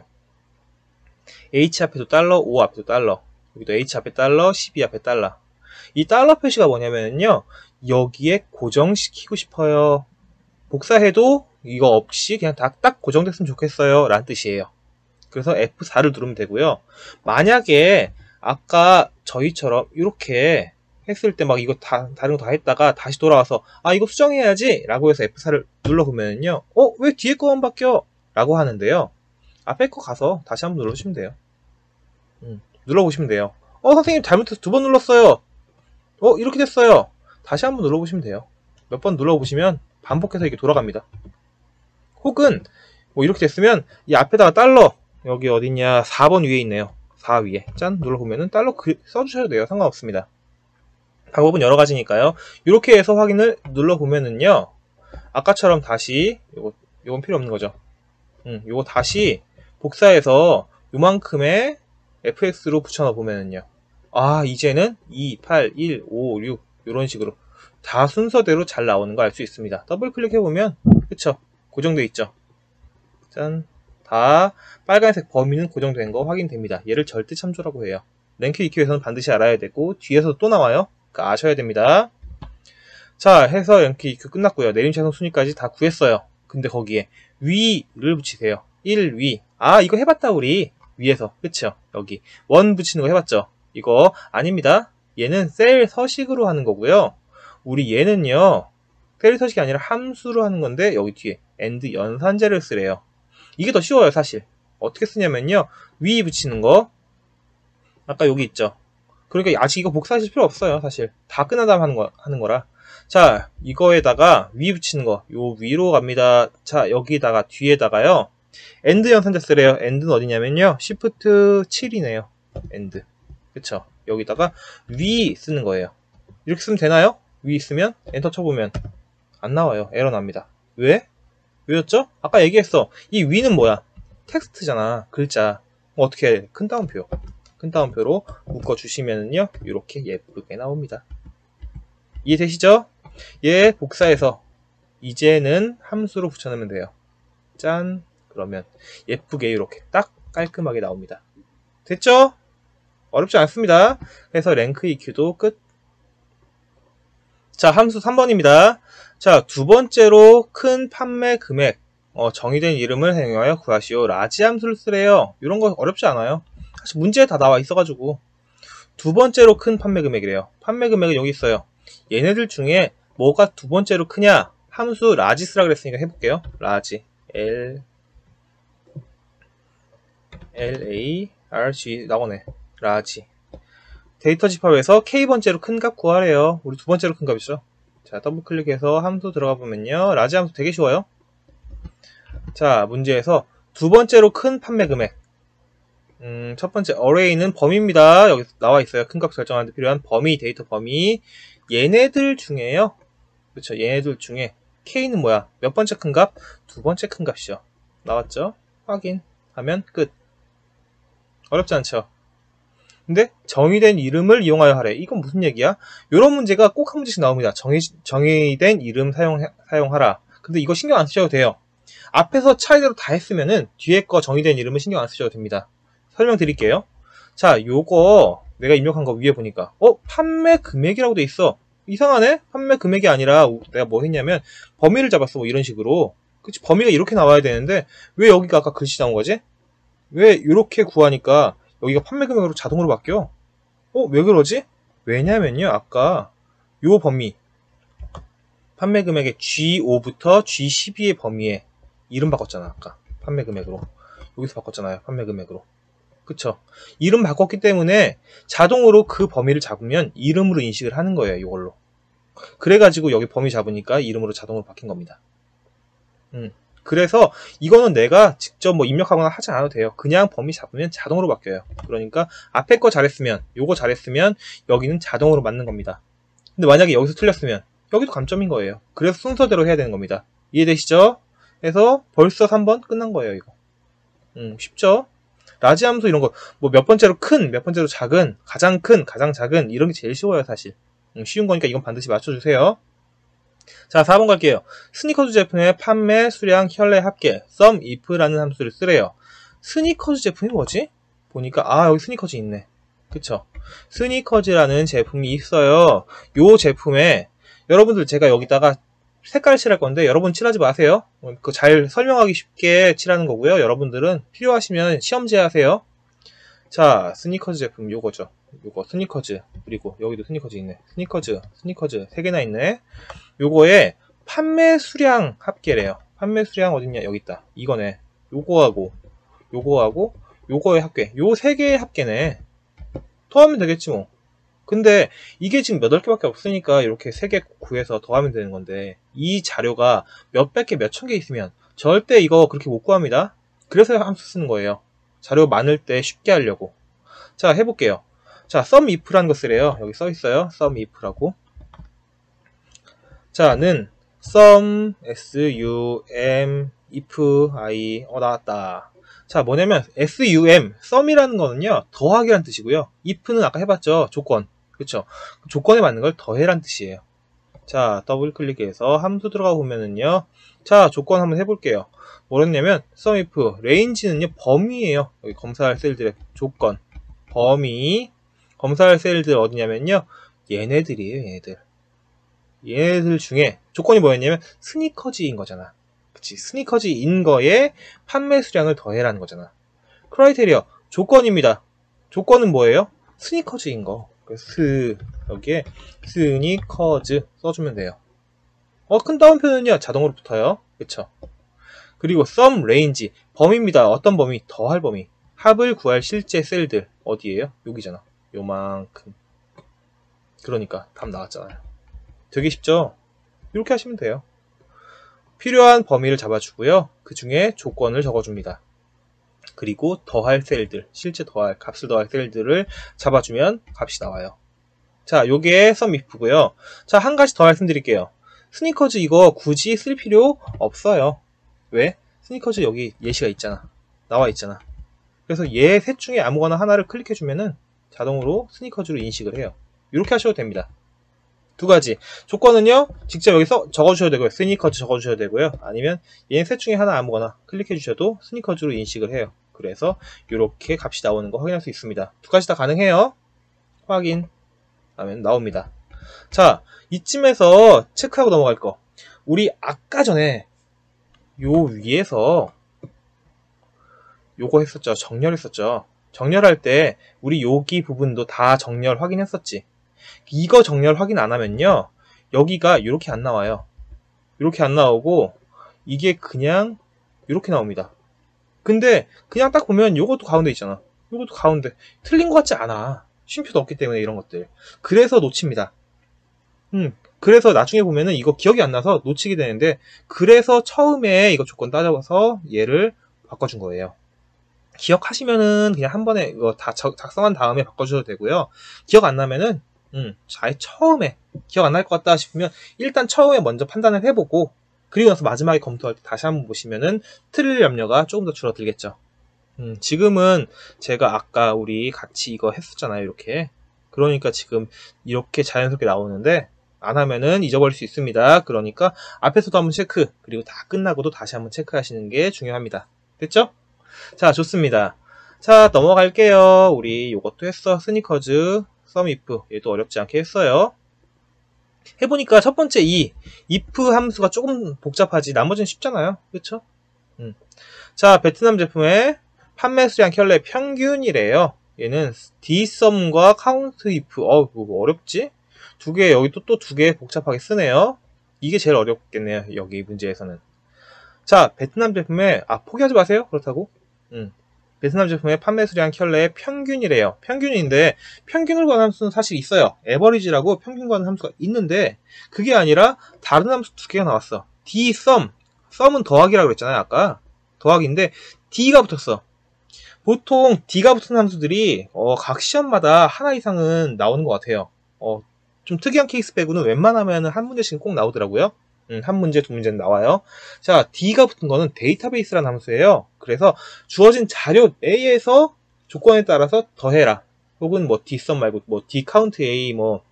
H 앞에도 달러, O 앞에도 달러, 여기도 H 앞에 달러, 십이 앞에 달러. 이 달러 표시가 뭐냐면요 여기에 고정시키고 싶어요. 복사해도 이거 없이 그냥 다 딱 고정됐으면 좋겠어요 라는 뜻이에요. 그래서 에프 사를 누르면 되고요. 만약에 아까 저희처럼 이렇게 했을 때 막 이거 다, 다른 거 다 했다가 다시 돌아와서 아 이거 수정해야지 라고 해서 에프 사를 눌러보면요 어? 왜 뒤에 거만 바뀌어? 라고 하는데요 앞에 거 가서 다시 한번 눌러주시면 돼요. 음, 눌러보시면 돼요. 어 선생님 잘못해서 두 번 눌렀어요. 어 이렇게 됐어요. 다시 한번 눌러보시면 돼요. 몇 번 눌러보시면 반복해서 이게 돌아갑니다. 혹은 뭐 이렇게 됐으면 이 앞에다가 달러 여기 어딨냐 사 번 위에 있네요. 사 위에 짠 눌러보면은 달러 그, 써주셔도 돼요. 상관없습니다. 방법은 여러 가지니까요. 이렇게 해서 확인을 눌러보면은요 아까처럼 다시 요거 요건 필요 없는 거죠. 음, 요거 다시 복사해서 요만큼의 에프엑스로 붙여넣어 보면은요 아 이제는 이, 팔, 일, 오, 육 이런 식으로 다 순서대로 잘 나오는 거 알 수 있습니다. 더블 클릭해보면 그쵸 고정돼 있죠. 짠, 다 빨간색 범위는 고정된 거 확인됩니다. 얘를 절대 참조라고 해요. 랭크 이큐에서는 반드시 알아야 되고 뒤에서 또 나와요. 그러니까 아셔야 됩니다. 자 해서 랭크 이큐 끝났고요. 내림차순 순위까지 다 구했어요. 근데 거기에 위를 붙이세요. 일 위. 아 이거 해봤다 우리 위에서 그쵸 여기 원 붙이는 거 해봤죠. 이거 아닙니다. 얘는 셀 서식으로 하는 거고요. 우리 얘는요 셀 서식이 아니라 함수로 하는 건데 여기 뒤에 and 연산제를 쓰래요. 이게 더 쉬워요 사실. 어떻게 쓰냐면요 위 붙이는 거 아까 여기 있죠. 그러니까 아직 이거 복사하실 필요 없어요 사실. 다 끝난 다음 하는, 거, 하는 거라. 자 이거에다가 위 붙이는 거 요 위로 갑니다. 자 여기다가 뒤에다가요 and 연산제 쓰래요. and는 어디냐면요 시프트 칠이네요 and. 그쵸 여기다가 위 쓰는 거예요. 이렇게 쓰면 되나요? 위 쓰면 엔터 쳐보면 안 나와요. 에러 납니다. 왜? 왜였죠? 아까 얘기했어. 이 위는 뭐야? 텍스트잖아. 글자. 어떻게 해야 돼? 큰 따옴표. 큰 따옴표로 묶어주시면은요 이렇게 예쁘게 나옵니다. 이해되시죠? 얘 복사해서 이제는 함수로 붙여넣으면 돼요. 짠. 그러면 예쁘게 이렇게 딱 깔끔하게 나옵니다. 됐죠? 어렵지 않습니다. 그래서 랭크 이큐도 끝. 자 함수 삼 번입니다. 자 두 번째로 큰 판매 금액 어, 정의된 이름을 사용하여 구하시오. 라지 함수를 쓰래요. 이런 거 어렵지 않아요. 사실 문제에 다 나와 있어가지고. 두 번째로 큰 판매 금액이래요. 판매 금액은 여기 있어요. 얘네들 중에 뭐가 두 번째로 크냐? 함수 라지 쓰라 그랬으니까 해볼게요. 라지 L L A R G 나오네. 라지 데이터 집합에서 K번째로 큰 값 구하래요. 우리 두 번째로 큰 값이죠. 자 더블 클릭해서 함수 들어가 보면요 라지 함수 되게 쉬워요. 자 문제에서 두 번째로 큰 판매 금액 음, 첫 번째 array는 범위입니다. 여기 나와 있어요. 큰 값 결정하는 데 필요한 범위, 데이터 범위. 얘네들 중에요. 그렇죠. 얘네들 중에 K는 뭐야? 몇 번째 큰 값? 두 번째 큰 값이죠. 나왔죠? 확인하면 끝. 어렵지 않죠? 근데 정의된 이름을 이용하여 하래. 이건 무슨 얘기야? 이런 문제가 꼭 한 문제씩 나옵니다. 정의, 정의된 이름 사용, 사용하라. 근데 이거 신경 안 쓰셔도 돼요. 앞에서 차례대로 다 했으면은 뒤에 거 정의된 이름은 신경 안 쓰셔도 됩니다. 설명드릴게요. 자, 요거 내가 입력한 거 위에 보니까 어? 판매 금액이라고 돼 있어. 이상하네? 판매 금액이 아니라 내가 뭐 했냐면 범위를 잡았어. 뭐 이런 식으로. 그치? 범위가 이렇게 나와야 되는데 왜 여기가 아까 글씨 나온 거지? 왜 이렇게 구하니까 여기가 판매 금액으로 자동으로 바뀌어? 어? 왜 그러지? 왜냐면요. 아까 요 범위 판매 금액의 지 오부터 지 십이의 범위에 이름 바꿨잖아. 아까 판매 금액으로 여기서 바꿨잖아요. 판매 금액으로. 그쵸? 이름 바꿨기 때문에 자동으로 그 범위를 잡으면 이름으로 인식을 하는 거예요. 이걸로. 그래가지고 여기 범위 잡으니까 이름으로 자동으로 바뀐 겁니다. 음. 그래서 이거는 내가 직접 뭐 입력하거나 하지 않아도 돼요. 그냥 범위 잡으면 자동으로 바뀌어요. 그러니까 앞에 거 잘했으면, 요거 잘했으면 여기는 자동으로 맞는 겁니다. 근데 만약에 여기서 틀렸으면 여기도 감점인 거예요. 그래서 순서대로 해야 되는 겁니다. 이해되시죠? 그래서 벌써 삼 번 끝난 거예요. 이거. 음, 쉽죠? 라지 함수 이런 거 뭐 몇 번째로 큰, 몇 번째로 작은, 가장 큰, 가장 작은 이런 게 제일 쉬워요. 사실. 음, 쉬운 거니까 이건 반드시 맞춰주세요. 자, 사 번 갈게요. 스니커즈 제품의 판매, 수량, 현례, 합계, sum, if라는 함수를 쓰래요. 스니커즈 제품이 뭐지? 보니까 아 여기 스니커즈 있네. 그쵸? 스니커즈라는 제품이 있어요. 요 제품에 여러분들 제가 여기다가 색깔을 칠할 건데 여러분 칠하지 마세요. 그 잘 설명하기 쉽게 칠하는 거고요. 여러분들은 필요하시면 시험지 하세요. 자, 스니커즈 제품 요거죠. 요거 스니커즈. 그리고 여기도 스니커즈 있네. 스니커즈, 스니커즈 세 개나 있네. 요거에 판매 수량 합계래요. 판매 수량 어딨냐? 여기 있다. 이거네. 요거하고 요거하고 요거의 합계. 요 세 개의 합계네. 더하면 되겠지 뭐. 근데 이게 지금 몇 개밖에 없으니까 이렇게 세 개 구해서 더하면 되는 건데 이 자료가 몇백 개, 몇천 개 있으면 절대 이거 그렇게 못 구합니다. 그래서 함수 쓰는 거예요. 자료 많을 때 쉽게 하려고. 자, 해볼게요. 자, sum if라는 거 쓰래요. 여기 써 있어요. sum if라고. 자, 는 sum, sum, if, i, 어, 나왔다. 자, 뭐냐면 sum, sum이라는 거는요, 더하기란 뜻이고요. if는 아까 해봤죠. 조건. 그쵸? 조건에 맞는 걸 더해란 뜻이에요. 자, 더블 클릭해서 함수 들어가 보면은요. 자, 조건 한번 해볼게요. 뭐랬냐면, sum if, range는요, 범위예요. 여기 검사할 셀들의 조건. 범위. 검사할 셀들 어디냐면요. 얘네들이에요, 얘네들. 얘네들 중에 조건이 뭐였냐면, 스니커즈인 거잖아. 그치? 스니커즈인 거에 판매 수량을 더해라는 거잖아. 크라이테리어, 조건입니다. 조건은 뭐예요? 스니커즈인 거. 스, 여기에 스니커즈 써주면 돼요. 어, 큰 따옴표는요, 자동으로 붙어요. 그쵸? 그리고 sum range, 범위입니다. 어떤 범위? 더할 범위. 합을 구할 실제 셀들, 어디에요? 여기잖아. 요만큼. 그러니까, 답 나왔잖아요. 되게 쉽죠? 이렇게 하시면 돼요. 필요한 범위를 잡아주고요. 그 중에 조건을 적어줍니다. 그리고 더할 셀들, 실제 더할, 값을 더할 셀들을 잡아주면 값이 나와요. 자, 요게 sum if고요. 자, 한 가지 더 말씀드릴게요. 스니커즈 이거 굳이 쓸 필요 없어요. 왜? 스니커즈 여기 예시가 있잖아. 나와 있잖아. 그래서 얘 셋 중에 아무거나 하나를 클릭해주면은 자동으로 스니커즈로 인식을 해요. 이렇게 하셔도 됩니다. 두 가지. 조건은요, 직접 여기서 적어주셔도 되고요. 스니커즈 적어주셔도 되고요. 아니면 얘 셋 중에 하나 아무거나 클릭해주셔도 스니커즈로 인식을 해요. 그래서 이렇게 값이 나오는 거 확인할 수 있습니다. 두 가지 다 가능해요. 확인 하면 나옵니다. 자, 이쯤에서 체크하고 넘어갈 거. 우리 아까 전에 요 위에서 요거 했었죠. 정렬했었죠. 정렬할 때 우리 여기 부분도 다 정렬 확인했었지. 이거 정렬 확인 안 하면요, 여기가 이렇게 안 나와요. 이렇게 안 나오고 이게 그냥 이렇게 나옵니다. 근데 그냥 딱 보면 요것도 가운데 있잖아. 요것도 가운데. 틀린 것 같지 않아. 쉼표도 없기 때문에 이런 것들. 그래서 놓칩니다. 음, 그래서 나중에 보면은 이거 기억이 안 나서 놓치게 되는데, 그래서 처음에 이거 조건 따져서 얘를 바꿔준 거예요. 기억하시면은 그냥 한 번에 이거 다 작성한 다음에 바꿔주셔도 되고요. 기억 안 나면은 음, 잘 처음에 기억 안 날 것 같다 싶으면 일단 처음에 먼저 판단을 해보고 그리고 나서 마지막에 검토할 때 다시 한번 보시면은 틀릴 염려가 조금 더 줄어들겠죠. 음, 지금은 제가 아까 우리 같이 이거 했었잖아요. 이렇게. 그러니까 지금 이렇게 자연스럽게 나오는데 안 하면은 잊어버릴 수 있습니다. 그러니까 앞에서도 한번 체크, 그리고 다 끝나고도 다시 한번 체크하시는 게 중요합니다. 됐죠? 자, 좋습니다. 자, 넘어갈게요. 우리 요것도 했어. 스니커즈, 썸이프. 얘도 어렵지 않게 했어요. 해보니까 첫 번째 이 if 함수가 조금 복잡하지 나머지는 쉽잖아요. 그쵸? 음. 자, 베트남 제품의 판매 수량 켤레 평균이래요. 얘는 dsum과 count if. 어, 뭐 어렵지? 두 개, 여기 또 또 두 개 복잡하게 쓰네요. 이게 제일 어렵겠네요. 여기 문제에서는. 자, 베트남 제품의, 아, 포기하지 마세요. 그렇다고. 음. 베트남 제품의 판매 수량 켤레의 평균이래요. 평균인데 평균을 구하는 함수는 사실 있어요. 에버리지라고 평균 구하는 함수가 있는데 그게 아니라 다른 함수 두 개가 나왔어. dsum, sum은 더하기라고 그랬잖아요. 아까 더하기인데 d가 붙었어. 보통 d가 붙은 함수들이 어, 각 시험마다 하나 이상은 나오는 것 같아요. 어, 좀 특이한 케이스 빼고는 웬만하면 한 문제씩은 꼭 나오더라고요. 음, 한 문제, 두 문제는 나와요. 자, D가 붙은 거는 데이터베이스라는 함수예요. 그래서 주어진 자료 A에서 조건에 따라서 더해라. 혹은 뭐 dsum 말고 뭐 dcount A, 뭐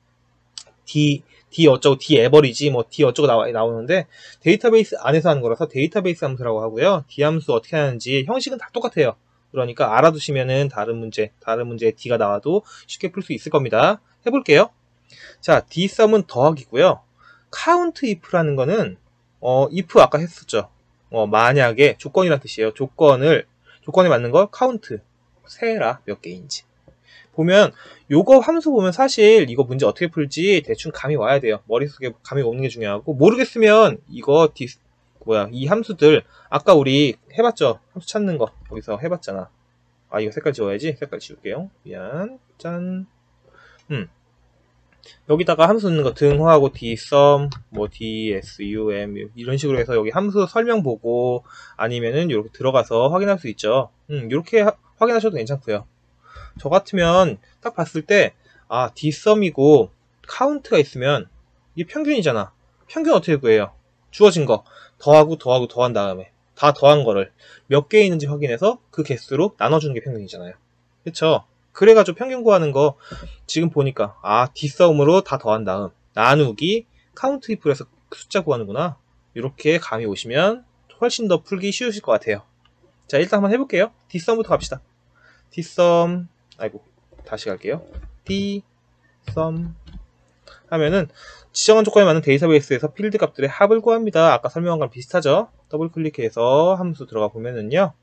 D, D 어쩌고, D 에버리지, 뭐 D 어쩌고 나와, 나오는데 데이터베이스 안에서 하는 거라서 데이터베이스 함수라고 하고요. D 함수 어떻게 하는지 형식은 다 똑같아요. 그러니까 알아두시면은 다른 문제, 다른 문제에 D가 나와도 쉽게 풀 수 있을 겁니다. 해볼게요. 자, dsum은 더하기고요. count if라는 거는 어, if 아까 했었죠. 어, 만약에 조건이란 뜻이에요. 조건을 조건에 맞는 걸 count 세라 몇 개인지. 보면 요거 함수 보면 사실 이거 문제 어떻게 풀지 대충 감이 와야 돼요. 머릿속에 감이 오는 게 중요하고 모르겠으면 이거 디, 뭐야 이 함수들 아까 우리 해봤죠. 함수 찾는 거 거기서 해봤잖아. 아 이거 색깔 지워야지. 색깔 지울게요. 미안. 짠. 음. 여기다가 함수 넣는 거 등호하고 dsum, 뭐 dsum 이런 식으로 해서 여기 함수 설명 보고 아니면은 이렇게 들어가서 확인할 수 있죠. 음, 이렇게 하, 확인하셔도 괜찮고요. 저 같으면 딱 봤을 때 아 dsum이고 count가 있으면 이게 평균이잖아. 평균 어떻게 구해요? 주어진 거 더하고 더하고 더한 다음에 다 더한 거를 몇 개 있는지 확인해서 그 개수로 나눠주는 게 평균이잖아요. 그쵸? 그래가지고 평균 구하는 거 지금 보니까 아 dsum으로 다 더한 다음 나누기 count if로 해서 숫자 구하는구나. 이렇게 감이 오시면 훨씬 더 풀기 쉬우실 것 같아요. 자 일단 한번 해볼게요. dsum부터 갑시다. dsum 아이고 다시 갈게요. dsum 하면은 지정한 조건에 맞는 데이터베이스에서 필드 값들의 합을 구합니다. 아까 설명한 거랑 비슷하죠. 더블 클릭해서 함수 들어가 보면은요.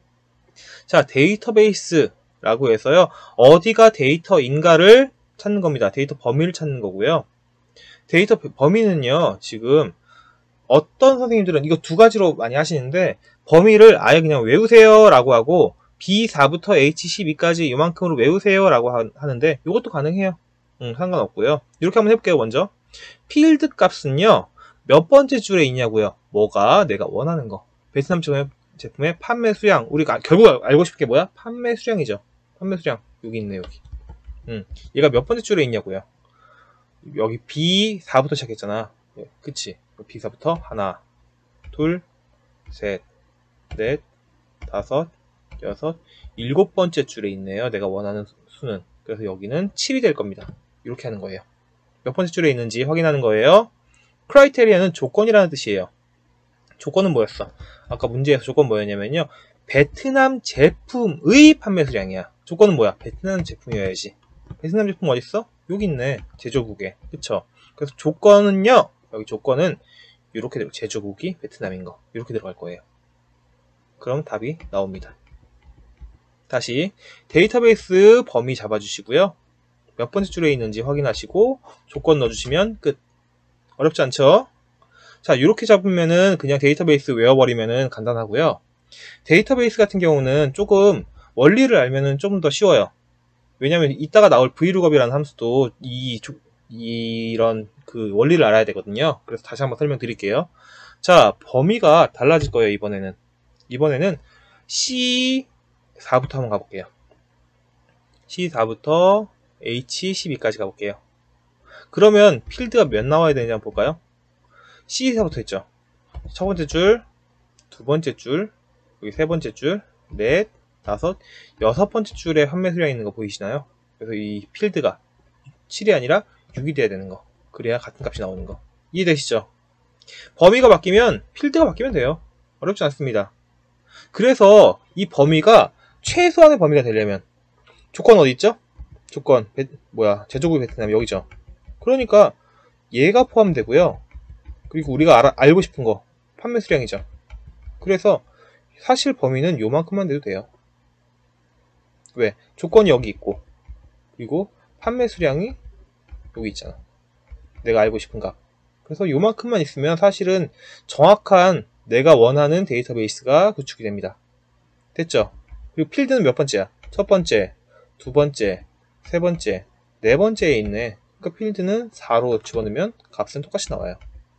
자 데이터베이스 라고 해서요. 어디가 데이터인가를 찾는 겁니다. 데이터 범위를 찾는 거고요. 데이터 범위는요. 지금 어떤 선생님들은 이거 두 가지로 많이 하시는데 범위를 아예 그냥 외우세요 라고 하고 비 사부터 에이치 십이까지 이만큼으로 외우세요 라고 하는데 이것도 가능해요. 음, 상관없고요. 이렇게 한번 해볼게요. 먼저 필드 값은요. 몇 번째 줄에 있냐고요. 뭐가 내가 원하는 거. 베트남 제품의 판매 수량. 우리가 결국 알고 싶은 게 뭐야? 판매 수량이죠. 판매 수량 여기 있네 여기. 음, 얘가 몇 번째 줄에 있냐고요. 여기 비 사부터 시작했잖아. 예, 그치? 비 사부터 하나, 둘, 셋, 넷, 다섯, 여섯, 일곱 번째 줄에 있네요. 내가 원하는 수는. 그래서 여기는 칠이 될 겁니다. 이렇게 하는 거예요. 몇 번째 줄에 있는지 확인하는 거예요. 크라이테리아는 조건이라는 뜻이에요. 조건은 뭐였어? 아까 문제에서 조건 뭐였냐면요. 베트남 제품의 판매 수량이야. 조건은 뭐야? 베트남 제품이어야지. 베트남 제품 어딨어? 여기 있네. 제조국에. 그쵸? 그래서 조건은요. 여기 조건은 이렇게 들어. 제조국이 베트남인 거. 이렇게 들어갈 거예요. 그럼 답이 나옵니다. 다시 데이터베이스 범위 잡아주시고요. 몇 번째 줄에 있는지 확인하시고 조건 넣어주시면 끝. 어렵지 않죠? 자, 이렇게 잡으면은 그냥 데이터베이스 외워버리면은 간단하고요. 데이터베이스 같은 경우는 조금 원리를 알면은 좀 더 쉬워요. 왜냐면 이따가 나올 브이룩업이라는 함수도 이, 이런 그 원리를 알아야 되거든요. 그래서 다시 한번 설명드릴게요. 자, 범위가 달라질 거예요, 이번에는. 이번에는 씨 사부터 한번 가볼게요. 씨 사부터 에이치 십이까지 가볼게요. 그러면 필드가 몇 나와야 되는지 한번 볼까요? 씨 사부터 했죠. 첫 번째 줄, 두 번째 줄, 여기 세 번째 줄, 넷, 다섯, 여섯 번째 줄에 판매 수량이 있는 거 보이시나요? 그래서 이 필드가 칠이 아니라 육이 돼야 되는 거. 그래야 같은 값이 나오는 거. 이해되시죠? 범위가 바뀌면 필드가 바뀌면 돼요. 어렵지 않습니다. 그래서 이 범위가 최소한의 범위가 되려면 조건 어디 있죠? 조건 베, 뭐야 제조국 베트남 여기죠. 그러니까 얘가 포함되고요. 그리고 우리가 알아, 알고 싶은 거 판매 수량이죠. 그래서 사실 범위는 요만큼만 돼도 돼요. 왜? 조건이 여기 있고 그리고 판매 수량이 여기 있잖아. 내가 알고 싶은 값. 그래서 요만큼만 있으면 사실은 정확한 내가 원하는 데이터베이스가 구축이 됩니다. 됐죠? 그리고 필드는 몇 번째야? 첫 번째, 두 번째, 세 번째, 네 번째에 있네. 그러니까 필드는 사로 집어넣으면 값은 똑같이 나와요.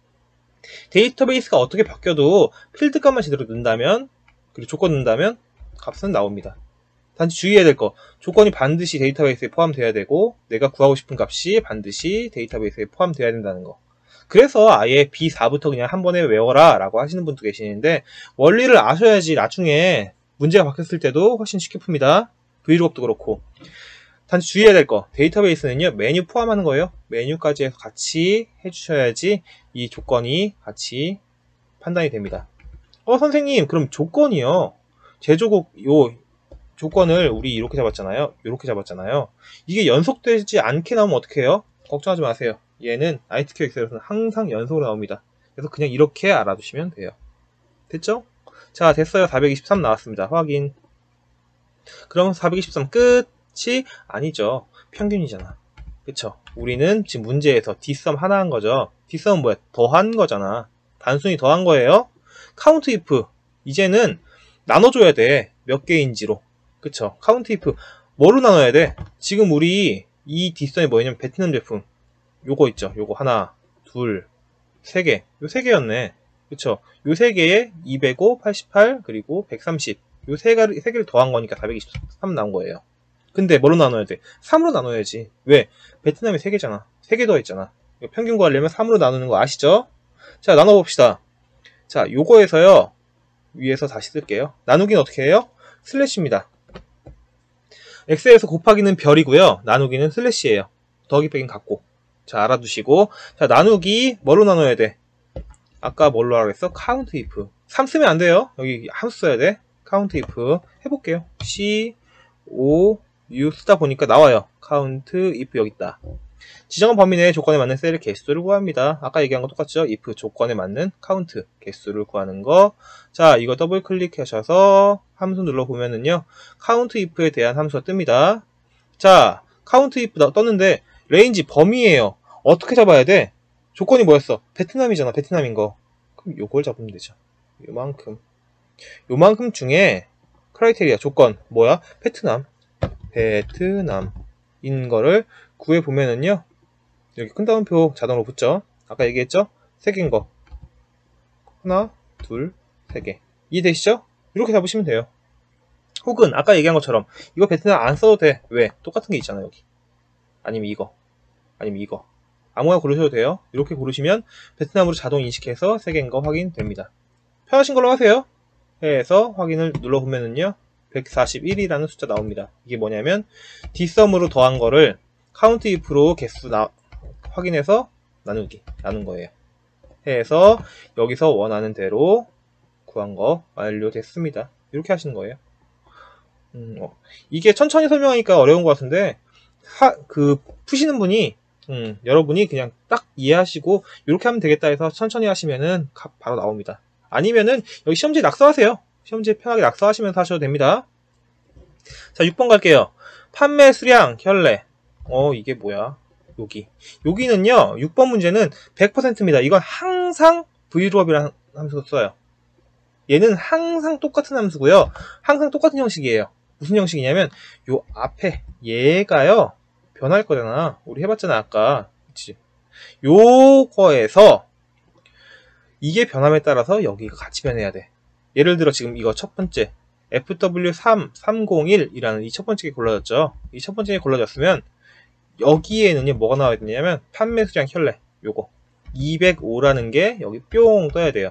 데이터베이스가 어떻게 바뀌어도 필드 값만 제대로 넣는다면, 그리고 조건 넣는다면 값은 나옵니다. 단지 주의해야 될 거, 조건이 반드시 데이터베이스에 포함되어야 되고 내가 구하고 싶은 값이 반드시 데이터베이스에 포함되어야 된다는 거. 그래서 아예 비 사부터 그냥 한 번에 외워라 라고 하시는 분도 계시는데 원리를 아셔야지 나중에 문제가 바뀌었을 때도 훨씬 쉽게 풉니다. 브이로그도 그렇고. 단지 주의해야 될 거, 데이터베이스는요 메뉴 포함하는 거예요. 메뉴까지 해서 같이 해주셔야지 이 조건이 같이 판단이 됩니다. 어 선생님 그럼 조건이요, 제조국 요 조건을 우리 이렇게 잡았잖아요. 이렇게 잡았잖아요. 이게 연속되지 않게 나오면 어떻게 해요? 걱정하지 마세요. 얘는 아이티큐 엑셀에서는 항상 연속으로 나옵니다. 그래서 그냥 이렇게 알아두시면 돼요. 됐죠? 자 됐어요. 사백이십삼 나왔습니다. 확인. 그럼 사백이십삼 끝이 아니죠. 평균이잖아. 그쵸? 우리는 지금 문제에서 뒷섬 하나 한 거죠. 뒷섬은 뭐야? 더한 거잖아. 단순히 더한 거예요. 카운트 이프 이제는 나눠줘야 돼. 몇 개인지로. 그쵸? 카운트 이프 뭐로 나눠야 돼? 지금 우리 이 뒷섬이 뭐냐면 베트남 제품 요거 있죠. 요거 하나, 둘, 세 개. 요 세 개였네. 그쵸? 요 세 개에 이백오, 팔십팔, 그리고 백삼십. 요 세 개, 세 개를 더한 거니까 사백이십삼 나온 거예요. 근데 뭐로 나눠야 돼? 삼으로 나눠야지. 왜? 베트남이 세 개잖아. 세 개 더했잖아. 평균 구하려면 삼으로 나누는 거 아시죠? 자, 나눠봅시다. 자, 요거에서요. 위에서 다시 쓸게요. 나누기는 어떻게 해요? 슬래시입니다. 엑셀에서 곱하기는 별이고요. 나누기는 슬래시예요. 더하기 빼긴 같고. 자, 알아두시고. 자, 나누기 뭐로 나눠야 돼? 아까 뭘로 하라고 했어? 카운트 if. 삼 쓰면 안 돼요. 여기 함수 써야 돼. 카운트 if. 해볼게요. C, O, U 쓰다 보니까 나와요. 카운트 if 여기 있다. 지정한 범위 내에 조건에 맞는 셀의 개수를 구합니다. 아까 얘기한 거 똑같죠? if 조건에 맞는 카운트 개수를 구하는 거. 자, 이거 더블 클릭하셔서 함수 눌러보면은요. 카운트 if에 대한 함수가 뜹니다. 자, 카운트 if 떴는데 레인지 범위예요. 어떻게 잡아야 돼? 조건이 뭐였어? 베트남이잖아. 베트남인 거. 그럼 요걸 잡으면 되죠. 요만큼. 요만큼 중에 크라이테리아 조건 뭐야? 베트남. 베트남인 거를 구해보면은요. 여기 큰 따옴표 자동으로 붙죠. 아까 얘기했죠? 세 개인 거. 하나, 둘, 세 개. 이해되시죠? 이렇게 잡으시면 돼요. 혹은 아까 얘기한 것처럼 이거 베트남 안 써도 돼. 왜? 똑같은 게 있잖아 여기. 아니면 이거. 아니면 이거. 아무거나 고르셔도 돼요. 이렇게 고르시면 베트남으로 자동 인식해서 세 개인 거 확인됩니다. 편하신 걸로 하세요. 해서 확인을 눌러보면은요. 백사십일이라는 숫자 나옵니다. 이게 뭐냐면 뒷섬으로 더한 거를 카운트 if로 개수 나, 확인해서 나누기, 나눈 거예요. 해서 여기서 원하는 대로 구한 거 완료됐습니다. 이렇게 하시는 거예요. 음, 어. 이게 천천히 설명하니까 어려운 것 같은데 하, 그 푸시는 분이 음, 여러분이 그냥 딱 이해하시고 이렇게 하면 되겠다 해서 천천히 하시면은 값 바로 나옵니다. 아니면은 여기 시험지에 낙서하세요. 시험지에 편하게 낙서하시면서 하셔도 됩니다. 자, 육 번 갈게요. 판매 수량 현례. 어, 이게 뭐야? 여기. 여기는요, 육 번 문제는 백 퍼센트입니다. 이건 항상 브이루업이라는 함수를 써요. 얘는 항상 똑같은 함수고요. 항상 똑같은 형식이에요. 무슨 형식이냐면, 요 앞에 얘가요, 변할 거잖아. 우리 해봤잖아, 아까. 그치? 요거에서, 이게 변함에 따라서 여기가 같이 변해야 돼. 예를 들어 지금 이거 첫 번째 에프 더블유 삼 삼공일이라는 이 첫 번째 게 골라졌죠. 이 첫 번째 게 골라졌으면 여기에는요 뭐가 나와야 되냐면 판매 수량 현례 요거 이백오라는 게 여기 뿅 떠야 돼요.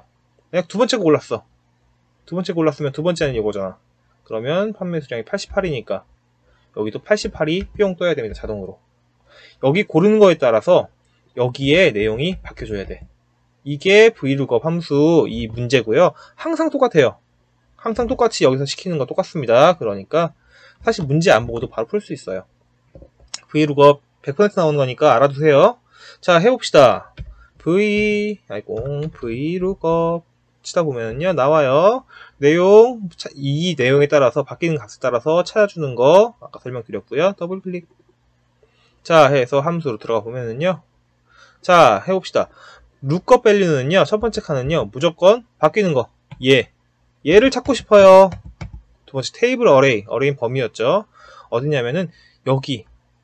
그냥 두 번째 거 골랐어. 두 번째 골랐으면 두 번째는 이거잖아. 그러면 판매 수량이 팔십팔이니까 여기도 팔십팔이 뿅 떠야 됩니다. 자동으로. 여기 고르는 거에 따라서 여기에 내용이 바뀌어줘야 돼. 이게 브이룩업 함수 이 문제고요. 항상 똑같아요. 항상 똑같이 여기서 시키는 거 똑같습니다. 그러니까 사실 문제 안 보고도 바로 풀 수 있어요. 브이룩업 백 퍼센트 나오는 거니까 알아두세요. 자, 해봅시다. v 아이고 브이룩업 치다 보면요 나와요. 내용 이 내용에 따라서 바뀌는 값에 따라서 찾아주는 거 아까 설명드렸고요. 더블 클릭. 자, 해서 함수로 들어가 보면은요. 자, 해봅시다. 룩업 밸류는요 첫 번째 칸은요 무조건 바뀌는 거 얘 얘를 찾고 싶어요. 두 번째 테이블 어레이 어레인 범위였죠. 어디냐면은 여기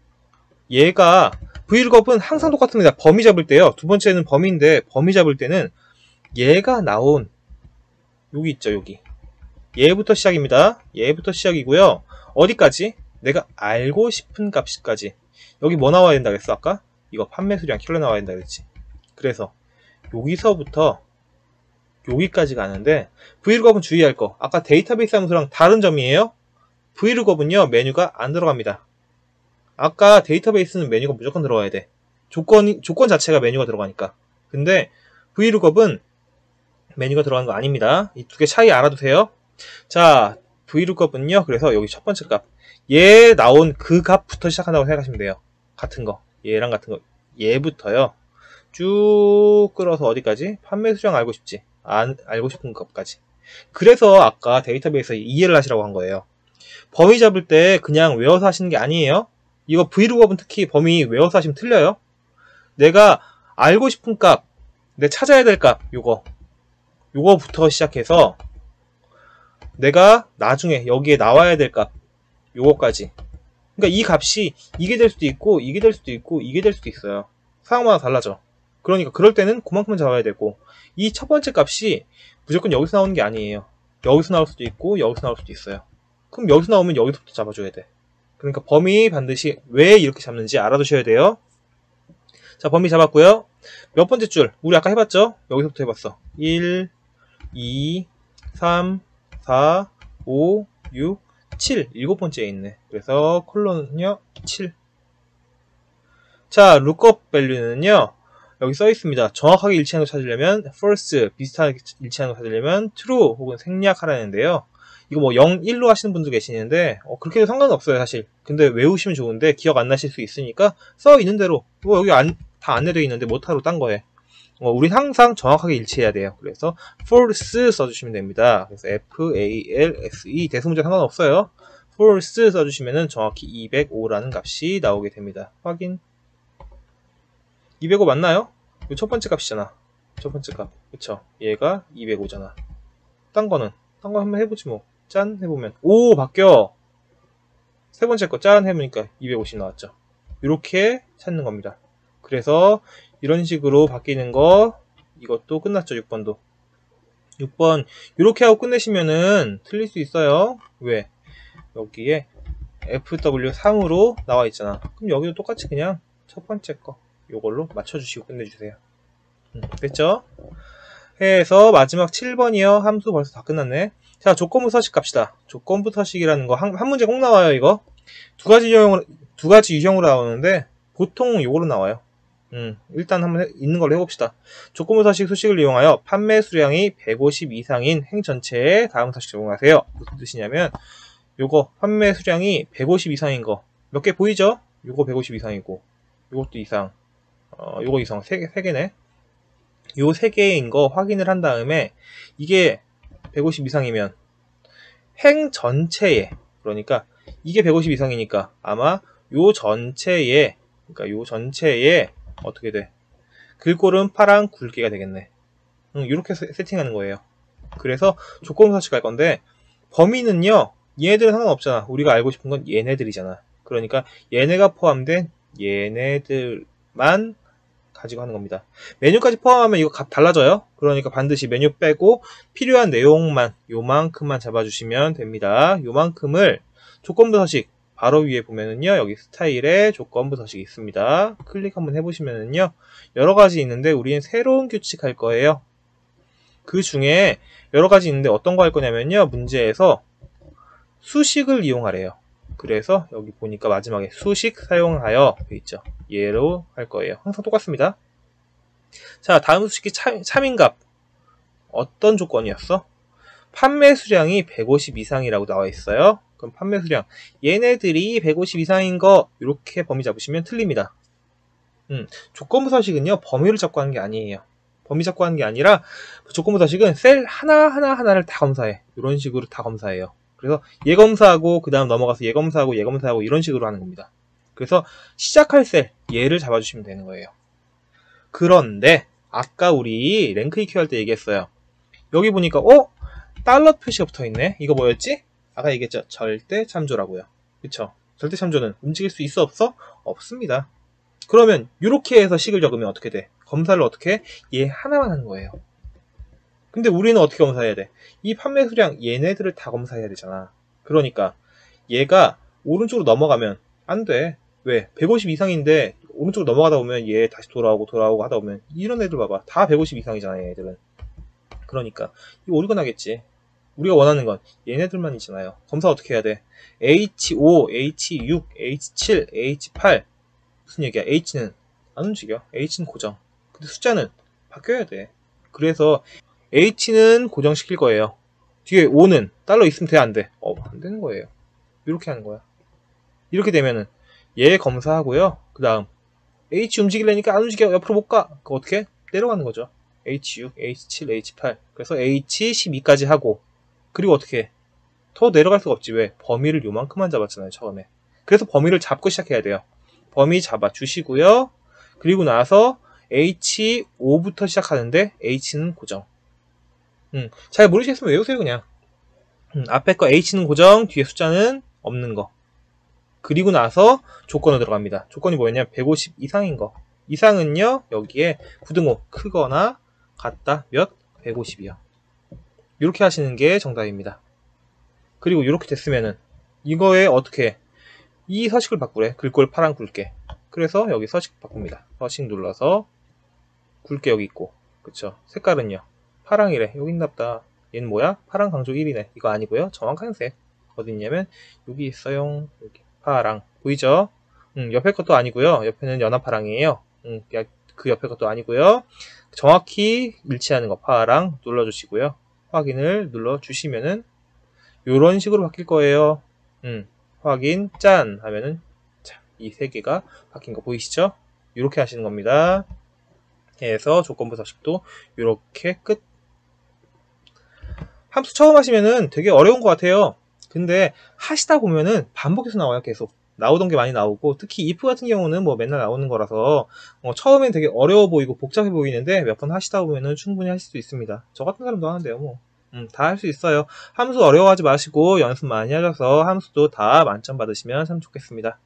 얘가 브이룩업은 항상 똑같습니다. 범위 잡을 때요. 두 번째는 범위인데 범위 잡을 때는 얘가 나온 여기 있죠. 여기 얘부터 시작입니다. 얘부터 시작이고요. 어디까지? 내가 알고 싶은 값까지. 여기 뭐 나와야 된다 그랬어 아까? 이거 판매 수량 킬러 나와야 된다 그랬지. 그래서 여기서부터 여기까지 가는데 브이룩업은 주의할 거 아까 데이터베이스 함수랑 다른 점이에요. 브이룩업은요 메뉴가 안 들어갑니다. 아까 데이터베이스는 메뉴가 무조건 들어가야 돼. 조건이, 조건 자체가 메뉴가 들어가니까. 근데 브이룩업은 메뉴가 들어가는 거 아닙니다. 이 두 개 차이 알아두세요. 자, 브이룩업은요 그래서 여기 첫 번째 값 얘 나온 그 값부터 시작한다고 생각하시면 돼요. 같은 거 얘랑 같은 거 얘부터요 쭉 끌어서 어디까지? 판매 수량 알고 싶지. 안, 알고 싶은 것까지. 그래서 아까 데이터베이스에 이해를 하시라고 한 거예요. 범위 잡을 때 그냥 외워서 하시는 게 아니에요. 이거 브이룩업은 특히 범위 외워서 하시면 틀려요. 내가 알고 싶은 값, 내 찾아야 될 값, 요거. 요거부터 시작해서 내가 나중에 여기에 나와야 될 값, 요거까지. 그러니까 이 값이 이게 될 수도 있고, 이게 될 수도 있고, 이게 될 수도 있어요. 상황마다 달라져. 그러니까 그럴 때는 그만큼은 잡아야 되고, 이 첫 번째 값이 무조건 여기서 나오는 게 아니에요. 여기서 나올 수도 있고, 여기서 나올 수도 있어요. 그럼 여기서 나오면 여기서부터 잡아줘야 돼. 그러니까 범위 반드시 왜 이렇게 잡는지 알아두셔야 돼요. 자, 범위 잡았고요. 몇 번째 줄? 우리 아까 해봤죠? 여기서부터 해봤어. 일, 이, 삼, 사, 오, 육, 칠. 일곱 번째에 있네. 그래서 콜론은요, 칠. 자, 룩업 밸류는요, 여기 써 있습니다. 정확하게 일치하는 거 찾으려면 false, 비슷하게 일치하는 거 찾으려면 true 혹은 생략하라는데요. 이거 뭐 영, 일로 하시는 분도 계시는데 어, 그렇게 해도 상관은 없어요 사실. 근데 외우시면 좋은데 기억 안 나실 수 있으니까 써 있는 대로 뭐 여기 안, 다 안내되어 있는데 못하러 딴 거예요. 어, 우린 항상 정확하게 일치해야 돼요. 그래서 false 써주시면 됩니다. 그래서 F A L S E 대소문제 상관없어요. false 써주시면은 정확히 이백오라는 값이 나오게 됩니다. 확인. 이백오 맞나요? 이거 첫 번째 값이잖아. 첫 번째 값. 그쵸? 얘가 이백오잖아. 딴 거는? 딴 거 한번 해보지 뭐. 짠 해보면 오 바뀌어. 세 번째 거 짠 해보니까 이백오십 나왔죠. 이렇게 찾는 겁니다. 그래서 이런 식으로 바뀌는 거 이것도 끝났죠. 육 번도 육 번 이렇게 하고 끝내시면은 틀릴 수 있어요. 왜? 여기에 에프 더블유 삼으로 나와 있잖아. 그럼 여기도 똑같이 그냥 첫 번째 거 요걸로 맞춰주시고 끝내주세요. 음, 됐죠? 해서 마지막 칠 번이요. 함수 벌써 다 끝났네. 자, 조건부 서식 갑시다. 조건부 서식이라는 거 한, 한 문제 꼭 나와요. 이거 두 가지 유형으로 두 가지 유형으로 나오는데 보통 요거로 나와요. 음, 일단 한번 해, 있는 걸로 해봅시다. 조건부 서식 수식을 이용하여 판매 수량이 백오십 이상인 행 전체에 다음 서식 적용하세요. 무슨 뜻이냐면 요거 판매 수량이 백오십 이상인 거 몇 개 보이죠? 요거 백오십 이상이고 요것도 이상 어, 요거 이상 세 개, 세 개네. 요 세 개인 거 확인을 한 다음에 이게 백오십 이상이면 행 전체에 그러니까 이게 백오십 이상이니까 아마 요 전체에 그러니까 요 전체에 어떻게 돼? 글꼴은 파랑 굵기가 되겠네. 음, 이렇게 세팅하는 거예요. 그래서 조건부 서식 할 건데 범위는요 얘네들은 상관없잖아. 우리가 알고 싶은 건 얘네들이잖아. 그러니까 얘네가 포함된 얘네들만 가지고 하는 겁니다. 메뉴까지 포함하면 이거 값 달라져요. 그러니까 반드시 메뉴 빼고 필요한 내용만 요만큼만 잡아주시면 됩니다. 요만큼을 조건부 서식 바로 위에 보면은요 여기 스타일에 조건부 서식이 있습니다. 클릭 한번 해보시면은요 여러가지 있는데 우리는 새로운 규칙 할 거예요. 그 중에 여러 가지 있는데 어떤 거 할 거냐면요. 문제에서 수식을 이용하래요. 그래서 여기 보니까 마지막에 수식 사용하여 되어 있죠. 얘로 할 거예요. 항상 똑같습니다. 자, 다음 수식이 참, 참인값. 어떤 조건이었어? 판매 수량이 백오십 이상이라고 나와 있어요. 그럼 판매 수량. 얘네들이 백오십 이상인 거 이렇게 범위 잡으시면 틀립니다. 음, 조건부 서식은요. 범위를 잡고 하는 게 아니에요. 범위 잡고 하는 게 아니라 조건부 서식은 셀 하나하나 하나를 다 검사해. 이런 식으로 다 검사해요. 그래서 얘 검사하고 그 다음 넘어가서 얘 검사하고 얘 검사하고 이런 식으로 하는 겁니다. 그래서 시작할 셀 얘를 잡아주시면 되는 거예요. 그런데 아까 우리 랭크 이큐 할 때 얘기했어요. 여기 보니까 어? 달러 표시가 붙어있네. 이거 뭐였지? 아까 얘기했죠. 절대 참조라고요. 그쵸? 절대 참조는 움직일 수 있어 없어? 없습니다. 그러면 이렇게 해서 식을 적으면 어떻게 돼? 검사를 어떻게 해? 얘 하나만 하는 거예요. 근데 우리는 어떻게 검사해야 돼? 이 판매 수량 얘네들을 다 검사해야 되잖아. 그러니까 얘가 오른쪽으로 넘어가면 안 돼. 왜? 백오십 이상인데 오른쪽으로 넘어가다 보면 얘 다시 돌아오고 돌아오고 하다 보면 이런 애들 봐봐. 다 백오십 이상이잖아 얘네들은. 그러니까 이거 오류가 나겠지. 우리가 원하는 건 얘네들만 있잖아요. 검사 어떻게 해야 돼? 에이치 오, 에이치 육, 에이치 칠, 에이치 팔 무슨 얘기야? H는 안 움직여. H는 고정. 근데 숫자는 바뀌어야 돼. 그래서 H는 고정시킬 거예요. 뒤에 오는 달러 있으면 돼? 안 돼? 어, 안 되는 거예요. 이렇게 하는 거야. 이렇게 되면은 얘 검사하고요. 그 다음 H 움직이려니까 안 움직여. 옆으로 못 가. 그거 어떻게? 내려가는 거죠. 에이치 육, 에이치 칠, 에이치 팔. 그래서 에이치 십이까지 하고 그리고 어떻게 해? 더 내려갈 수가 없지. 왜? 범위를 요만큼만 잡았잖아요. 처음에. 그래서 범위를 잡고 시작해야 돼요. 범위 잡아 주시고요. 그리고 나서 에이치 오부터 시작하는데 H는 고정. 음, 잘 모르시겠으면 외우세요 그냥. 음, 앞에 거 H는 고정, 뒤에 숫자는 없는 거. 그리고 나서 조건으로 들어갑니다. 조건이 뭐였냐? 백오십 이상인 거. 이상은요. 여기에 부등호 크거나 같다. 몇? 백오십이요. 이렇게 하시는 게 정답입니다. 그리고 이렇게 됐으면은 이거에 어떻게 해? 이 서식을 바꾸래. 글꼴 파란 굵게. 그래서 여기 서식 바꿉니다. 서식 눌러서 굵게 여기 있고. 그쵸? 색깔은요. 파랑이래. 여기 있나보다. 얘는 뭐야? 파랑 강조 일이네. 이거 아니고요. 정확한 색. 어디 있냐면 여기 있어요. 여기 파랑. 보이죠? 음, 옆에 것도 아니고요. 옆에는 연한 파랑이에요. 음, 그 옆에 것도 아니고요. 정확히 일치하는 거 파랑 눌러주시고요. 확인을 눌러주시면은 요런 식으로 바뀔 거예요. 음, 확인 짠 하면은 이 세 개가 바뀐 거 보이시죠? 이렇게 하시는 겁니다. 해서 조건부 서식도 이렇게 끝. 함수 처음 하시면은 되게 어려운 것 같아요. 근데 하시다 보면은 반복해서 나와요. 계속 나오던 게 많이 나오고, 특히 if 같은 경우는 뭐 맨날 나오는 거라서 어, 처음엔 되게 어려워 보이고 복잡해 보이는데 몇 번 하시다 보면은 충분히 하실 수 있습니다. 저 같은 사람도 하는데요. 뭐 음, 다 할 수 있어요. 함수 어려워하지 마시고 연습 많이 하셔서 함수도 다 만점 받으시면 참 좋겠습니다.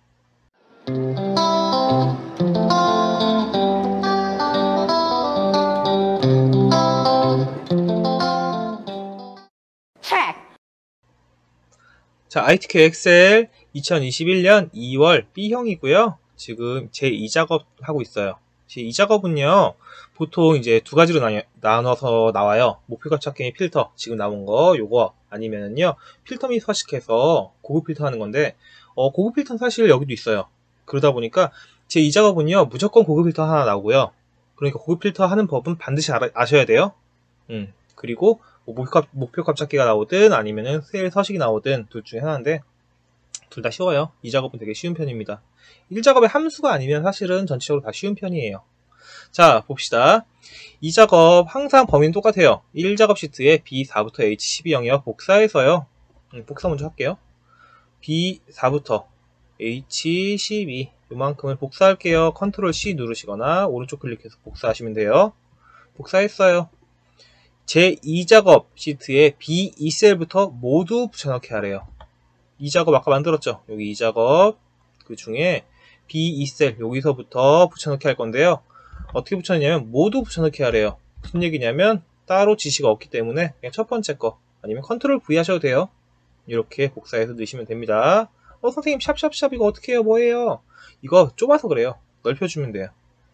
자, 아이티케이 엑셀 이천이십일 년 이월 B형이고요. 지금 제이 작업 하고 있어요. 제이 작업은요, 보통 이제 두 가지로 나뉘, 나눠서 나와요. 목표값 찾기 필터, 지금 나온 거, 요거, 아니면은요, 필터 및 서식해서 고급 필터 하는 건데, 어, 고급 필터는 사실 여기도 있어요. 그러다 보니까 제이 작업은요, 무조건 고급 필터 하나 나오고요. 그러니까 고급 필터 하는 법은 반드시 알아, 아셔야 돼요. 음, 그리고 뭐 목표값, 목표값 찾기가 나오든 아니면은 셀 서식이 나오든 둘 중에 하나인데 둘 다 쉬워요. 이 작업은 되게 쉬운 편입니다. 일 작업의 함수가 아니면 사실은 전체적으로 다 쉬운 편이에요. 자, 봅시다. 이 작업 항상 범위는 똑같아요. 일 작업 시트에 비 사부터 에이치 십이형이요. 복사해서요. 음, 복사 먼저 할게요. 비 사부터 에이치 십이 요만큼을 복사할게요. 컨트롤 씨 누르시거나 오른쪽 클릭해서 복사하시면 돼요. 복사했어요. 제이 작업 시트에 비 이 셀부터 모두 붙여넣기 하래요. 이 작업 아까 만들었죠? 여기 이 작업 그 중에 비 이 셀 여기서부터 붙여넣기 할 건데요. 어떻게 붙여넣냐면 모두 붙여넣기 하래요. 무슨 얘기냐면 따로 지시가 없기 때문에 그냥 첫 번째 거 아니면 컨트롤 브이 하셔도 돼요. 이렇게 복사해서 넣으시면 됩니다. 어 선생님 샵샵샵 이거 어떻게 해요? 뭐예요? 이거 좁아서 그래요. 넓혀주면 돼요.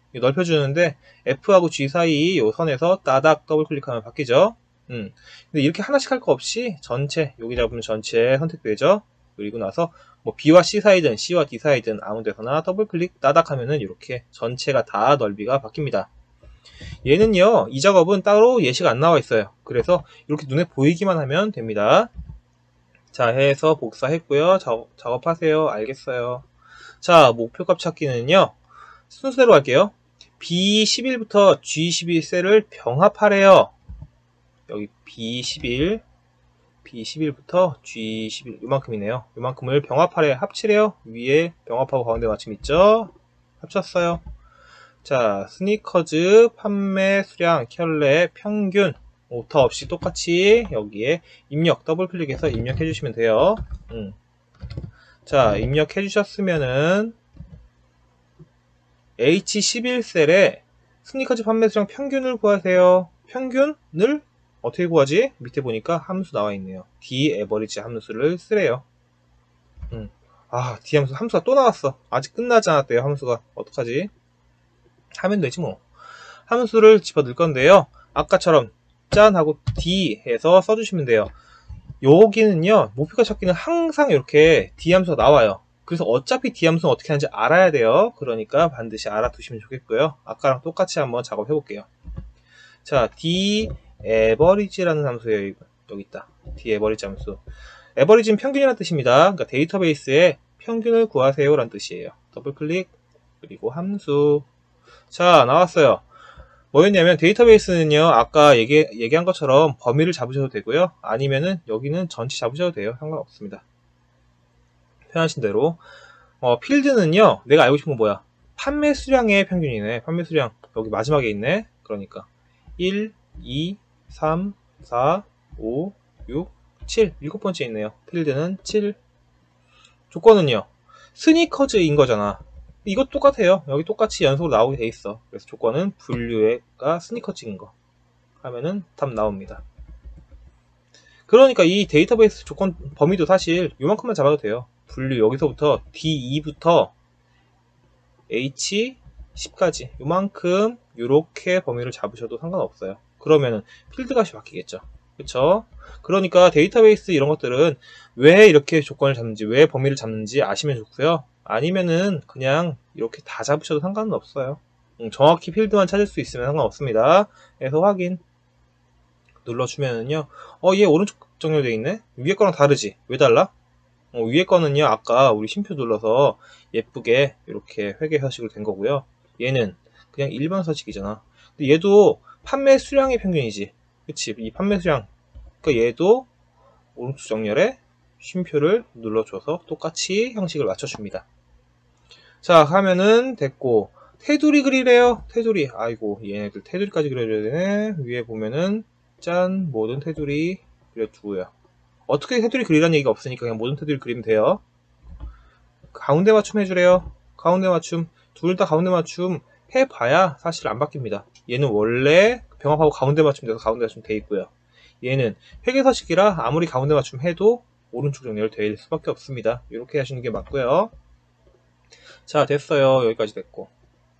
넓혀주는데 F하고 G 사이 요 선에서 따닥 더블 클릭하면 바뀌죠. 음. 근데 이렇게 하나씩 할 거 없이 전체, 여기 잡으면 전체 선택되죠. 그리고 나서 뭐 B와 C 사이든 C와 D 사이든 아무 데서나 더블 클릭 따닥 하면은 이렇게 전체가 다 넓이가 바뀝니다. 얘는요, 이 작업은 따로 예시가 안 나와 있어요. 그래서 이렇게 눈에 보이기만 하면 됩니다. 자, 해서 복사했고요. 작업, 작업하세요. 알겠어요. 자, 목표값 찾기는요, 순서대로 할게요. 비 십일부터 지 십일 셀을 병합하래요. 여기 비 십일, 비 십일부터 지 십일 요만큼이네요. 요만큼을 병합하래, 합치래요. 위에 병합하고 가운데 맞춤 있죠? 합쳤어요. 자, 스니커즈 판매 수량 켤레 평균 오타 없이 똑같이 여기에 입력 더블 클릭해서 입력해 주시면 돼요. 음. 자, 입력해 주셨으면은 에이치 십일 셀에 스니커즈 판매 수량 평균을 구하세요. 평균을 어떻게 구하지? 밑에 보니까 함수 나와 있네요. d-average 함수를 쓰래요. 음. 아, d 함수, 함수가 또 나왔어. 아직 끝나지 않았대요, 함수가. 어떡하지? 하면 되지 뭐. 함수를 집어 넣을 건데요. 아까처럼 짠 하고 d 해서 써주시면 돼요. 여기는요, 목표가 찾기는 항상 이렇게 d 함수가 나와요. 그래서 어차피 d 함수는 어떻게 하는지 알아야 돼요. 그러니까 반드시 알아두시면 좋겠고요. 아까랑 똑같이 한번 작업해 볼게요. 자, d average라는 함수예요. 여기 있다. d average 함수. average는 평균이라는 뜻입니다. 그러니까 데이터베이스에 평균을 구하세요 라는 뜻이에요. 더블 클릭, 그리고 함수. 자, 나왔어요. 뭐였냐면 데이터베이스는요, 아까 얘기, 얘기한 것처럼 범위를 잡으셔도 되고요. 아니면은 여기는 전체 잡으셔도 돼요. 상관없습니다. 편하신 대로. 어, 필드는요, 내가 알고 싶은 건 뭐야? 판매 수량의 평균이네. 판매 수량. 여기 마지막에 있네. 그러니까 일, 이, 삼, 사, 오, 육, 칠. 일곱 번째 있네요. 필드는 칠. 조건은요, 스니커즈인 거잖아. 이것 똑같아요. 여기 똑같이 연속으로 나오게 돼 있어. 그래서 조건은 분류가 스니커즈인 거 하면은 답 나옵니다. 그러니까 이 데이터베이스 조건 범위도 사실 요만큼만 잡아도 돼요. 분류 여기서부터 디 이부터 에이치 십까지 요만큼 요렇게 범위를 잡으셔도 상관없어요. 그러면은 필드 값이 바뀌겠죠. 그쵸? 그러니까 데이터베이스 이런 것들은 왜 이렇게 조건을 잡는지, 왜 범위를 잡는지 아시면 좋고요. 아니면은 그냥 이렇게 다 잡으셔도 상관은 없어요. 음, 정확히 필드만 찾을 수 있으면 상관없습니다. 그래서 확인 눌러주면은요, 어, 얘 오른쪽 정렬되어 있네? 위에 거랑 다르지? 왜 달라? 어, 위에 거는요, 아까 우리 쉼표 눌러서 예쁘게 이렇게 회계 서식으로 된 거고요. 얘는 그냥 일반 서식이잖아. 근데 얘도 판매 수량의 평균이지. 그치? 이 판매 수량. 그러니까 얘도 오른쪽 정렬에 쉼표를 눌러줘서 똑같이 형식을 맞춰줍니다. 자, 하면은 됐고, 테두리 그리래요. 테두리. 아이고, 얘네들 테두리까지 그려줘야 되네. 위에 보면은 짠, 모든 테두리 그려두고요. 어떻게 테두리 그리라는 얘기가 없으니까 그냥 모든 테두리 그리면 돼요. 가운데 맞춤 해주래요. 가운데 맞춤. 둘 다 가운데 맞춤 해봐야 사실 안 바뀝니다. 얘는 원래 병합하고 가운데 맞춤 돼서 가운데 맞춤 돼 있고요. 얘는 회계서식이라 아무리 가운데 맞춤 해도 오른쪽 정렬 될 수밖에 없습니다. 이렇게 하시는 게 맞고요. 자, 됐어요. 여기까지 됐고.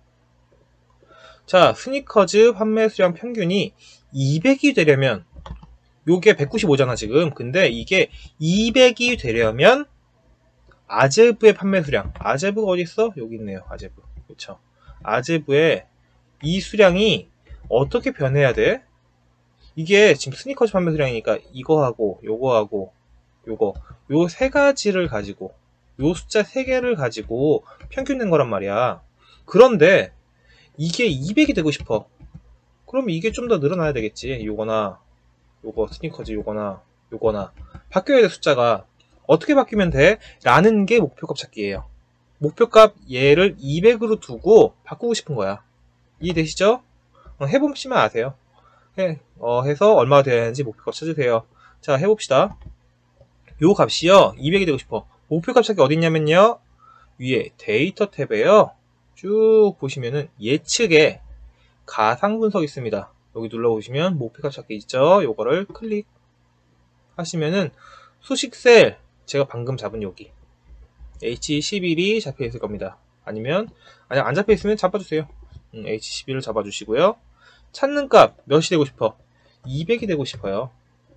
자, 스니커즈 판매 수량 평균이 이백이 되려면 요게 백구십오잖아 지금. 근데 이게 이백이 되려면 아제브의 판매 수량, 아제브가 어디 있어? 여기 있네요. 아제브. 그쵸? 아제브의 이 수량이 어떻게 변해야 돼? 이게 지금 스니커즈 판매 수량이니까 이거하고 요거하고 요거 요 세 가지를 가지고 요 숫자 세 개를 가지고 평균 낸 거란 말이야. 그런데 이게 이백이 되고 싶어. 그럼 이게 좀 더 늘어나야 되겠지. 요거나 요거 스니커즈 요거나 요거나 바뀌어야 돼. 숫자가 어떻게 바뀌면 돼? 라는 게 목표값 찾기예요. 목표값 얘를 이백으로 두고 바꾸고 싶은 거야. 이해되시죠? 어, 해보시면 아세요. 해, 어, 해서 얼마가 되어야 하는지 목표값 찾으세요. 자, 해봅시다. 요 값이요 이백이 되고 싶어. 목표값 찾기 어디 있냐면요, 위에 데이터 탭에요 쭉 보시면은 예측에 가상 분석 있습니다. 여기 눌러보시면 목표값 찾기 있죠. 요거를 클릭 하시면은 수식 셀, 제가 방금 잡은 여기 에이치 십일이 잡혀 있을 겁니다. 아니면 아니 안 잡혀 있으면 잡아주세요. 음, 에이치 십일을 잡아주시고요. 찾는 값 몇이 되고 싶어? 이백이 되고 싶어요.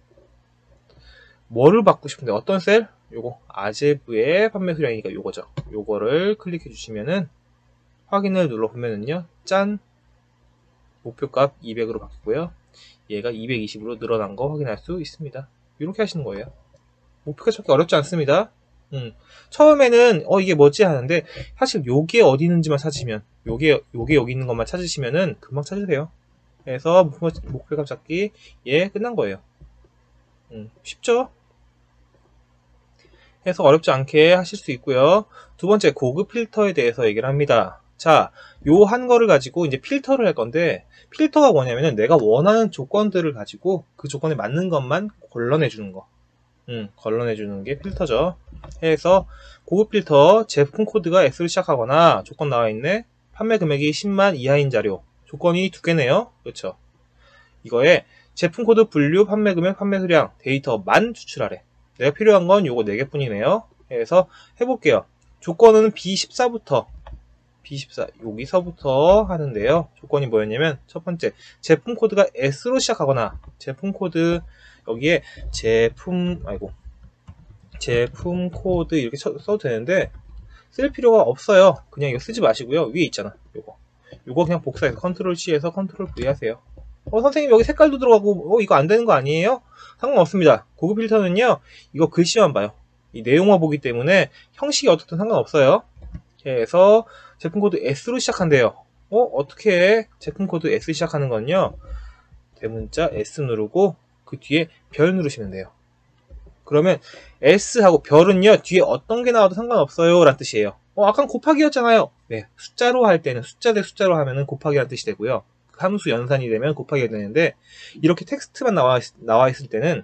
뭐를 받고 싶은데 어떤 셀? 요거 아제브의 판매 수량이니까 요거죠. 요거를 클릭해 주시면은 확인을 눌러보면은요, 짠! 목표값 이백으로 바뀌고요. 얘가 이백이십으로 늘어난 거 확인할 수 있습니다. 이렇게 하시는 거예요. 목표가 저렇게 어렵지 않습니다. 음. 처음에는 어 이게 뭐지 하는데 사실 요게 어디 있는지만 찾으시면 요게 요게 여기 있는 것만 찾으시면은 금방 찾으세요. 그래서 목표, 목표값 잡기 예 끝난 거예요. 음, 쉽죠? 해서 어렵지 않게 하실 수 있고요. 두 번째 고급 필터에 대해서 얘기를 합니다. 자, 요 한 거를 가지고 이제 필터를 할 건데 필터가 뭐냐면은 내가 원하는 조건들을 가지고 그 조건에 맞는 것만 걸러내 주는 거. 음, 걸러내 주는 게 필터죠. 해서 고급 필터 제품 코드가 S로 시작하거나 조건 나와 있네. 판매 금액이 십만 이하인 자료. 조건이 두 개네요. 그렇죠? 이거에 제품 코드 분류, 판매 금액, 판매 수량, 데이터만 추출하래. 내가 필요한 건 요거 네 개뿐이네요. 그래서 해볼게요. 조건은 비 십사부터 비 십사 여기서부터 하는데요. 조건이 뭐였냐면 첫 번째 제품 코드가 S로 시작하거나 제품 코드 여기에 제품 아이고 제품 코드 이렇게 써도 되는데 쓸 필요가 없어요. 그냥 이거 쓰지 마시고요. 위에 있잖아. 요거 요거 그냥 복사해서 컨트롤 C에서 컨트롤 V 하세요. 어 선생님 여기 색깔도 들어가고 어 이거 안 되는 거 아니에요? 상관없습니다. 고급 필터는요 이거 글씨만 봐요. 이 내용만 보기 때문에 형식이 어떻든 상관없어요. 그래서 제품 코드 S로 시작한대요. 어 어떻게 제품 코드 S 시작하는 건요 대문자 S 누르고 그 뒤에 별 누르시면 돼요. 그러면 S하고 별은요 뒤에 어떤 게 나와도 상관없어요 라는 뜻이에요. 어 아까 곱하기였잖아요. 네, 숫자로 할 때는 숫자 대 숫자로 하면은 곱하기라는 뜻이 되고요. 함수 연산이 되면 곱하기가 되는데 이렇게 텍스트만 나와, 나와 있을 때는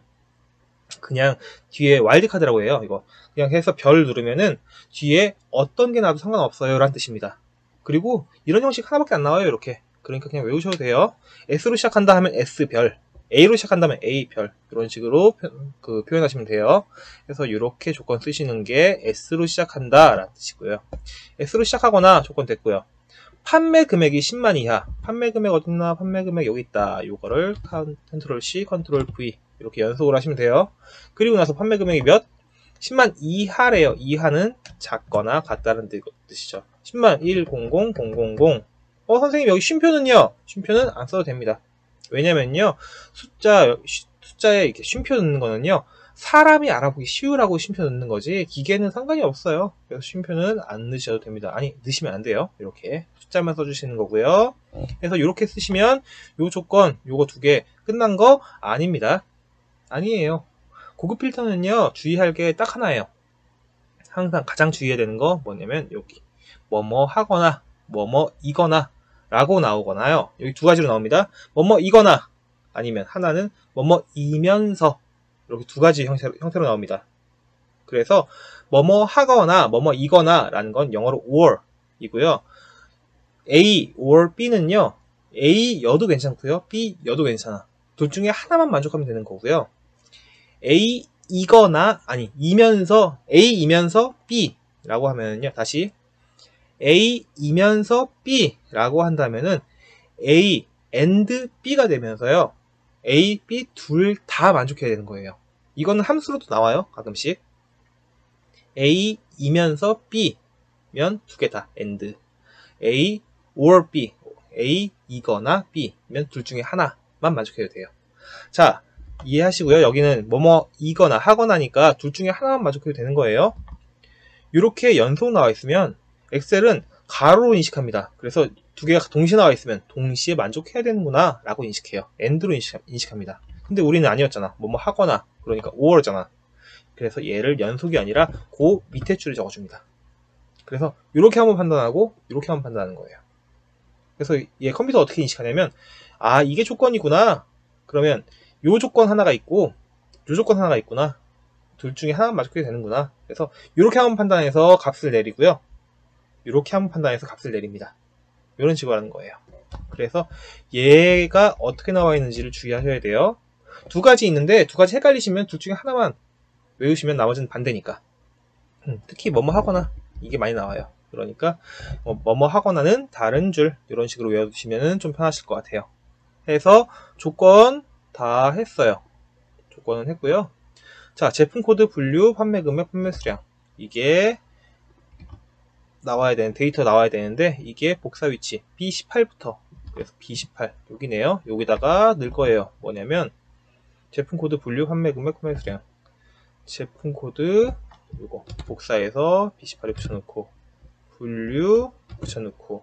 그냥 뒤에 와일드카드라고 해요. 이거 그냥 해서 별 누르면은 뒤에 어떤 게 나와도 상관없어요 라는 뜻입니다. 그리고 이런 형식 하나밖에 안 나와요. 이렇게 그러니까 그냥 외우셔도 돼요. S로 시작한다 하면 S별, A로 시작한다면 A별 이런 식으로 표, 그 표현하시면 돼요. 그래서 이렇게 조건 쓰시는 게 S로 시작한다 라는 뜻이고요. S로 시작하거나 조건 됐고요. 판매 금액이 십만 이하. 판매 금액 어딨나? 판매 금액 여기 있다. 요거를 컨트롤 C, 컨트롤 V 이렇게 연속으로 하시면 돼요. 그리고 나서 판매 금액이 몇? 십만 이하래요. 이하는 작거나 같다는 뜻이죠. 십만 일, 공공, 공공공. 어 선생님 여기 쉼표는요? 쉼표는 안 써도 됩니다. 왜냐면요 숫자 숫자에 이렇게 쉼표 넣는 거는요 사람이 알아보기 쉬우라고 쉼표 넣는 거지 기계는 상관이 없어요. 그래서 쉼표는 안 넣으셔도 됩니다. 아니 넣으시면 안 돼요. 이렇게 숫자만 써주시는 거고요. 그래서 이렇게 쓰시면 요 조건 요거 두 개 끝난 거 아닙니다. 아니에요. 고급 필터는요 주의할 게 딱 하나예요. 항상 가장 주의해야 되는 거 뭐냐면 여기 뭐뭐 하거나 뭐뭐 이거나 라고 나오거나요. 여기 두 가지로 나옵니다. 뭐뭐 이거나 아니면 하나는 뭐뭐 이면서 이렇게 두 가지 형태로, 형태로 나옵니다. 그래서 뭐뭐 하거나 뭐뭐 이거나 라는 건 영어로 or 이고요. A or B는요 A 여도 괜찮고요. B 여도 괜찮아. 둘 중에 하나만 만족하면 되는 거고요. A 이거나 아니 이면서 A 이면서 B 라고 하면은요 다시 A 이면서 B 라고 한다면은 A and B가 되면서요 A, B 둘 다 만족해야 되는 거예요. 이거는 함수로도 나와요. 가끔씩 A 이면서 B면 두 개 다 and A or B A 이거나 B면 둘 중에 하나만 만족해도 돼요. 자 이해하시고요. 여기는 뭐뭐 이거나 하거나니까 둘 중에 하나만 만족해도 되는 거예요. 이렇게 연속 나와 있으면 엑셀은 가로로 인식합니다. 그래서 두 개가 동시에 나와 있으면 동시에 만족해야 되는구나 라고 인식해요. and로 인식, 인식합니다. 근데 우리는 아니었잖아. 뭐뭐 하거나 그러니까 or잖아. 그래서 얘를 연속이 아니라 그 밑에 줄에 적어줍니다. 그래서 이렇게 한번 판단하고 이렇게 한번 판단하는 거예요. 그래서 얘 컴퓨터 어떻게 인식하냐면 아 이게 조건이구나. 그러면 요 조건 하나가 있고 요 조건 하나가 있구나. 둘 중에 하나만 만족해야 되는구나. 그래서 이렇게 한번 판단해서 값을 내리고요. 이렇게 한번 판단해서 값을 내립니다. 이런 식으로 하는 거예요. 그래서 얘가 어떻게 나와 있는지를 주의하셔야 돼요. 두 가지 있는데 두 가지 헷갈리시면 둘 중에 하나만 외우시면 나머지는 반대니까. 음, 특히 뭐뭐 하거나 이게 많이 나와요. 그러니까 뭐, 뭐뭐 하거나는 다른 줄 이런 식으로 외워두시면 좀 편하실 것 같아요. 해서 조건 다 했어요. 조건은 했고요. 자, 제품 코드, 분류, 판매 금액, 판매 수량. 이게 나와야 되는, 데이터 나와야 되는데, 이게 복사 위치 비 십팔부터, 그래서 비 십팔 여기네요. 여기다가 넣을 거예요. 뭐냐면 제품 코드, 분류, 판매 금액, 판매 수량. 제품 코드 이거 복사해서 비 십팔에 붙여놓고, 분류 붙여놓고,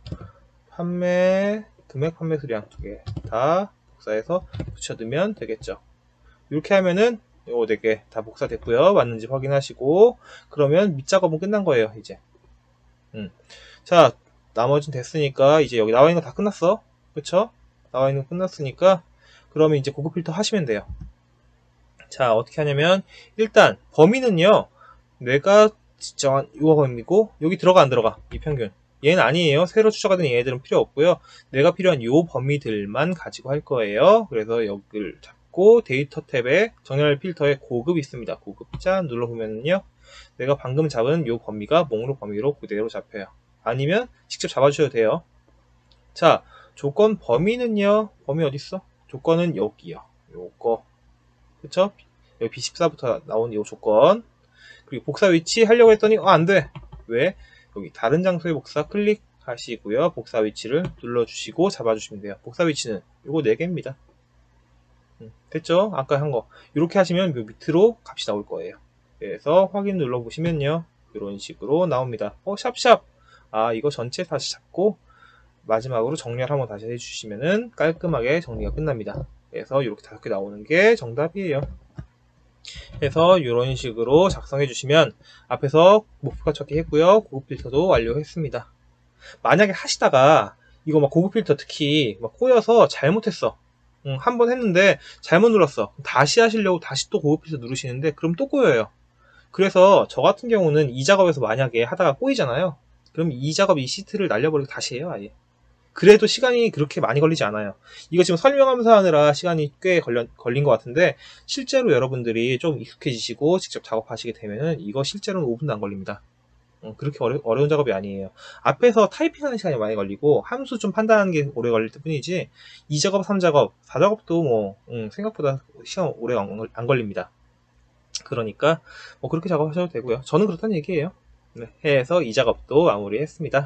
판매 금액, 판매 수량 두 개 다 복사해서 붙여두면 되겠죠. 이렇게 하면은 요거 네 개 다 복사됐고요. 맞는지 확인하시고, 그러면 밑작업은 끝난 거예요, 이제. 음. 자, 나머지는 됐으니까 이제 여기 나와 있는 거 다 끝났어. 그쵸? 나와 있는 거 끝났으니까 그러면 이제 고급 필터 하시면 돼요. 자, 어떻게 하냐면 일단 범위는요, 내가 지정한 요 범위고 여기 들어가 안 들어가? 이 평균. 얘는 아니에요. 새로 추가된 얘네들은 필요 없고요. 내가 필요한 요 범위들만 가지고 할 거예요. 그래서 여기를 잡고 데이터 탭에 정렬 필터에 고급 있습니다. 고급 짠 눌러보면요, 내가 방금 잡은 요 범위가 목록 범위로 그대로 잡혀요. 아니면 직접 잡아주셔도 돼요. 자, 조건 범위는요, 범위 어딨어? 조건은 여기요. 요거. 그쵸? 여기 비 십사부터 나온 요 조건. 그리고 복사 위치 하려고 했더니, 어, 안 돼. 왜? 여기 다른 장소에 복사 클릭하시고요. 복사 위치를 눌러주시고 잡아주시면 돼요. 복사 위치는 요거 네 개입니다. 음, 됐죠? 아까 한 거. 이렇게 하시면 요 밑으로 값이 나올 거예요. 그래서 확인 눌러보시면요, 이런 식으로 나옵니다. 어, 샵샵. 아, 이거 전체 다시 잡고 마지막으로 정렬 한번 다시 해주시면은 깔끔하게 정리가 끝납니다. 그래서 이렇게 다섯 개 나오는 게 정답이에요. 그래서 이런 식으로 작성해 주시면 앞에서 목표가 찾기 했고요. 고급 필터도 완료했습니다. 만약에 하시다가 이거 막 고급 필터 특히 막 꼬여서 잘못했어. 응, 한 번 했는데 잘못 눌렀어. 다시 하시려고 다시 또 고급 필터 누르시는데 그럼 또 꼬여요. 그래서 저 같은 경우는 이 작업에서 만약에 하다가 꼬이잖아요. 그럼 이 작업, 이 시트를 날려버리고 다시 해요, 아예. 그래도 시간이 그렇게 많이 걸리지 않아요. 이거 지금 설명하면서 하느라 시간이 꽤 걸려, 걸린 것 같은데, 실제로 여러분들이 좀 익숙해지시고 직접 작업하시게 되면은 이거 실제로는 오 분도 안 걸립니다. 음, 그렇게 어려, 어려운 작업이 아니에요. 앞에서 타이핑하는 시간이 많이 걸리고 함수 좀 판단하는 게 오래 걸릴 뿐이지, 이 작업, 삼 작업, 사 작업도 뭐 음, 생각보다 시간 오래 안, 안 걸립니다. 그러니까 뭐 그렇게 작업하셔도 되고요. 저는 그렇다는 얘기예요. 네, 해서 이 작업도 마무리했습니다.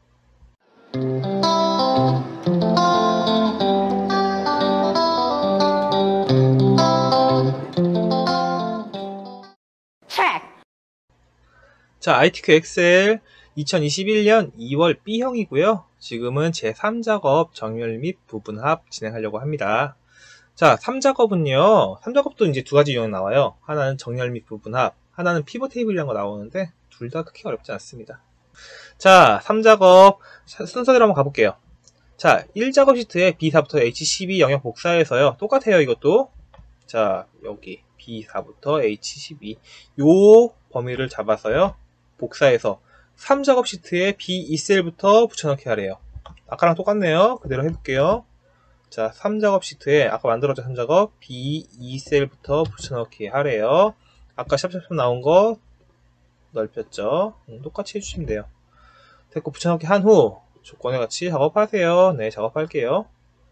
자, 아이티큐 엑셀 이천이십일 년 이월 B형이고요. 지금은 제삼 작업 정렬 및 부분합 진행하려고 합니다. 자, 삼 작업은요, 삼 작업도 이제 두 가지 유형 나와요. 하나는 정렬 및 부분합, 하나는 피벗 테이블이라는 거 나오는데 둘 다 크게 어렵지 않습니다. 자, 삼 작업 순서대로 한번 가볼게요. 자, 일 작업 시트에 비 사부터 에이치 십이 영역 복사해서요. 똑같아요, 이것도. 자, 여기 비 사부터 에이치 십이 요 범위를 잡아서요, 복사해서 삼 작업 시트에 비 이 셀부터 붙여넣기 하래요. 아까랑 똑같네요. 그대로 해볼게요. 자, 삼 작업 시트에 아까 만들었죠, 삼 작업 비 이 셀부터 붙여넣기 하래요. 아까 샵샵샵 나온 거 넓혔죠. 음, 똑같이 해주시면 돼요. 됐고, 붙여넣기 한 후 조건에 같이 작업하세요. 네, 작업할게요.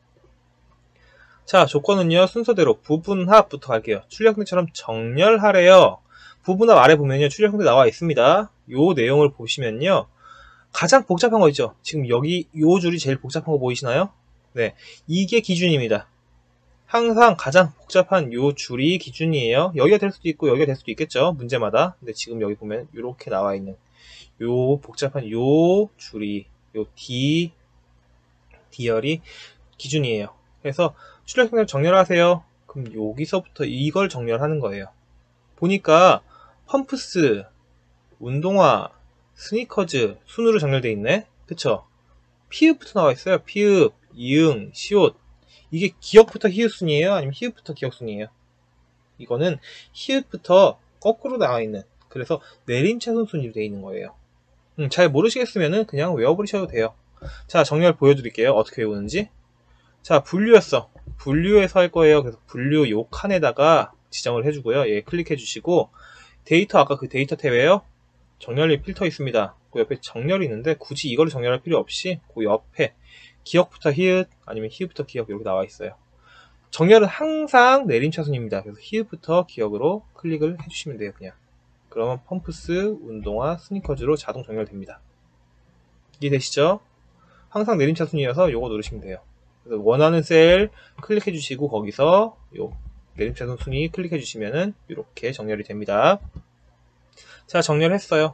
자, 조건은요, 순서대로 부분합부터 갈게요. 출력 형태처럼 정렬하래요. 부분합 아래 보면요, 출력 형태 나와 있습니다. 요 내용을 보시면요, 가장 복잡한 거 있죠. 지금 여기 요 줄이 제일 복잡한 거 보이시나요? 네, 이게 기준입니다. 항상 가장 복잡한 요 줄이 기준이에요. 여기가 될 수도 있고 여기가 될 수도 있겠죠, 문제마다. 근데 지금 여기 보면 이렇게 나와 있는 요 복잡한 요 줄이, 요 D D열이 기준이에요. 그래서 출력 형태를 정렬하세요. 그럼 여기서부터 이걸 정렬하는 거예요. 보니까 펌프스, 운동화, 스니커즈 순으로 정렬되어 있네. 그쵸? 피읍부터 나와 있어요. 피읍, 이응, 시옷. 이게 기역부터 히읗순이에요? 아니면 히읗부터 기역순이에요? 이거는 히읗부터 거꾸로 나와 있는, 그래서 내림차순 순위로 되어 있는 거예요. 음, 잘 모르시겠으면 그냥 외워버리셔도 돼요. 자, 정렬 보여드릴게요. 어떻게 외우는지. 자, 분류였어. 분류해서 할 거예요. 그래서 분류 요 칸에다가 지정을 해주고요. 예, 클릭해 주시고, 데이터, 아까 그 데이터 탭에요. 정렬 필터 있습니다. 그 옆에 정렬이 있는데 굳이 이거를 정렬할 필요 없이 그 옆에 기억부터 히읗 아니면 히읗부터 기억 이렇게 나와 있어요. 정렬은 항상 내림차순입니다. 그래서 히읗부터 기억으로 클릭을 해주시면 돼요. 그냥 그러면 펌프스, 운동화, 스니커즈로 자동 정렬됩니다. 이해되시죠? 항상 내림차순이어서 요거 누르시면 돼요. 그래서 원하는 셀 클릭해 주시고 거기서 요 내림차순 순위 클릭해 주시면은 이렇게 정렬이 됩니다. 자, 정렬했어요.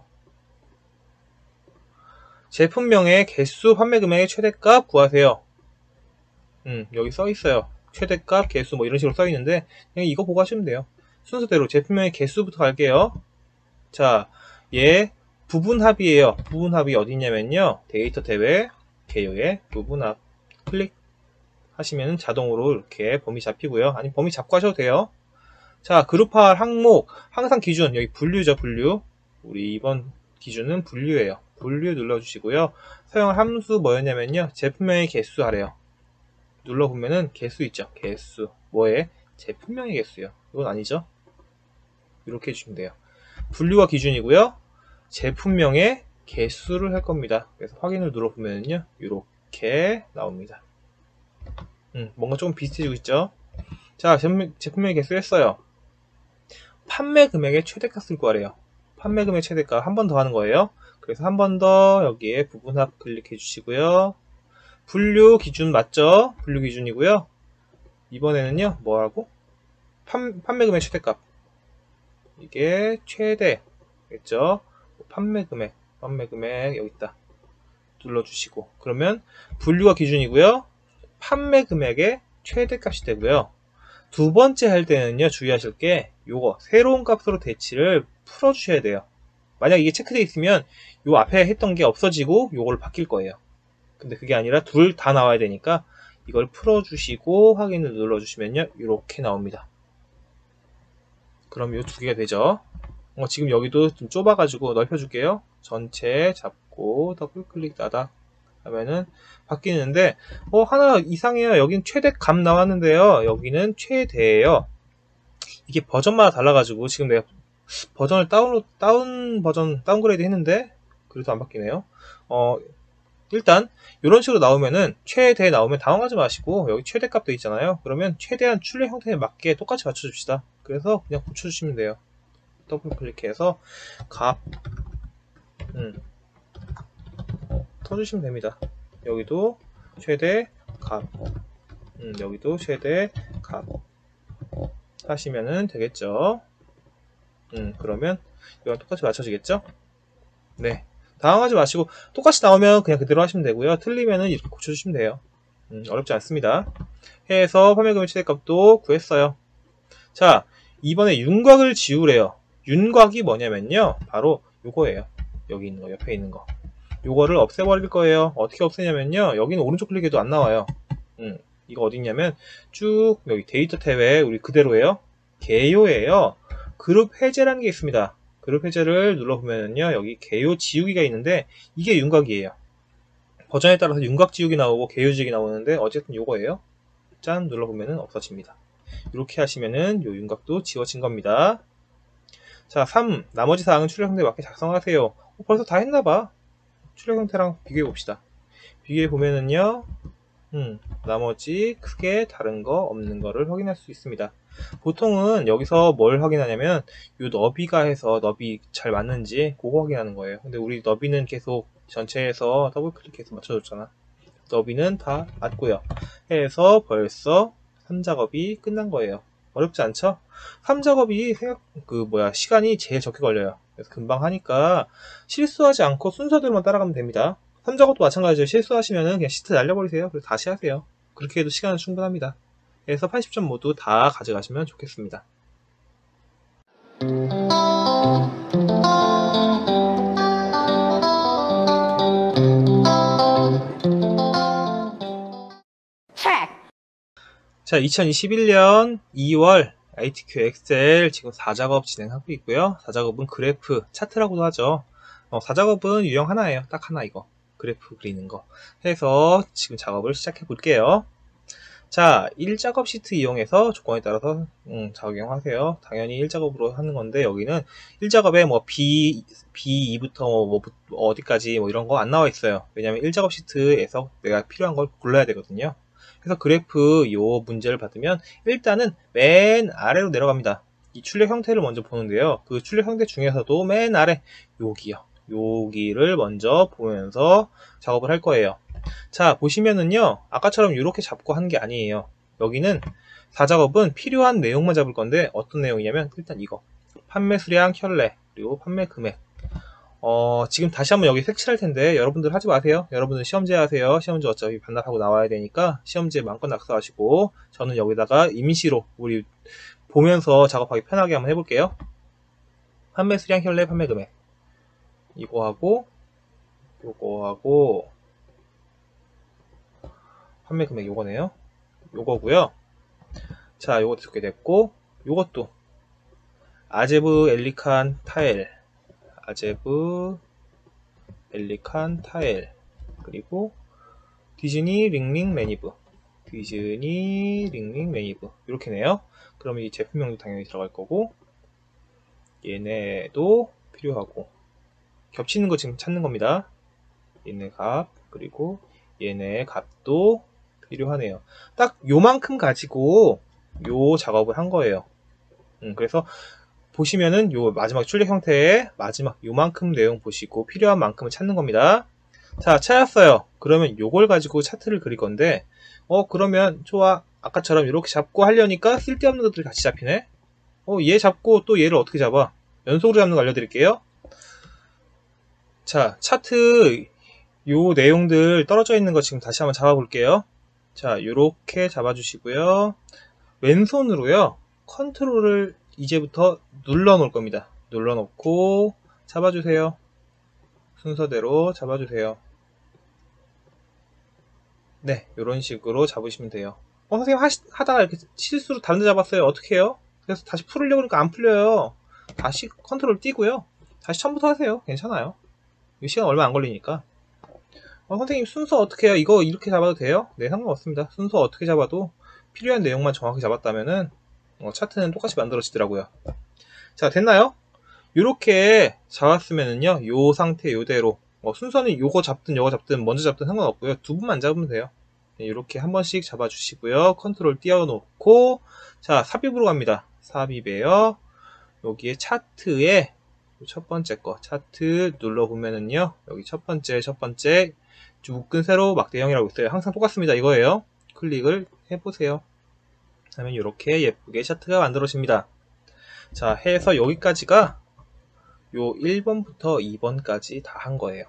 제품명의 개수, 판매 금액의 최대값 구하세요. 음, 여기 써 있어요. 최대값, 개수 뭐 이런 식으로 써 있는데 그냥 이거 보고 하시면 돼요. 순서대로 제품명의 개수부터 갈게요. 자, 얘 부분합이에요. 부분합이 어디 있냐면요. 데이터 탭에 개요에 부분합 클릭 하시면 자동으로 이렇게 범위 잡히고요. 아니 범위 잡고 하셔도 돼요. 자, 그룹할 항목 항상 기준 여기 분류죠. 분류. 우리 이번 기준은 분류예요. 분류 눌러주시고요. 사용할 함수 뭐였냐면요. 제품명의 개수 하래요. 눌러보면은 개수 있죠. 개수 뭐에? 제품명의 개수요. 이건 아니죠. 이렇게 해주시면 돼요. 분류가 기준이고요. 제품명의 개수를 할 겁니다. 그래서 확인을 눌러보면요. 이렇게 나옵니다. 음, 뭔가 조금 비슷해지고 있죠. 자, 제품명의 개수 했어요. 판매 금액의 최대값을 구하래요. 판매 금액 최대값 한 번 더 하는 거예요. 그래서 한 번 더 여기에 부분합 클릭해 주시고요. 분류 기준 맞죠? 분류 기준이고요. 이번에는요, 뭐라고? 판, 판매 금액 최대값. 이게 최대겠죠? 판매 금액, 판매 금액 여기 있다. 눌러주시고 그러면 분류가 기준이고요. 판매 금액의 최대값이 되고요. 두 번째 할 때는요, 주의하실 게 요거 새로운 값으로 대치를 풀어주셔야 돼요. 만약 이게 체크되어 있으면 요 앞에 했던 게 없어지고 요걸 바뀔 거예요. 근데 그게 아니라 둘 다 나와야 되니까 이걸 풀어주시고 확인을 눌러주시면요, 이렇게 나옵니다. 그럼 요 두 개가 되죠. 어, 지금 여기도 좀 좁아가지고 넓혀줄게요. 전체 잡고 더블 클릭 나다 하면은 바뀌는데 어 하나 이상해요. 여긴 최대값 나왔는데요. 여기는 최대예요. 이게 버전마다 달라가지고 지금 내가 버전을 다운로 다운 버전 다운그레이드 했는데 그래도 안 바뀌네요. 어 일단 이런 식으로 나오면은 최대 나오면 당황하지 마시고 여기 최대값도 있잖아요. 그러면 최대한 출력 형태에 맞게 똑같이 맞춰줍시다. 그래서 그냥 붙여주시면 돼요. 더블 클릭해서 값 음, 터주시면 됩니다. 여기도 최대 값 음, 여기도 최대 값 하시면은 되겠죠. 음, 그러면 이건 똑같이 맞춰지겠죠. 네, 당황하지 마시고 똑같이 나오면 그냥 그대로 하시면 되고요. 틀리면은 이렇게 고쳐주시면 돼요. 음, 어렵지 않습니다. 해서 판매금액 최대값도 구했어요. 자, 이번에 윤곽을 지우래요. 윤곽이 뭐냐면요, 바로 요거예요. 여기 있는 거, 옆에 있는 거. 요거를 없애버릴 거예요. 어떻게 없애냐면요, 여기는 오른쪽 클릭해도 안 나와요. 음, 이거 어디 있냐면 쭉 여기 데이터 탭에 우리 그대로예요. 개요예요. 그룹 해제라는 게 있습니다. 그룹 해제를 눌러보면요, 여기 개요 지우기가 있는데 이게 윤곽이에요. 버전에 따라서 윤곽 지우기 나오고 개요 지우기 나오는데 어쨌든 요거예요. 짠 눌러보면은 없어집니다. 이렇게 하시면은 요 윤곽도 지워진 겁니다. 자, 삼. 나머지 사항은 출력 형태에 맞게 작성하세요. 어, 벌써 다 했나봐. 출력 형태랑 비교해 봅시다. 비교해 보면은요, 음, 나머지 크게 다른 거 없는 거를 확인할 수 있습니다. 보통은 여기서 뭘 확인하냐면 요 너비가 해서 너비 잘 맞는지 그거 확인하는 거예요. 근데 우리 너비는 계속 전체에서 더블 클릭해서 맞춰줬잖아. 너비는 다 맞고요. 해서 벌써 삼 작업이 끝난 거예요. 어렵지 않죠? 삼 작업이 생각 그 뭐야 시간이 제일 적게 걸려요. 그래서 금방 하니까 실수하지 않고 순서대로만 따라가면 됩니다. 삼 작업도 마찬가지죠. 실수하시면은 그냥 시트 날려버리세요. 그래서 다시 하세요. 그렇게 해도 시간은 충분합니다. 그래서 팔십 점 모두 다 가져가시면 좋겠습니다. 자, 이천이십일 년 이월 아이티큐 엑셀 지금 사 작업 진행하고 있고요. 사 작업은 그래프, 차트라고도 하죠. 어, 사 작업은 유형 하나예요. 딱 하나 이거. 그래프 그리는 거. 해서 지금 작업을 시작해 볼게요. 자, 일 작업 시트 이용해서 조건에 따라서 음, 적용하세요. 당연히 일 작업으로 하는 건데 여기는 일 작업에 뭐 B, 비 이부터 뭐, 뭐 어디까지 뭐 이런 거 안 나와 있어요. 왜냐면 일 작업 시트에서 내가 필요한 걸 골라야 되거든요. 그래서 그래프 요 문제를 받으면 일단은 맨 아래로 내려갑니다. 이 출력 형태를 먼저 보는데요. 그 출력 형태 중에서도 맨 아래 여기요. 여기를 먼저 보면서 작업을 할 거예요. 자, 보시면은요, 아까처럼 이렇게 잡고 하는 게 아니에요. 여기는 사 작업은 필요한 내용만 잡을 건데 어떤 내용이냐면 일단 이거 판매 수량, 현례, 그리고 판매 금액. 어, 지금 다시 한번 여기 색칠할 텐데 여러분들 하지 마세요. 여러분들 시험제 하세요. 시험제 어차피 반납하고 나와야 되니까 시험제 마음껏 낙서하시고, 저는 여기다가 임시로 우리 보면서 작업하기 편하게 한번 해볼게요. 판매 수량, 현례, 판매 금액. 이거 하고 요거 하고 판매 금액 요거네요. 요거고요. 자, 요것도 좋게 됐고, 요것도 아제브 엘리칸 타일, 아제브 엘리칸 타일, 그리고 디즈니 링링 매니브, 디즈니 링링 매니브 이렇게네요. 그럼 이 제품명도 당연히 들어갈 거고, 얘네도 필요하고, 겹치는 거 지금 찾는 겁니다. 얘네 값, 그리고 얘네 값도 필요하네요. 딱 요만큼 가지고 요 작업을 한 거예요. 음, 그래서 보시면은 요 마지막 출력 형태의 마지막 요만큼 내용 보시고 필요한 만큼을 찾는 겁니다. 자, 찾았어요. 그러면 요걸 가지고 차트를 그릴 건데, 어 그러면 좋아, 아까처럼 이렇게 잡고 하려니까 쓸데없는 것들이 같이 잡히네. 어 얘 잡고 또 얘를 어떻게 잡아? 연속으로 잡는 거 알려드릴게요. 자, 차트 요 내용들 떨어져 있는 거 지금 다시 한번 잡아 볼게요. 자, 요렇게 잡아 주시고요. 왼손으로요, 컨트롤을 이제부터 눌러 놓을 겁니다. 눌러 놓고 잡아주세요. 순서대로 잡아주세요. 네, 이런 식으로 잡으시면 돼요. 어, 선생님 하시, 하다가 이렇게 실수로 다른 데 잡았어요. 어떻게 해요? 그래서 다시 풀으려고 하니까 안 풀려요. 다시 컨트롤 띄고요. 다시 처음부터 하세요. 괜찮아요. 이 시간 얼마 안 걸리니까. 어, 선생님 순서 어떻게 해요? 이거 이렇게 잡아도 돼요? 네, 상관없습니다. 순서 어떻게 잡아도 필요한 내용만 정확히 잡았다면은 어, 차트는 똑같이 만들어지더라고요. 자, 됐나요? 이렇게 잡았으면은요, 요 상태 요대로 어, 순서는 요거 잡든 요거 잡든 먼저 잡든 상관없고요. 두 분만 잡으면 돼요. 이렇게 한 번씩 잡아주시고요. 컨트롤 띄워놓고, 자, 삽입으로 갑니다. 삽입에요. 여기에 차트에 첫 번째 거 차트 눌러보면은요, 여기 첫 번째 첫 번째 묶은 세로 막대형이라고 있어요. 항상 똑같습니다. 이거예요. 클릭을 해보세요. 그러면 이렇게 예쁘게 차트가 만들어집니다. 자, 해서 여기까지가 요 일 번부터 이 번까지 다 한 거예요.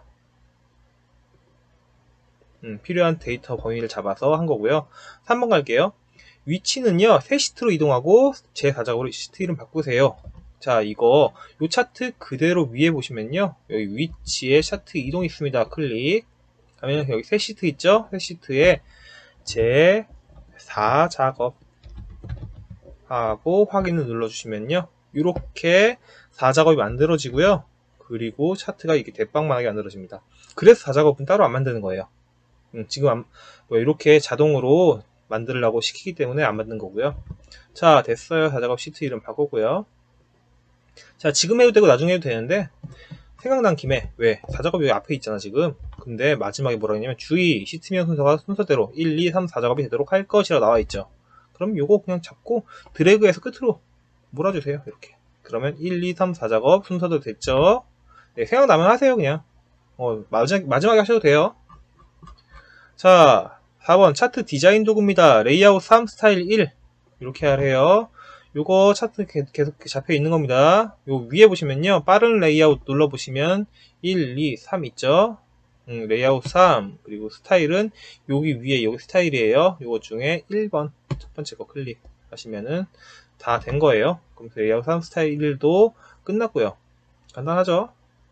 음, 필요한 데이터 범위를 잡아서 한 거고요. 삼 번 갈게요. 위치는요, 새 시트로 이동하고 제사 작업으로 시트 이름 바꾸세요. 자, 이거 요 차트 그대로 위에 보시면요, 여기 위치에 차트 이동 있습니다. 클릭 하면 여기 새 시트 있죠? 새 시트에 제사 작업 하고 확인을 눌러주시면요, 이렇게 사 작업이 만들어지고요. 그리고 차트가 이렇게 대빵만하게 만들어집니다. 그래서 사 작업은 따로 안 만드는 거예요. 음, 지금 뭐 이렇게 자동으로 만들려고 시키기 때문에 안 만든 거고요. 자, 됐어요. 사 작업 시트 이름 바꾸고요. 자, 지금 해도 되고 나중에 해도 되는데, 생각난 김에, 왜? 사 작업이 여기 앞에 있잖아, 지금. 근데 마지막에 뭐라 했냐면, 주의, 시트명 순서가 순서대로 일, 이, 삼, 사 작업이 되도록 할 것이라고 나와 있죠. 그럼 요거 그냥 잡고 드래그해서 끝으로 몰아주세요. 이렇게. 그러면 일, 이, 삼, 사 작업 순서도 됐죠. 네, 생각나면 하세요, 그냥. 어, 마지막, 마지막에 하셔도 돼요. 자, 사 번 차트 디자인 도구입니다. 레이아웃 삼, 스타일 일. 이렇게 하래요. 요거 차트 계속 잡혀 있는 겁니다. 요 위에 보시면요, 빠른 레이아웃 눌러보시면 일, 이, 삼 있죠. 음, 레이아웃 삼, 그리고 스타일은 여기 위에 여기 스타일이에요. 요거 중에 일 번 첫 번째 거 클릭하시면은 다 된 거예요. 그럼 레이아웃 삼, 스타일 일도 끝났고요. 간단하죠?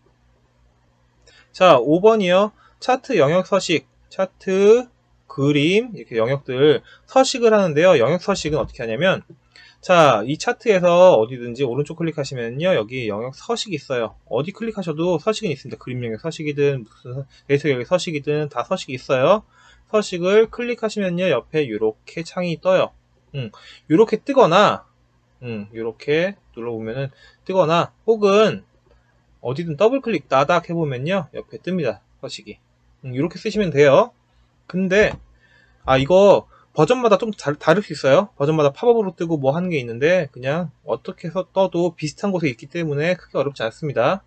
자, 오 번이요. 차트 영역 서식, 차트 그림, 이렇게 영역들 서식을 하는데요. 영역 서식은 어떻게 하냐면, 자, 이 차트에서 어디든지 오른쪽 클릭하시면요, 여기 영역 서식이 있어요. 어디 클릭하셔도 서식은 있습니다. 그림 영역 서식이든 무슨 데이터 영역 서식이든 다 서식이 있어요. 서식을 클릭하시면요, 옆에 이렇게 창이 떠요. 음, 이렇게 뜨거나, 음, 이렇게 눌러보면은 뜨거나, 혹은 어디든 더블 클릭 따닥 해보면요, 옆에 뜹니다. 서식이. 음, 이렇게 쓰시면 돼요. 근데 아 이거 버전마다 좀 다, 다를 수 있어요. 버전마다 팝업으로 뜨고 뭐 하는 게 있는데 그냥 어떻게 해서 떠도 비슷한 곳에 있기 때문에 크게 어렵지 않습니다.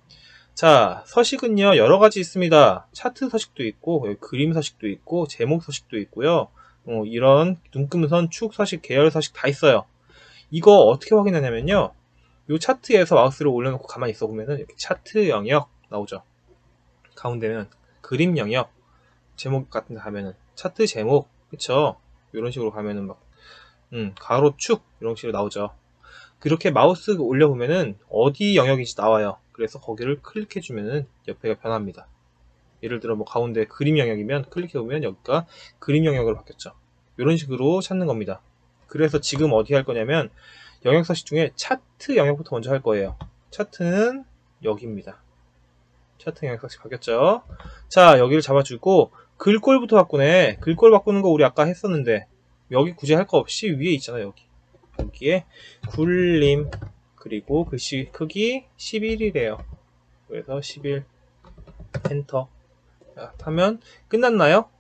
자, 서식은요 여러가지 있습니다. 차트 서식도 있고 그림 서식도 있고 제목 서식도 있고요. 어, 이런 눈금선, 축 서식, 계열 서식 다 있어요. 이거 어떻게 확인하냐면요, 이 차트에서 마우스를 올려놓고 가만히 있어 보면은 이렇게 차트 영역 나오죠. 가운데는 그림 영역, 제목 같은 데 가면은 차트 제목, 그쵸? 이런 식으로 가면은 막 음, 가로 축 이런 식으로 나오죠. 그렇게 마우스 올려보면은 어디 영역인지 나와요. 그래서 거기를 클릭해주면은 옆에가 변합니다. 예를 들어 뭐 가운데 그림 영역이면 클릭해보면 여기가 그림 영역으로 바뀌었죠. 이런 식으로 찾는 겁니다. 그래서 지금 어디 할 거냐면 영역 서식 중에 차트 영역부터 먼저 할 거예요. 차트는 여기입니다. 차트 영역 서식 바뀌었죠. 자, 여기를 잡아주고 글꼴부터 바꾸네. 글꼴 바꾸는 거 우리 아까 했었는데 여기 굳이 할 거 없이 위에 있잖아요. 여기 여기에 굴림, 그리고 글씨 크기 십일이래요 그래서 십일 엔터. 자, 하면 끝났나요?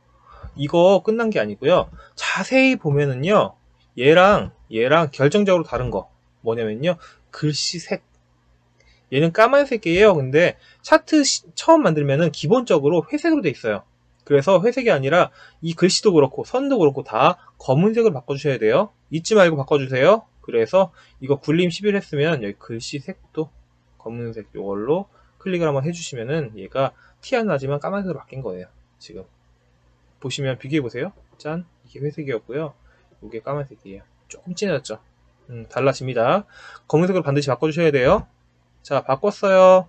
이거 끝난 게 아니고요, 자세히 보면은요 얘랑 얘랑 결정적으로 다른 거 뭐냐면요, 글씨 색. 얘는 까만색이에요. 근데 차트 시, 처음 만들면은 기본적으로 회색으로 돼 있어요. 그래서 회색이 아니라 이 글씨도 그렇고 선도 그렇고 다 검은색으로 바꿔주셔야 돼요. 잊지 말고 바꿔주세요. 그래서 이거 굴림 십일 했으면 여기 글씨 색도 검은색 요걸로 클릭을 한번 해주시면은 얘가 티 안 나지만 까만색으로 바뀐 거예요. 지금 보시면 비교해보세요. 짠, 이게 회색이었고요, 이게 까만색이에요. 조금 진해졌죠. 음, 달라집니다. 검은색으로 반드시 바꿔주셔야 돼요. 자, 바꿨어요.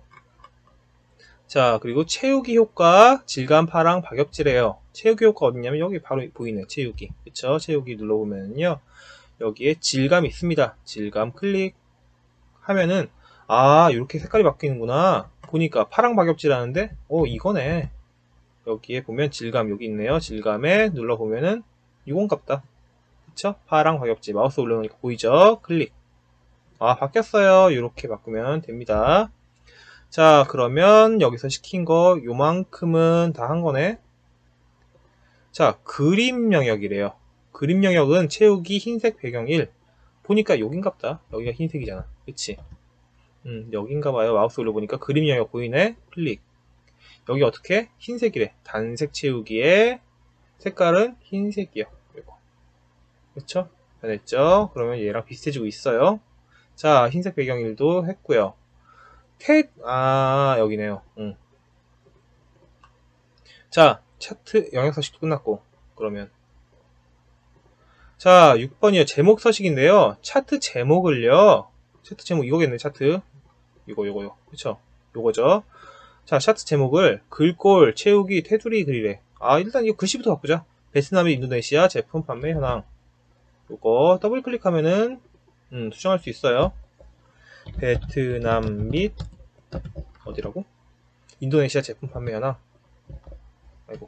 자, 그리고 채우기 효과, 질감, 파랑, 박엽질이에요. 채우기 효과 어디냐면 여기 바로 보이네요. 채우기. 그쵸? 채우기 눌러보면요, 여기에 질감 있습니다. 질감 클릭 하면은 아, 이렇게 색깔이 바뀌는구나. 보니까 파랑 박엽질 하는데 어, 이거네. 여기에 보면 질감 여기 있네요. 질감에 눌러보면은 이건갑다. 그쵸? 파랑 박엽질. 마우스 올려놓으니까 보이죠? 클릭. 아, 바뀌었어요. 이렇게 바꾸면 됩니다. 자, 그러면 여기서 시킨 거 요만큼은 다 한 거네. 자, 그림 영역이래요. 그림 영역은 채우기 흰색 배경 일. 보니까 여긴갑다. 여기가 흰색이잖아. 그치? 음, 여긴가봐요. 마우스 올려보니까 그림 영역 보이네. 클릭. 여기 어떻게? 흰색이래. 단색 채우기에 색깔은 흰색이요. 이거. 그쵸? 변했죠? 그러면 얘랑 비슷해지고 있어요. 자, 흰색 배경 일도 했고요. 태, 아, 여기네요. 응. 자, 차트 영역 서식도 끝났고, 그러면. 자, 육 번이요. 제목 서식인데요. 차트 제목을요. 차트 제목 이거겠네, 차트. 이거, 요거요. 그쵸? 요거죠. 자, 차트 제목을 글꼴, 채우기, 테두리 그리래. 아, 일단 이거 글씨부터 바꾸자. 베트남 및 인도네시아 제품 판매 현황. 요거 더블 클릭하면은, 음, 수정할 수 있어요. 베트남 및, 어디라고? 인도네시아 제품 판매 현황. 아이고.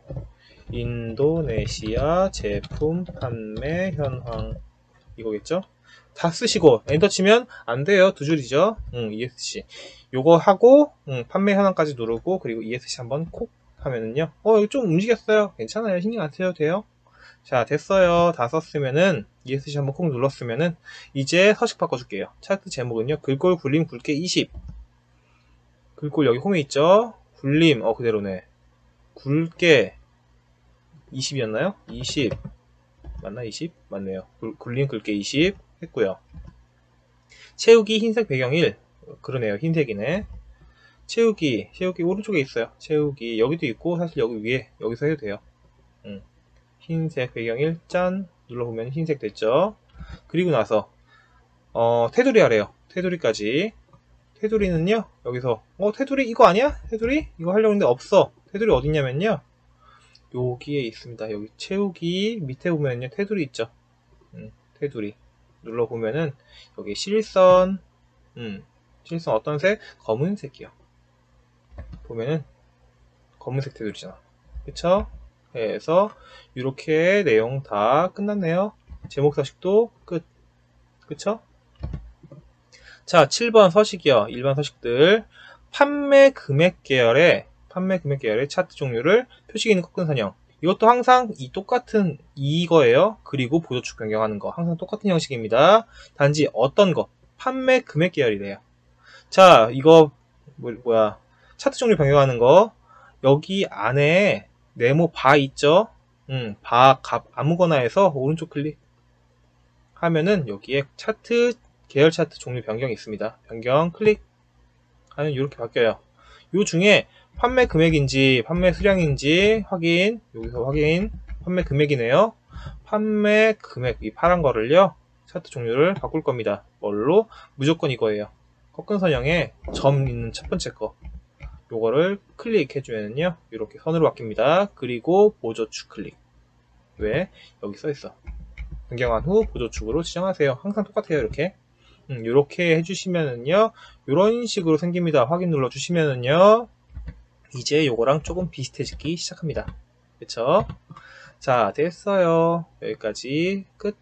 인도네시아 제품 판매 현황. 이거겠죠? 다 쓰시고 엔터 치면 안 돼요. 두 줄이죠. 응, 이에스씨. 요거 하고 응, 판매 현황까지 누르고 그리고 이에스씨 한번 콕 하면은요. 어, 이거 좀 움직였어요. 괜찮아요. 신경 안 쓰셔도 돼요. 자, 됐어요. 다 썼으면은 이에스씨 한번 콕 눌렀으면은 이제 서식 바꿔줄게요. 차트 제목은요. 글꼴 굴림 굵게 이십. 글꼴 여기 홈에 있죠. 굴림 어 그대로네. 굵게 이십이었나요? 이십 맞나? 이십? 맞네요. 굴림 굵게 이십 했고요. 채우기 흰색 배경 일. 그러네요. 흰색이네. 채우기, 채우기 오른쪽에 있어요. 채우기 여기도 있고 사실 여기 위에 여기서 해도 돼요. 음. 흰색 배경 일 짠 눌러보면 흰색 됐죠. 그리고 나서 어, 테두리 하래요. 테두리까지. 테두리는요 여기서 어 테두리 이거 아니야? 테두리? 이거 하려고 했는데 없어. 테두리 어딨냐면요 여기에 있습니다. 여기 채우기 밑에 보면요 테두리 있죠. 음, 테두리 눌러보면은 여기 실선, 음, 실선 어떤 색? 검은색이요. 보면은 검은색 테두리잖아. 그쵸? 해서 이렇게 내용 다 끝났네요. 제목 서식도 끝. 그쵸? 자, 칠 번 서식이요. 일반 서식들. 판매 금액 계열의 판매 금액 계열의 차트 종류를 표식이 있는 꺾은 선형. 이것도 항상 이 똑같은 이거예요. 그리고 보조축 변경하는 거. 항상 똑같은 형식입니다. 단지 어떤 거? 판매 금액 계열이래요. 자, 이거 뭐, 뭐야? 차트 종류 변경하는 거. 여기 안에 네모 바 있죠? 음, 바 값 아무거나 해서 오른쪽 클릭 하면은 여기에 차트 계열 차트 종류 변경이 있습니다. 변경 클릭하면 이렇게 바뀌어요. 요 중에 판매 금액인지 판매 수량인지 확인. 여기서 확인. 판매 금액이네요. 판매 금액 이 파란 거를요. 차트 종류를 바꿀 겁니다. 뭘로? 무조건 이거예요. 꺾은 선형에 점 있는 첫 번째 거. 요거를 클릭해주면요. 이렇게 선으로 바뀝니다. 그리고 보조축 클릭. 왜? 여기 써있어. 변경한 후 보조축으로 지정하세요. 항상 똑같아요. 이렇게. 음, 이렇게 해주시면은요. 이런 식으로 생깁니다. 확인 눌러주시면은요. 이제 요거랑 조금 비슷해지기 시작합니다. 그쵸? 자, 됐어요. 여기까지 끝.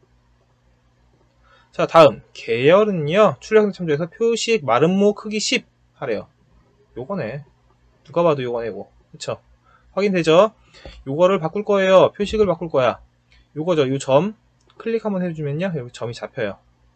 자, 다음 계열은요. 출력형 참조해서 표식 마름모 크기 십 하래요. 요거네. 누가 봐도 요거네, 이거. 그쵸? 확인되죠? 요거를 바꿀 거예요. 표식을 바꿀 거야. 요거죠. 요 점 클릭 한번 해주면요. 여기 점이 잡혀요.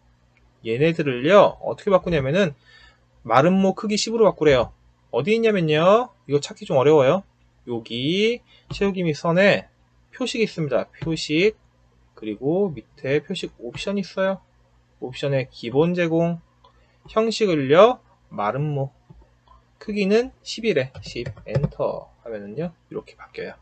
얘네들을요. 어떻게 바꾸냐면은 마름모 크기 십으로 바꾸래요. 어디 있냐면요. 이거 찾기 좀 어려워요. 여기 채우기 및 선에 표식이 있습니다. 표식. 그리고 밑에 표식 옵션이 있어요. 옵션에 기본 제공. 형식을요. 마름모. 크기는 십이래. 십. 엔터 하면은요. 이렇게 바뀌어요.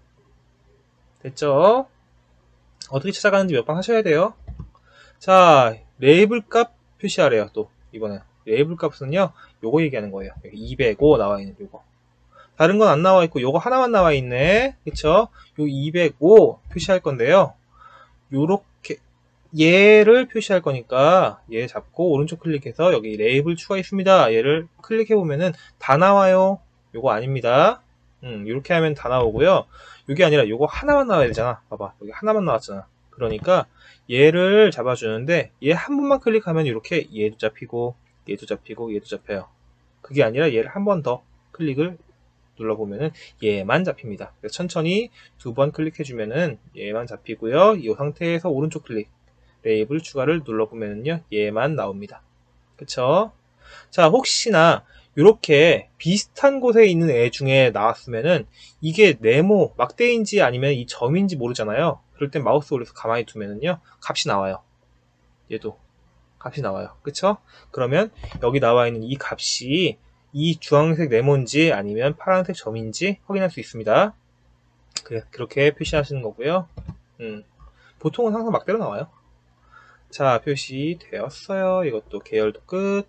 됐죠? 어떻게 찾아가는지 몇 번 하셔야 돼요. 자, 레이블 값 표시하래요. 또 이번엔 레이블 값은요. 요거 얘기하는 거예요. 여기 이백오 나와 있는 요거. 다른 건 안 나와 있고 요거 하나만 나와 있네. 그쵸? 요 이백오 표시할 건데요. 요렇게 얘를 표시할 거니까 얘 잡고 오른쪽 클릭해서 여기 레이블 추가 있습니다. 얘를 클릭해 보면은 다 나와요. 요거 아닙니다. 음, 이렇게 하면 다 나오고요. 요게 아니라 요거 하나만 나와야 되잖아. 봐봐. 여기 하나만 나왔잖아. 그러니까 얘를 잡아주는데 얘 한 번만 클릭하면 이렇게 얘도 잡히고 얘도 잡히고 얘도 잡혀요. 그게 아니라 얘를 한 번 더 클릭을 눌러보면은 얘만 잡힙니다. 그래서 천천히 두 번 클릭해주면은 얘만 잡히고요. 이 상태에서 오른쪽 클릭 레이블 추가를 눌러보면은요 얘만 나옵니다. 그쵸? 자, 혹시나 이렇게 비슷한 곳에 있는 애 중에 나왔으면은 이게 네모 막대인지 아니면 이 점인지 모르잖아요. 그럴 땐 마우스 올려서 가만히 두면은요 값이 나와요. 얘도 값이 나와요. 그쵸? 그러면 여기 나와 있는 이 값이 이 주황색 네모인지 아니면 파란색 점인지 확인할 수 있습니다. 그래, 그렇게 표시하시는 거고요. 음, 보통은 항상 막대로 나와요. 자, 표시되었어요. 이것도 계열도 끝.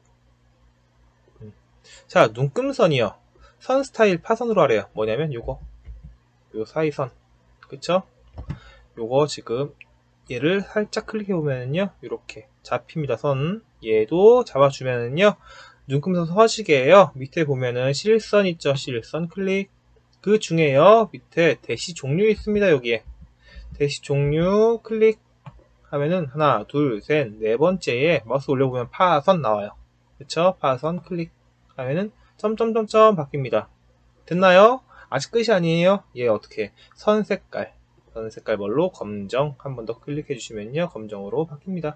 음. 자, 눈금선이요. 선 스타일 파선으로 하래요. 뭐냐면 요거 요 사이선. 그쵸? 요거 지금 얘를 살짝 클릭해 보면은요 이렇게 잡힙니다. 선. 얘도 잡아주면은요 눈금선 서식이에요. 밑에 보면은 실선 있죠. 실선 클릭. 그 중에요 밑에 대시 종류 있습니다. 여기에 대시 종류 클릭 하면은 하나 둘 셋 네 번째에 마우스 올려보면 파선 나와요. 그쵸? 파선 클릭 하면은 점점점점 바뀝니다. 됐나요? 아직 끝이 아니에요. 얘 어떻게 선 색깔 선 색깔 뭘로? 검정. 한 번 더 클릭해 주시면요 검정으로 바뀝니다.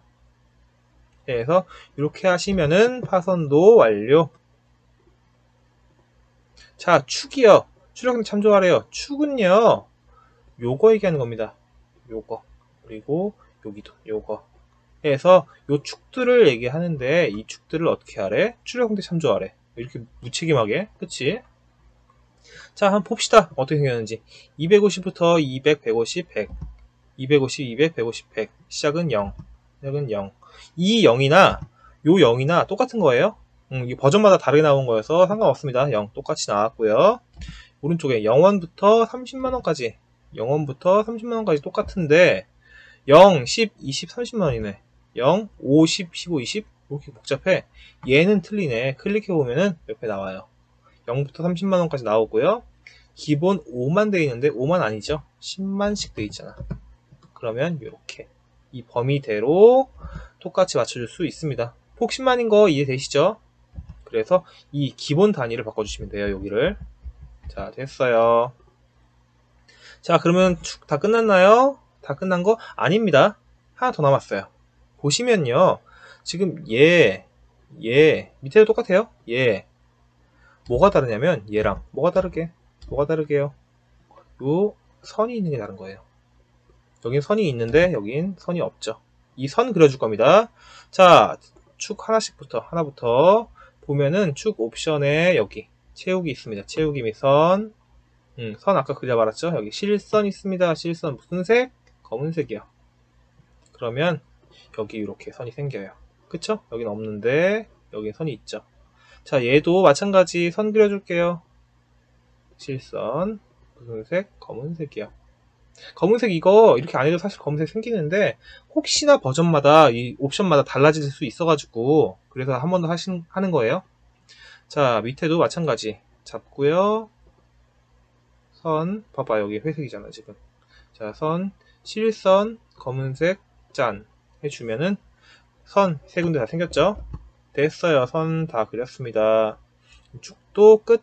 그래서 이렇게 하시면은 파선도 완료. 자, 축이요. 출력형 참조하래요. 축은요 요거 얘기하는 겁니다. 요거 그리고 여기도 요거 해서 요 축들을 얘기하는데 이 축들을 어떻게 하래? 출력형태 참조하래. 이렇게 무책임하게. 그치? 자, 한번 봅시다. 어떻게 생겼는지. 이백오십부터 이백, 백오십, 백 이백오십, 이백, 백오십, 백 시작은 영 시작은 영 이 영이나 요 영이나 똑같은 거예요. 음, 이 버전마다 다르게 나온 거여서 상관없습니다. 영 똑같이 나왔고요. 오른쪽에 영원부터 삼십만원까지 영원부터 삼십만원까지 똑같은데 영, 십, 이십, 삼십만원이네. 영, 오십, 십오, 이십 이렇게 복잡해. 얘는 틀리네. 클릭해보면은 옆에 나와요. 영부터 삼십만원까지 나오고요. 기본 오만 돼 있는데 오만 아니죠? 십만씩 돼 있잖아. 그러면 이렇게 이 범위대로 똑같이 맞춰줄 수 있습니다. 폭 십만인 거 이해되시죠? 그래서 이 기본 단위를 바꿔주시면 돼요. 여기를. 자, 됐어요. 자, 그러면 축 다 끝났나요? 다 끝난 거 아닙니다. 하나 더 남았어요. 보시면요, 지금 얘, 얘 밑에도 똑같아요. 얘 뭐가 다르냐면 얘랑 뭐가 다르게 뭐가 다르게요? 요 선이 있는 게 다른 거예요. 여긴 선이 있는데 여긴 선이 없죠. 이 선 그려줄 겁니다. 자, 축 하나씩부터 하나부터 보면은 축 옵션에 여기 채우기 있습니다. 채우기 및 선. 음, 선 아까 그려말았죠. 여기 실선 있습니다. 실선 무슨 색? 검은색이요. 그러면 여기 이렇게 선이 생겨요. 그쵸? 여긴 없는데 여기 선이 있죠. 자, 얘도 마찬가지 선 그려줄게요. 실선 무슨 색? 검은색이요. 검은색 이거 이렇게 안 해도 사실 검은색 생기는데 혹시나 버전마다 이 옵션마다 달라질 수 있어가지고 그래서 한 번 더 하신 하는 거예요. 자, 밑에도 마찬가지 잡고요. 선 봐봐, 여기 회색이잖아 지금. 자, 선 실선 검은색 짠 해주면은 선 세 군데 다 생겼죠. 됐어요. 선 다 그렸습니다. 쭉도 끝.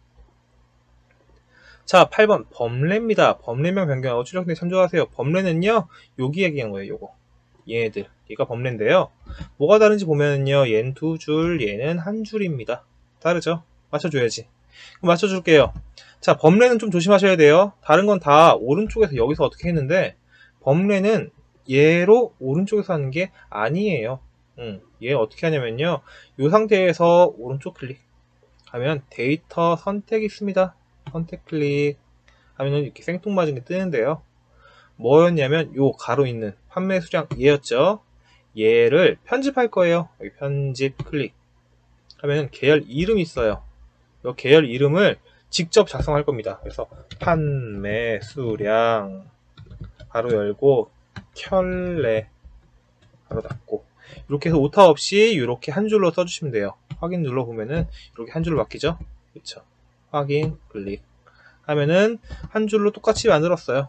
자, 팔 번 범례입니다. 범례명 변경하고 출력에 참조하세요. 범례는요, 여기 얘기한 거예요. 요거 얘네들, 얘가 범례인데요. 뭐가 다른지 보면은요, 얘는 두 줄, 얘는 한 줄입니다. 다르죠? 맞춰줘야지. 그럼 맞춰줄게요. 자, 범례는 좀 조심하셔야 돼요. 다른 건 다 오른쪽에서 여기서 어떻게 했는데 범례는 얘로 오른쪽에서 하는 게 아니에요. 음, 얘 어떻게 하냐면요, 이 상태에서 오른쪽 클릭 하면 데이터 선택 있습니다. 선택 클릭 하면은 이렇게 생뚱맞은 게 뜨는데요. 뭐였냐면 요 가로 있는 판매 수량 얘였죠. 얘를 편집할 거예요. 여기 편집 클릭 하면은 계열 이름이 있어요. 이 계열 이름을 직접 작성할 겁니다. 그래서 판매 수량 가로 열고 켤레 가로 닫고 이렇게 해서 오타 없이 이렇게 한 줄로 써주시면 돼요. 확인 눌러보면은 이렇게 한 줄로 바뀌죠. 그쵸? 확인 클릭 하면은 한 줄로 똑같이 만들었어요.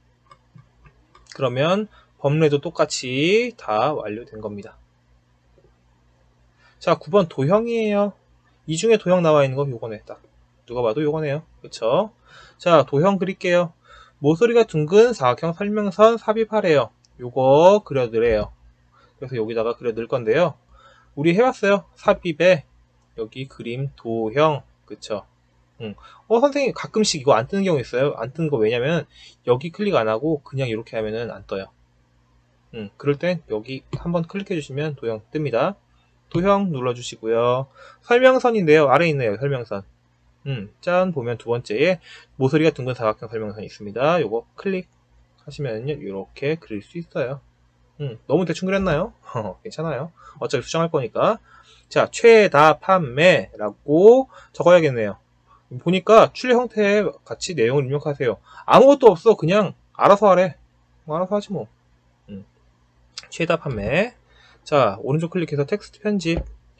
그러면 범례도 똑같이 다 완료된 겁니다. 자, 구 번 도형이에요. 이 중에 도형 나와 있는 거 요거네. 딱 누가 봐도 요거네요. 그쵸? 자, 도형 그릴게요. 모서리가 둥근 사각형 설명선 삽입하래요. 요거 그려드래요. 그래서 여기다가 그려드릴 건데요. 우리 해봤어요. 삽입에 여기 그림 도형. 그쵸? 응. 어, 선생님 가끔씩 이거 안 뜨는 경우 있어요. 안 뜨는 거 왜냐면 여기 클릭 안 하고 그냥 이렇게 하면은 안 떠요. 응. 그럴 땐 여기 한번 클릭해 주시면 도형 뜹니다. 도형 눌러주시고요. 설명선인데요. 아래에 있네요. 설명선. 음, 짠 보면 두 번째에 모서리가 둥근 사각형 설명선이 있습니다. 요거 클릭 하시면요, 이렇게 그릴 수 있어요. 음, 너무 대충 그렸나요? 괜찮아요. 어차피 수정할 거니까. 자, 최다 판매라고 적어야겠네요. 보니까 출력 형태에 같이 내용을 입력하세요. 아무것도 없어. 그냥 알아서 하래. 뭐 알아서 하지 뭐. 음, 최다 판매. 자, 오른쪽 클릭해서 텍스트 편집.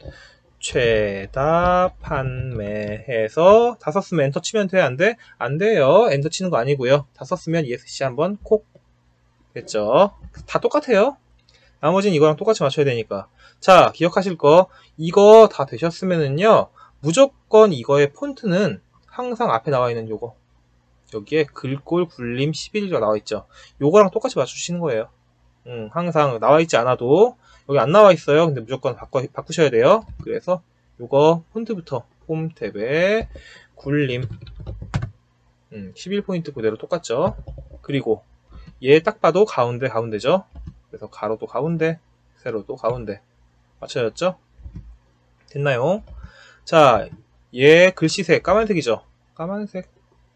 최다 판매해서 다 썼으면 엔터 치면 돼? 안 돼? 안 돼요. 엔터 치는 거 아니고요. 다 썼으면 이에스씨 한번 콕. 됐죠? 다 똑같아요. 나머지는 이거랑 똑같이 맞춰야 되니까. 자, 기억하실 거. 이거 다 되셨으면은요, 무조건 이거의 폰트는 항상 앞에 나와 있는 요거. 여기에 글꼴 굴림 십일이가 나와 있죠. 요거랑 똑같이 맞추시는 거예요. 음, 항상 나와 있지 않아도 여기 안 나와 있어요. 근데 무조건 바꿔, 바꾸셔야 돼요. 그래서 요거 폰트부터 홈 탭에 굴림 음, 십일 포인트 그대로 똑같죠. 그리고 얘 딱 봐도 가운데 가운데죠. 그래서 가로도 가운데, 세로도 가운데 맞춰졌죠? 됐나요? 자, 얘 글씨색 까만색이죠. 까만색.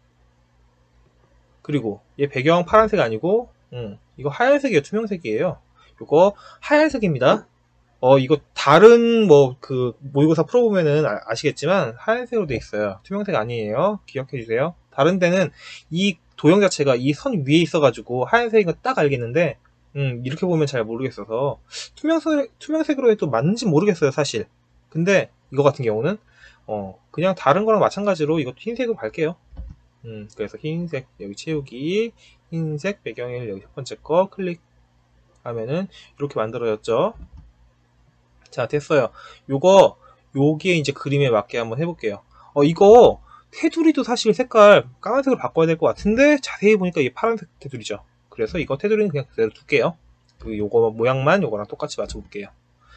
그리고 얘 배경 파란색 아니고 음, 이거 하얀색이에요. 투명색이에요. 이거 하얀색입니다. 어, 이거 다른 뭐 그 모의고사 풀어보면은 아, 아시겠지만 하얀색으로 돼 있어요. 투명색 아니에요. 기억해 주세요. 다른 데는 이 도형 자체가 이 선 위에 있어가지고 하얀색인 거 딱 알겠는데 음, 이렇게 보면 잘 모르겠어서 투명색, 투명색으로 해도 맞는지 모르겠어요, 사실. 근데 이거 같은 경우는 어, 그냥 다른 거랑 마찬가지로 이것도 흰색으로 밝게요. 음, 그래서 흰색 여기 채우기, 흰색 배경을 여기 첫 번째 거 클릭하면은 이렇게 만들어졌죠. 자, 됐어요. 요거 요게 이제 그림에 맞게 한번 해볼게요. 어, 이거 테두리도 사실 색깔 까만색으로 바꿔야 될 것 같은데 자세히 보니까 이게 파란색 테두리죠. 그래서 이거 테두리는 그냥 그대로 둘게요. 그 요거 모양만 요거랑 똑같이 맞춰볼게요.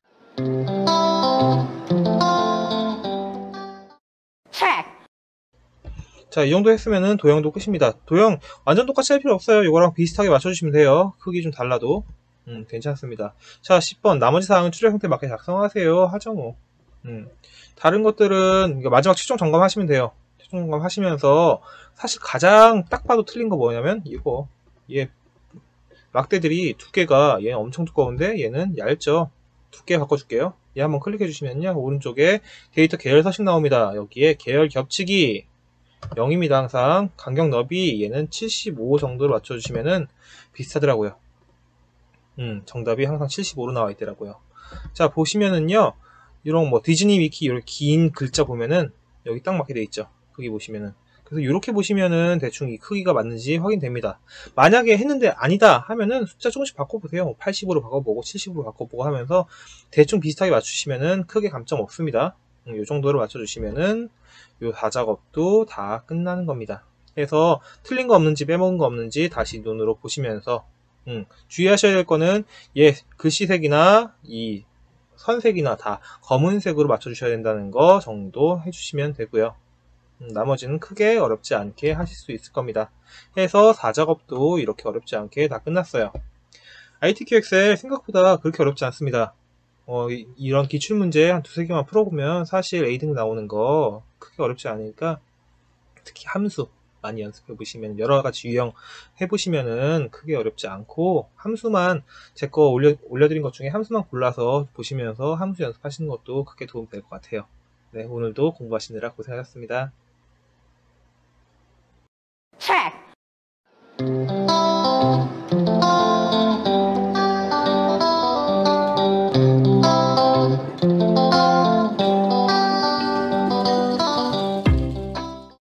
자, 이 정도 했으면은 도형도 끝입니다. 도형 완전 똑같이 할 필요 없어요. 이거랑 비슷하게 맞춰주시면 돼요. 크기 좀 달라도. 음, 괜찮습니다. 자, 십 번. 나머지 사항은 출력 형태 맞게 작성하세요. 하죠, 뭐. 음, 다른 것들은 마지막 최종 점검하시면 돼요. 최종 점검하시면서 사실 가장 딱 봐도 틀린 거 뭐냐면 이거. 얘 막대들이 두께가 얘는 엄청 두꺼운데 얘는 얇죠. 두께 바꿔줄게요. 얘 한번 클릭해 주시면요. 오른쪽에 데이터 계열 서식 나옵니다. 여기에 계열 겹치기 영입니다. 항상 간격 너비 얘는 칠십오 정도로 맞춰주시면은 비슷하더라고요. 음, 정답이 항상 칠십오로 나와 있더라고요. 자, 보시면은요, 이런 뭐 디즈니 미키 이렇게 긴 글자 보면은 여기 딱 맞게 돼 있죠. 크기 보시면은. 그래서 이렇게 보시면은 대충 이 크기가 맞는지 확인됩니다. 만약에 했는데 아니다 하면은 숫자 조금씩 바꿔보세요. 팔십으로 바꿔보고 칠십으로 바꿔보고 하면서 대충 비슷하게 맞추시면은 크게 감점 없습니다. 음, 이 정도로 맞춰주시면은 요 다작업도 다 끝나는 겁니다. 그래서 틀린 거 없는지 빼먹은 거 없는지 다시 눈으로 보시면서 음, 주의하셔야 될 거는 예 글씨색이나 이 선색이나 다 검은색으로 맞춰주셔야 된다는 거 정도 해주시면 되고요. 음, 나머지는 크게 어렵지 않게 하실 수 있을 겁니다. 해서 사작업도 이렇게 어렵지 않게 다 끝났어요. 아이티큐엑스엘 생각보다 그렇게 어렵지 않습니다. 어, 이, 이런 기출문제 한 두세 개만 풀어보면 사실 에이등 나오는 거 크게 어렵지 않으니까 특히 함수 많이 연습해 보시면 여러 가지 유형 해 보시면은 크게 어렵지 않고 함수만 제 거 올려 올려드린 것 중에 함수만 골라서 보시면서 함수 연습하시는 것도 크게 도움 될 것 같아요. 네, 오늘도 공부하시느라 고생하셨습니다.